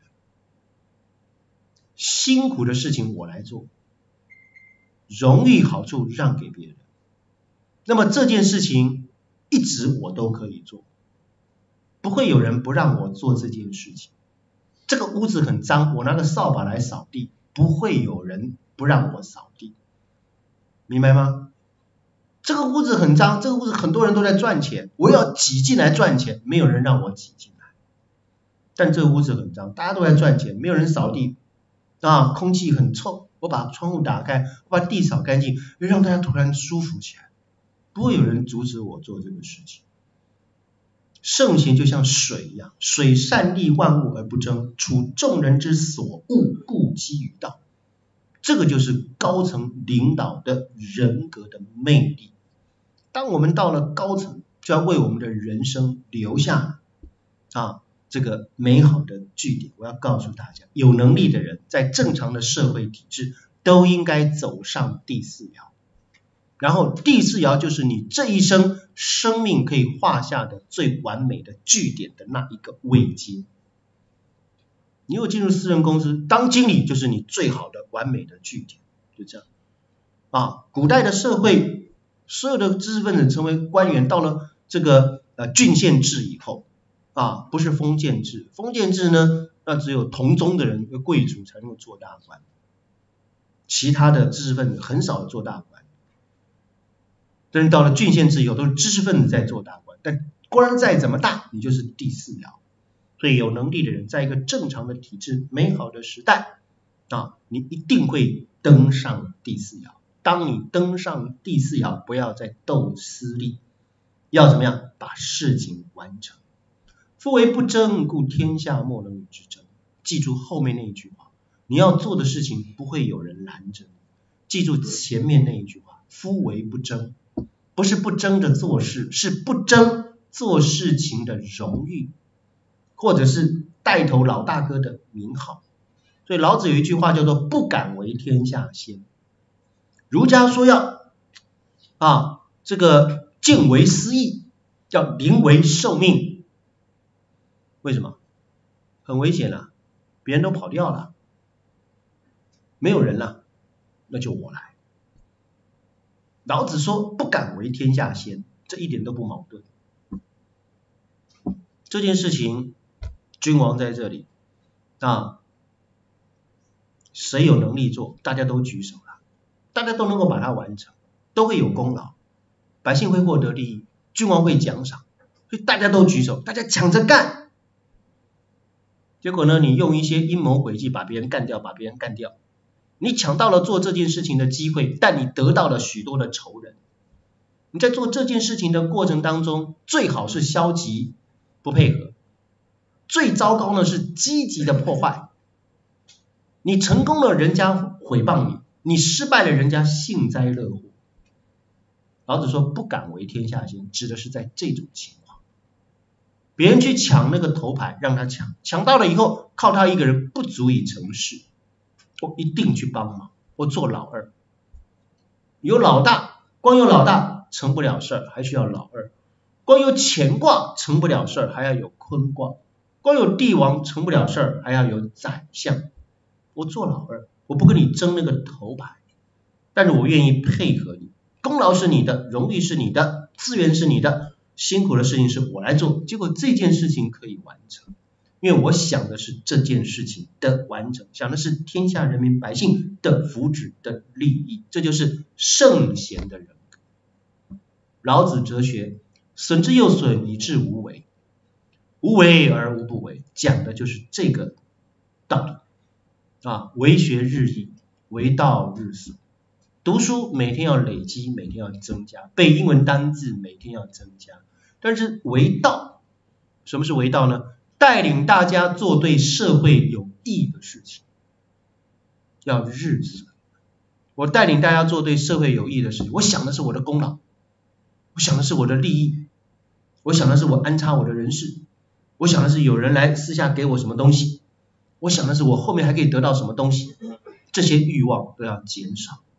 辛苦的事情我来做，荣誉好处让给别人，那么这件事情一直我都可以做，不会有人不让我做这件事情。这个屋子很脏，我拿个扫把来扫地，不会有人不让我扫地，明白吗？这个屋子很脏，这个屋子很多人都在赚钱，我要挤进来赚钱，没有人让我挤进来。但这个屋子很脏，大家都在赚钱，没有人扫地啊，空气很臭，我把窗户打开，我把地扫干净，让大家突然舒服起来，不会有人阻止我做这个事情。圣贤就像水一样，水善利万物而不争，处众人之所恶，故几于道。这个就是高层领导的人格的魅力。当我们到了高层，就要为我们的人生留下啊这个美好的据点。我要告诉大家，有能力的人在正常的社会体制都应该走上第四爻。然后第四爻就是你这一生生命可以画下的最完美的句点的那一个位阶。你有进入私人公司当经理，就是你最好的完美的句点，就这样啊。古代的社会，所有的知识分子成为官员，到了这个呃郡县制以后啊，不是封建制，封建制呢，那只有同宗的人，贵族才能够做大官，其他的知识分子很少做大官。但是到了郡县制以后，都是知识分子在做大官，但官再怎么大，你就是第四爻。所以有能力的人，在一个正常的体制、美好的时代啊，你一定会登上第四爻。当你登上第四爻，不要再斗私利，要怎么样把事情完成？夫为不争，故天下莫能与之争。记住后面那一句话，你要做的事情不会有人拦着你。记住前面那一句话，夫为不争，不是不争着做事，是不争做事情的荣誉，或者是带头老大哥的名号。所以老子有一句话叫做不敢为天下先。儒家说要啊这个敬为私义，要临危受命。为什么？很危险啊，别人都跑掉了，没有人了，那就我来。老子说不敢为天下先，这一点都不矛盾。这件事情君王在这里啊，谁有能力做，大家都举手了，大家都能够把它完成，都会有功劳，百姓会获得利益，君王会奖赏，所以大家都举手，大家抢着干。结果呢，你用一些阴谋诡计把别人干掉，把别人干掉，你抢到了做这件事情的机会，但你得到了许多的仇人。你在做这件事情的过程当中，最好是消极不配合，最糟糕的是积极的破坏。你成功了，人家诽谤你；你失败了，人家幸灾乐祸。老子说不敢为天下先，指的是在这种情况，别人去抢那个头牌，让他抢，抢到了以后，靠他一个人不足以成事，我一定去帮忙，我做老二。有老大，光有老大成不了事儿，还需要老二；光有乾卦成不了事儿，还要有坤卦；光有帝王成不了事儿，还要有宰相。我做老二，我不跟你争那个头牌，但是我愿意配合你，功劳是你的，荣誉是你的，资源是你的，辛苦的事情是我来做，结果这件事情可以完成，因为我想的是这件事情的完成，想的是天下人民百姓的福祉的利益，这就是圣贤的人格。老子哲学，损之又损，以至无为，无为而无不为，讲的就是这个道理啊。为学日益，为道日损。读书每天要累积，每天要增加，背英文单字每天要增加。但是为道，什么是为道呢？带领大家做对社会有益的事情，要日损。我带领大家做对社会有益的事情，我想的是我的功劳，我想的是我的利益，我想的是我安插我的人事，我想的是有人来私下给我什么东西，我想的是我后面还可以得到什么东西，这些欲望都要减少。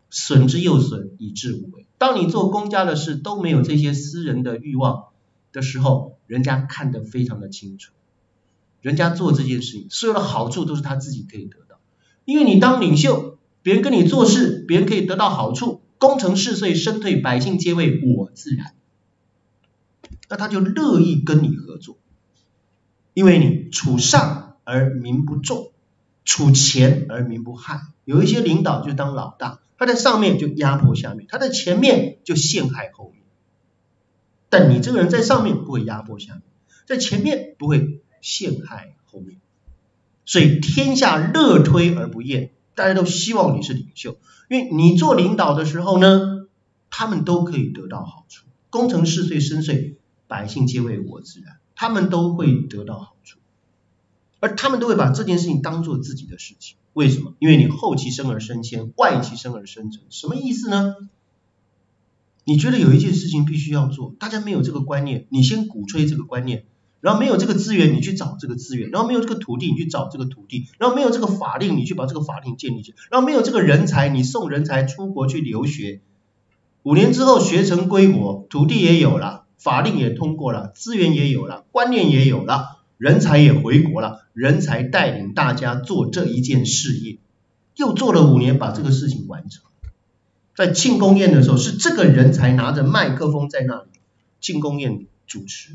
损之又损，以至无为。当你做公家的事都没有这些私人的欲望的时候，人家看得非常的清楚，人家做这件事情所有的好处都是他自己可以得到，因为你当领袖，别人跟你做事，别人可以得到好处，功成事遂，身退，百姓皆为我自然，那他就乐意跟你合作，因为你处上而民不重，处前而民不害。有一些领导就当老大，他在上面就压迫下面，他在前面就陷害后面，但你这个人在上面不会压迫下面，在前面不会陷害后面，所以天下乐推而不厌，大家都希望你是领袖，因为你做领导的时候呢，他们都可以得到好处，功成事遂，身遂，百姓皆为我自然，他们都会得到好处，而他们都会把这件事情当做自己的事情。为什么？因为你后其生而身先，外其生而生存。什么意思呢？你觉得有一件事情必须要做，大家没有这个观念，你先鼓吹这个观念，然后没有这个资源你去找这个资源，然后没有这个土地你去找这个土地，然后没有这个法令你去把这个法令建立起来，然后没有这个人才你送人才出国去留学，五年之后学成归国，土地也有了，法令也通过了，资源也有了，观念也有了，人才也回国了，人才带领大家做这一件事业，又做了五年把这个事情完成。在庆功宴的时候，是这个人才拿着麦克风在那里庆功宴主持，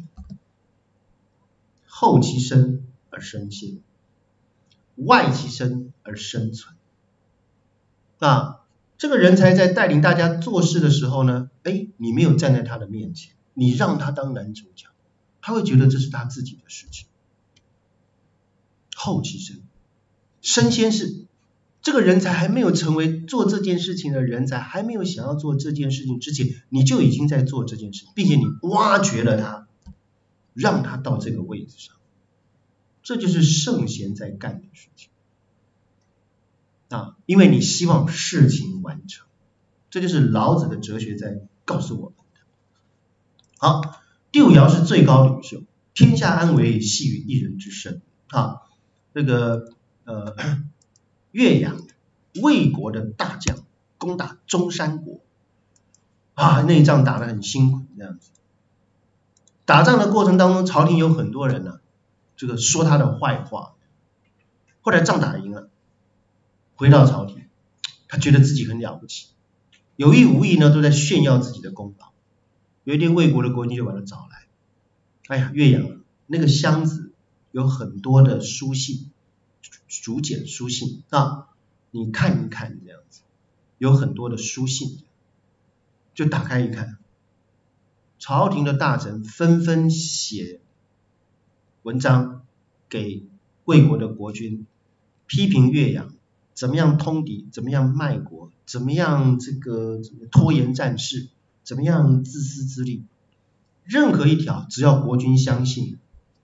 后其生而身先，外其生而生存。啊，这个人才在带领大家做事的时候呢，哎，你没有站在他的面前，你让他当男主角，他会觉得这是他自己的事情。后其生，身先是这个人才还没有成为做这件事情的人才，还没有想要做这件事情之前，你就已经在做这件事，并且你挖掘了他，让他到这个位置上，这就是圣贤在干的事情啊！因为你希望事情完成，这就是老子的哲学在告诉我们的。好，第五爻是最高领袖，天下安危，系于一人之身啊。这个呃。岳阳魏国的大将攻打中山国啊，那一仗打得很辛苦，这样子。打仗的过程当中，朝廷有很多人呢、啊，这个说他的坏话。后来仗打赢了，回到朝廷，他觉得自己很了不起，有意无意呢都在炫耀自己的功劳。有一天，魏国的国君就把他找来，哎呀，岳阳那个箱子有很多的书信。竹简书信啊，你看一看这样子，有很多的书信，就打开一看，朝廷的大臣纷纷写文章给魏国的国君，批评岳阳怎么样通敌，怎么样卖国，怎么样这个拖延战事，怎么样自私自利，任何一条只要国君相信，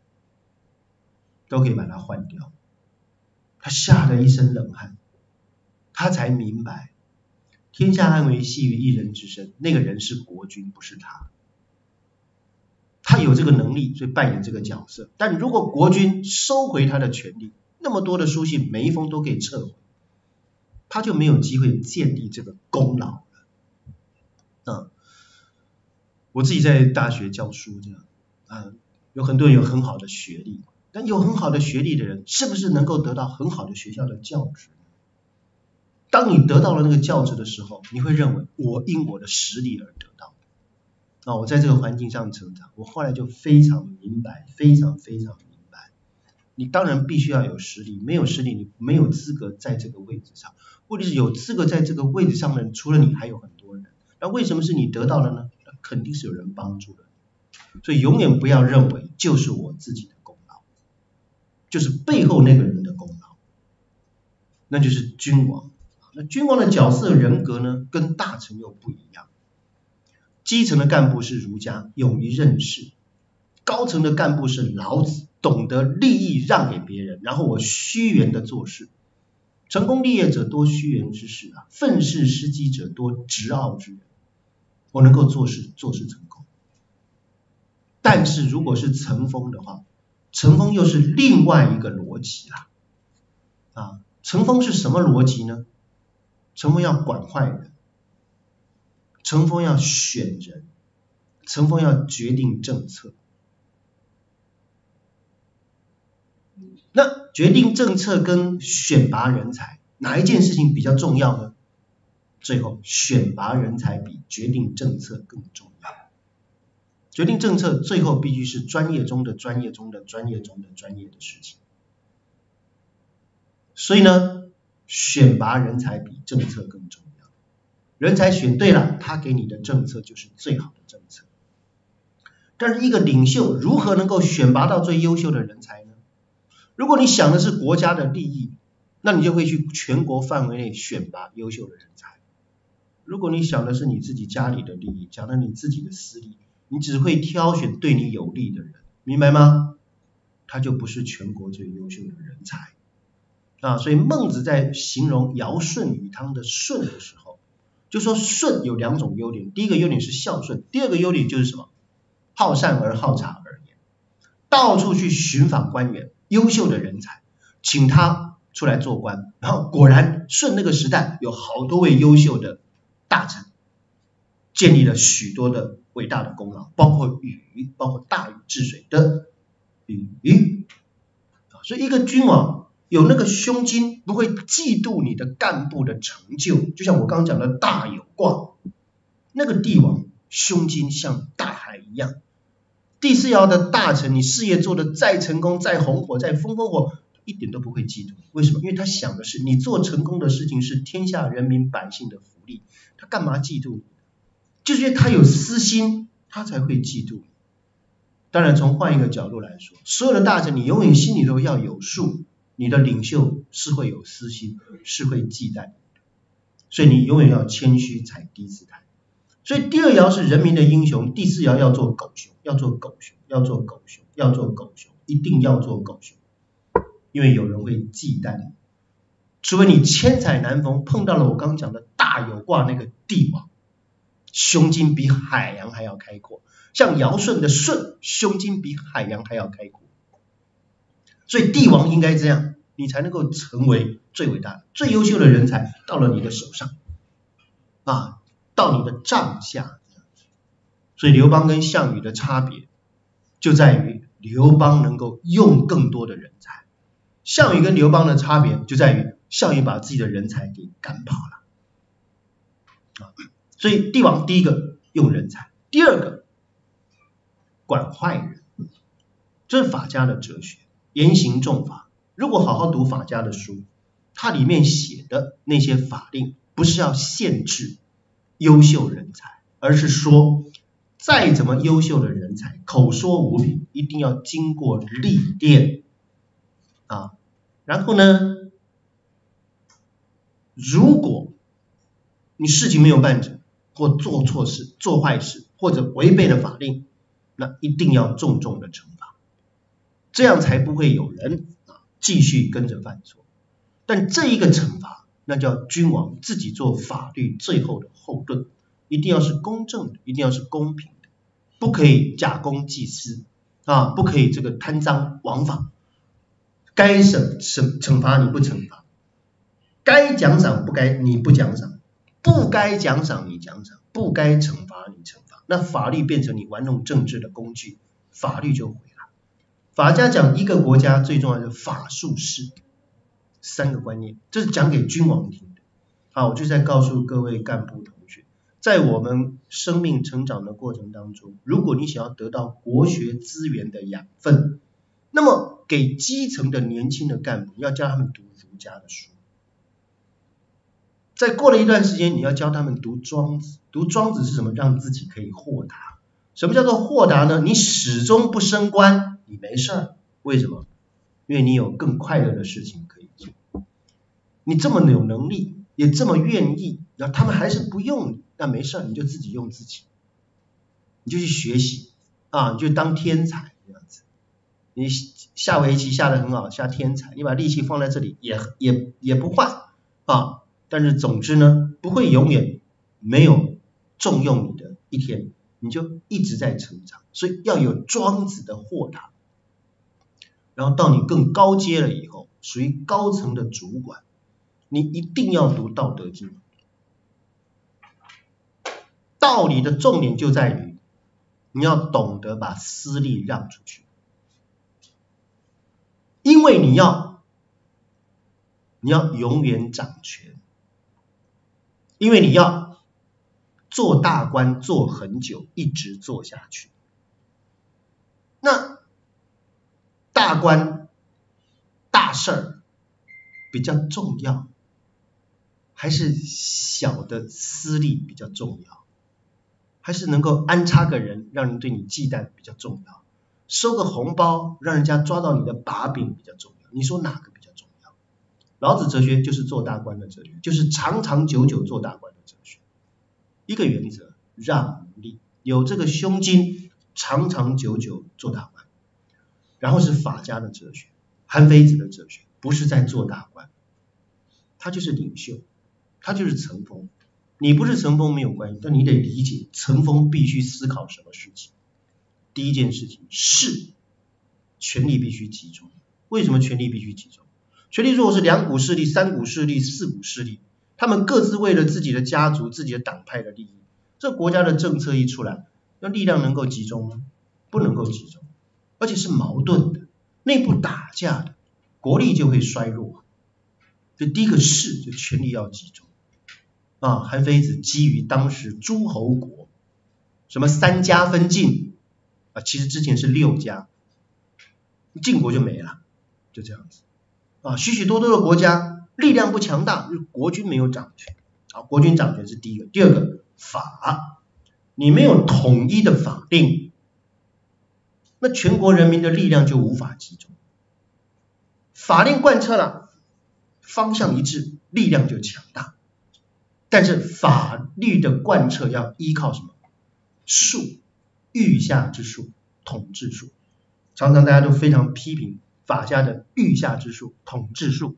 都可以把它换掉。他吓得一身冷汗，他才明白天下安危，系于一人之身，那个人是国君，不是他。他有这个能力，所以扮演这个角色。但如果国君收回他的权力，那么多的书信每一封都可以撤回，他就没有机会建立这个功劳了。嗯，我自己在大学教书这样，啊，有很多人有很好的学历。但有很好的学历的人，是不是能够得到很好的学校的教职？当你得到了那个教职的时候，你会认为我因我的实力而得到。啊，我在这个环境上成长，我后来就非常明白，非常非常明白，你当然必须要有实力，没有实力你没有资格在这个位置上。问题是有资格在这个位置上的人，除了你还有很多人。那为什么是你得到了呢？肯定是有人帮助了你。所以永远不要认为就是我自己的，就是背后那个人的功劳，那就是君王。那君王的角色人格呢，跟大臣又不一样。基层的干部是儒家，勇于任事；高层的干部是老子，懂得利益让给别人，然后我虚圆的做事。成功立业者多虚圆之事啊，愤世失机者多直傲之人。我能够做事，做事成功。但是如果是成风的话，成风又是另外一个逻辑啦，啊，成风是什么逻辑呢？成风要管坏人， 成峰要选人，成峰要决定政策。那决定政策跟选拔人才，哪一件事情比较重要呢？最后，选拔人才比决定政策更重要。决定政策最后必须是专业中的专业中的专业中的专业的事情。所以呢，选拔人才比政策更重要。人才选对了，他给你的政策就是最好的政策。但是一个领袖如何能够选拔到最优秀的人才呢？如果你想的是国家的利益，那你就会去全国范围内选拔优秀的人才。如果你想的是你自己家里的利益，讲的你自己的私利，你只会挑选对你有利的人，明白吗？他就不是全国最优秀的人才啊。所以孟子在形容尧舜禹汤的舜的时候，就说舜有两种优点，第一个优点是孝顺，第二个优点就是什么？好善而好察而言，到处去寻访官员，优秀的人才，请他出来做官。然后果然舜那个时代有好多位优秀的大臣，建立了许多的伟大的功劳，包括禹，包括大禹治水的禹。所以一个君王有那个胸襟，不会嫉妒你的干部的成就，就像我刚刚讲的大有卦，那个帝王胸襟像大海一样。第四爻的大臣，你事业做得再成功再红火再风风火，一点都不会嫉妒。为什么？因为他想的是你做成功的事情是天下人民百姓的福利，他干嘛嫉妒你？就是因为他有私心，他才会嫉妒你。当然从换一个角度来说，所有的大臣你永远心里头要有数，你的领袖是会有私心，是会忌惮你的，所以你永远要谦虚踩低姿态。所以第二爻是人民的英雄，第四爻要做狗熊，要做狗熊，要做狗熊，要做狗熊，一定要做狗熊，因为有人会忌惮你，除非你千载难逢碰到了我刚讲的大有卦那个帝王，胸襟比海洋还要开阔，像尧舜的舜，胸襟比海洋还要开阔。所以帝王应该这样，你才能够成为最伟大的最优秀的人才，到了你的手上啊，到你的帐下。所以刘邦跟项羽的差别就在于刘邦能够用更多的人才，项羽跟刘邦的差别就在于项羽把自己的人才给赶跑了。啊，所以帝王第一个用人才，第二个管坏人，这是法家的哲学，严刑重法。如果好好读法家的书，它里面写的那些法令不是要限制优秀人才，而是说再怎么优秀的人才，口说无凭，一定要经过历练啊。然后呢，如果你事情没有办成，或做错事、做坏事，或者违背了法令，那一定要重重的惩罚，这样才不会有人啊继续跟着犯错。但这一个惩罚，那叫君王自己做法律最后的后盾，一定要是公正的，一定要是公平的，不可以假公济私啊，不可以这个贪赃枉法，该审审惩罚你不惩罚，该奖赏不该你不奖赏，不该奖赏你奖赏，不该惩罚你惩罚，那法律变成你玩弄政治的工具，法律就毁了。法家讲一个国家最重要的法术势，三个观念，这是讲给君王听的。好，我就在告诉各位干部同学，在我们生命成长的过程当中，如果你想要得到国学资源的养分，那么给基层的年轻的干部要教他们读儒家的书。再过了一段时间，你要教他们读庄子。读庄子是什么？让自己可以豁达。什么叫做豁达呢？你始终不升官，你没事。为什么？因为你有更快乐的事情可以做。你这么有能力，也这么愿意，然后他们还是不用你，那没事，你就自己用自己，你就去学习啊，你就当天才这样子。你下围棋下得很好，下天才，你把力气放在这里也也也不坏啊。但是总之呢，不会永远没有重用你的一天，你就一直在成长。所以要有庄子的豁达，然后到你更高阶了以后，属于高层的主管，你一定要读道德经。 道理的重点就在于你要懂得把私利让出去，因为你要你要永远掌权，因为你要做大官做很久，一直做下去。那大官大事儿比较重要，还是小的私利比较重要？还是能够安插个人让人对你忌惮比较重要？收个红包让人家抓到你的把柄比较重要？你说哪个比较重要？老子哲学就是做大官的哲学，就是长长久久做大官的哲学。一个原则，让无利，有这个胸襟，长长久久做大官。然后是法家的哲学，韩非子的哲学，不是在做大官，他就是领袖，他就是层峰。你不是层峰没有关系，但你得理解层峰必须思考什么事情。第一件事情是权力必须集中。为什么权力必须集中？权力如果是两股势力、三股势力、四股势力，他们各自为了自己的家族、自己的党派的利益，这国家的政策一出来，那力量能够集中吗？不能够集中，而且是矛盾的，内部打架的，国力就会衰弱。所以第一个是就权力要集中啊。韩非子基于当时诸侯国，什么三家分晋啊，其实之前是六家，晋国就没了，就这样子啊。许许多多的国家力量不强大，国君没有掌权啊。国君掌权是第一个，第二个法，你没有统一的法令，那全国人民的力量就无法集中。法令贯彻了，方向一致，力量就强大。但是法律的贯彻要依靠什么？术，御下之术，统治术。常常大家都非常批评法家的御下之术、统治术。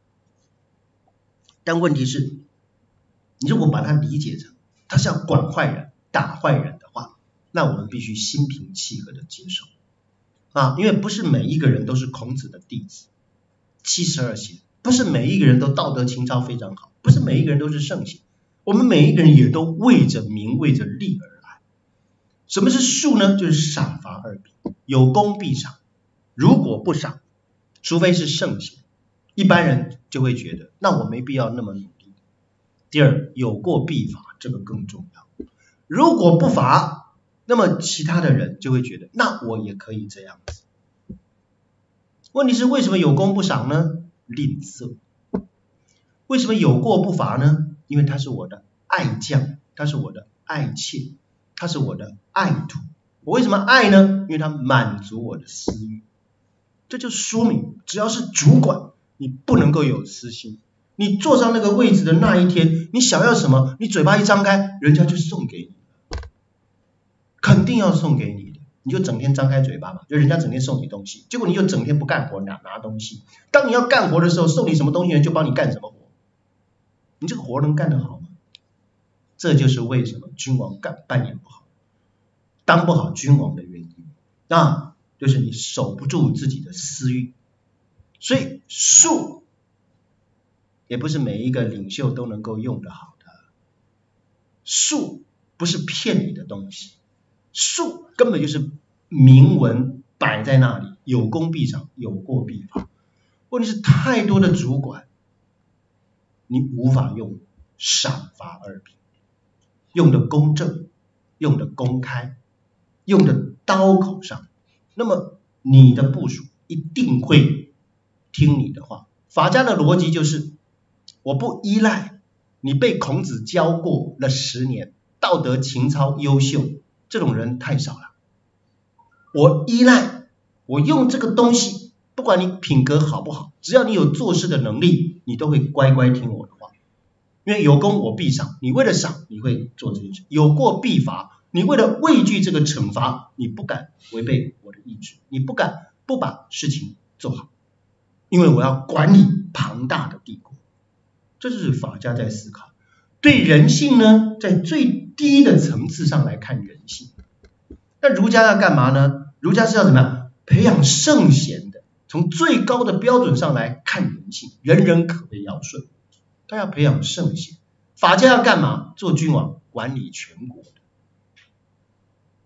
但问题是，你如果把它理解成他是要管坏人、打坏人的话，那我们必须心平气和的接受啊，因为不是每一个人都是孔子的弟子，七十二贤，不是每一个人都道德情操非常好，不是每一个人都是圣贤，我们每一个人也都为着名、为着利而来。什么是术呢？就是赏罚二秉，有功必赏，如果不赏，除非是圣贤，一般人就会觉得那我没必要那么努力。第二，有过必罚，这个更重要。如果不罚，那么其他的人就会觉得那我也可以这样子。问题是为什么有功不赏呢？吝啬。为什么有过不罚呢？因为他是我的爱将，他是我的爱妾，他是我的爱徒。我为什么爱呢？因为他满足我的私欲。这就说明只要是主管，你不能够有私心。你坐上那个位置的那一天，你想要什么，你嘴巴一张开，人家就送给你，肯定要送给你的。你就整天张开嘴巴嘛，就人家整天送你东西，结果你就整天不干活，拿拿东西。当你要干活的时候，送你什么东西人就帮你干什么活。你这个活能干得好吗？这就是为什么君王干扮演不好，当不好君王的原因啊，就是你守不住自己的私欲。所以术也不是每一个领袖都能够用得好的，术不是骗你的东西，术根本就是明文摆在那里，有功必赏，有过必罚。问题是太多的主管，你无法用赏罚二秉，用的公正，用的公开，用的刀口上，那么你的部属一定会听你的话。法家的逻辑就是我不依赖你被孔子教过了十年，道德情操优秀，这种人太少了。我依赖，我用这个东西，不管你品格好不好，只要你有做事的能力，你都会乖乖听我的话。因为有功我必赏，你为了赏你会做这件事；有过必罚，你为了畏惧这个惩罚，你不敢违背我的意志，你不敢不把事情做好，因为我要管理庞大的帝国。这就是法家在思考。对人性呢，在最低的层次上来看人性。那儒家要干嘛呢？儒家是要怎么样？培养圣贤的，从最高的标准上来看人性，人人可为尧舜。他要培养圣贤。法家要干嘛？做君王，管理全国的。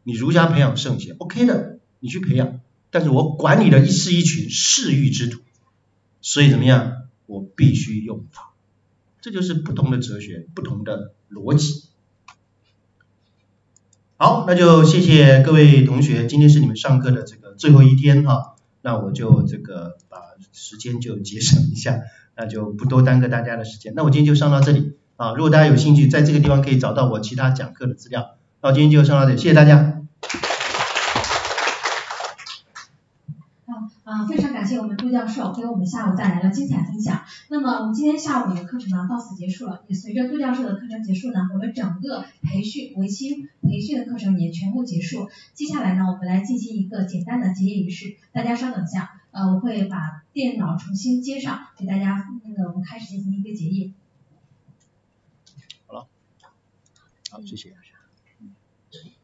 你儒家培养圣贤 ，OK 的，你去培养，但是我管你的一是一群世欲之徒，所以怎么样，我必须用法，这就是不同的哲学，不同的逻辑。好，那就谢谢各位同学，今天是你们上课的这个最后一天哈，那我就这个把时间就节省一下，那就不多耽搁大家的时间。那我今天就上到这里啊，如果大家有兴趣，在这个地方可以找到我其他讲课的资料。那我今天就上到这里，谢谢大家。 啊，非常感谢我们杜教授给我们下午带来了精彩分享。那么我们今天下午的课程呢到此结束了，也随着杜教授的课程结束呢，我们整个培训为期培训的课程也全部结束。接下来呢，我们来进行一个简单的结业仪式，大家稍等一下，呃，我会把电脑重新接上，给大家那个我们开始进行一个结业。 好了，好，谢谢。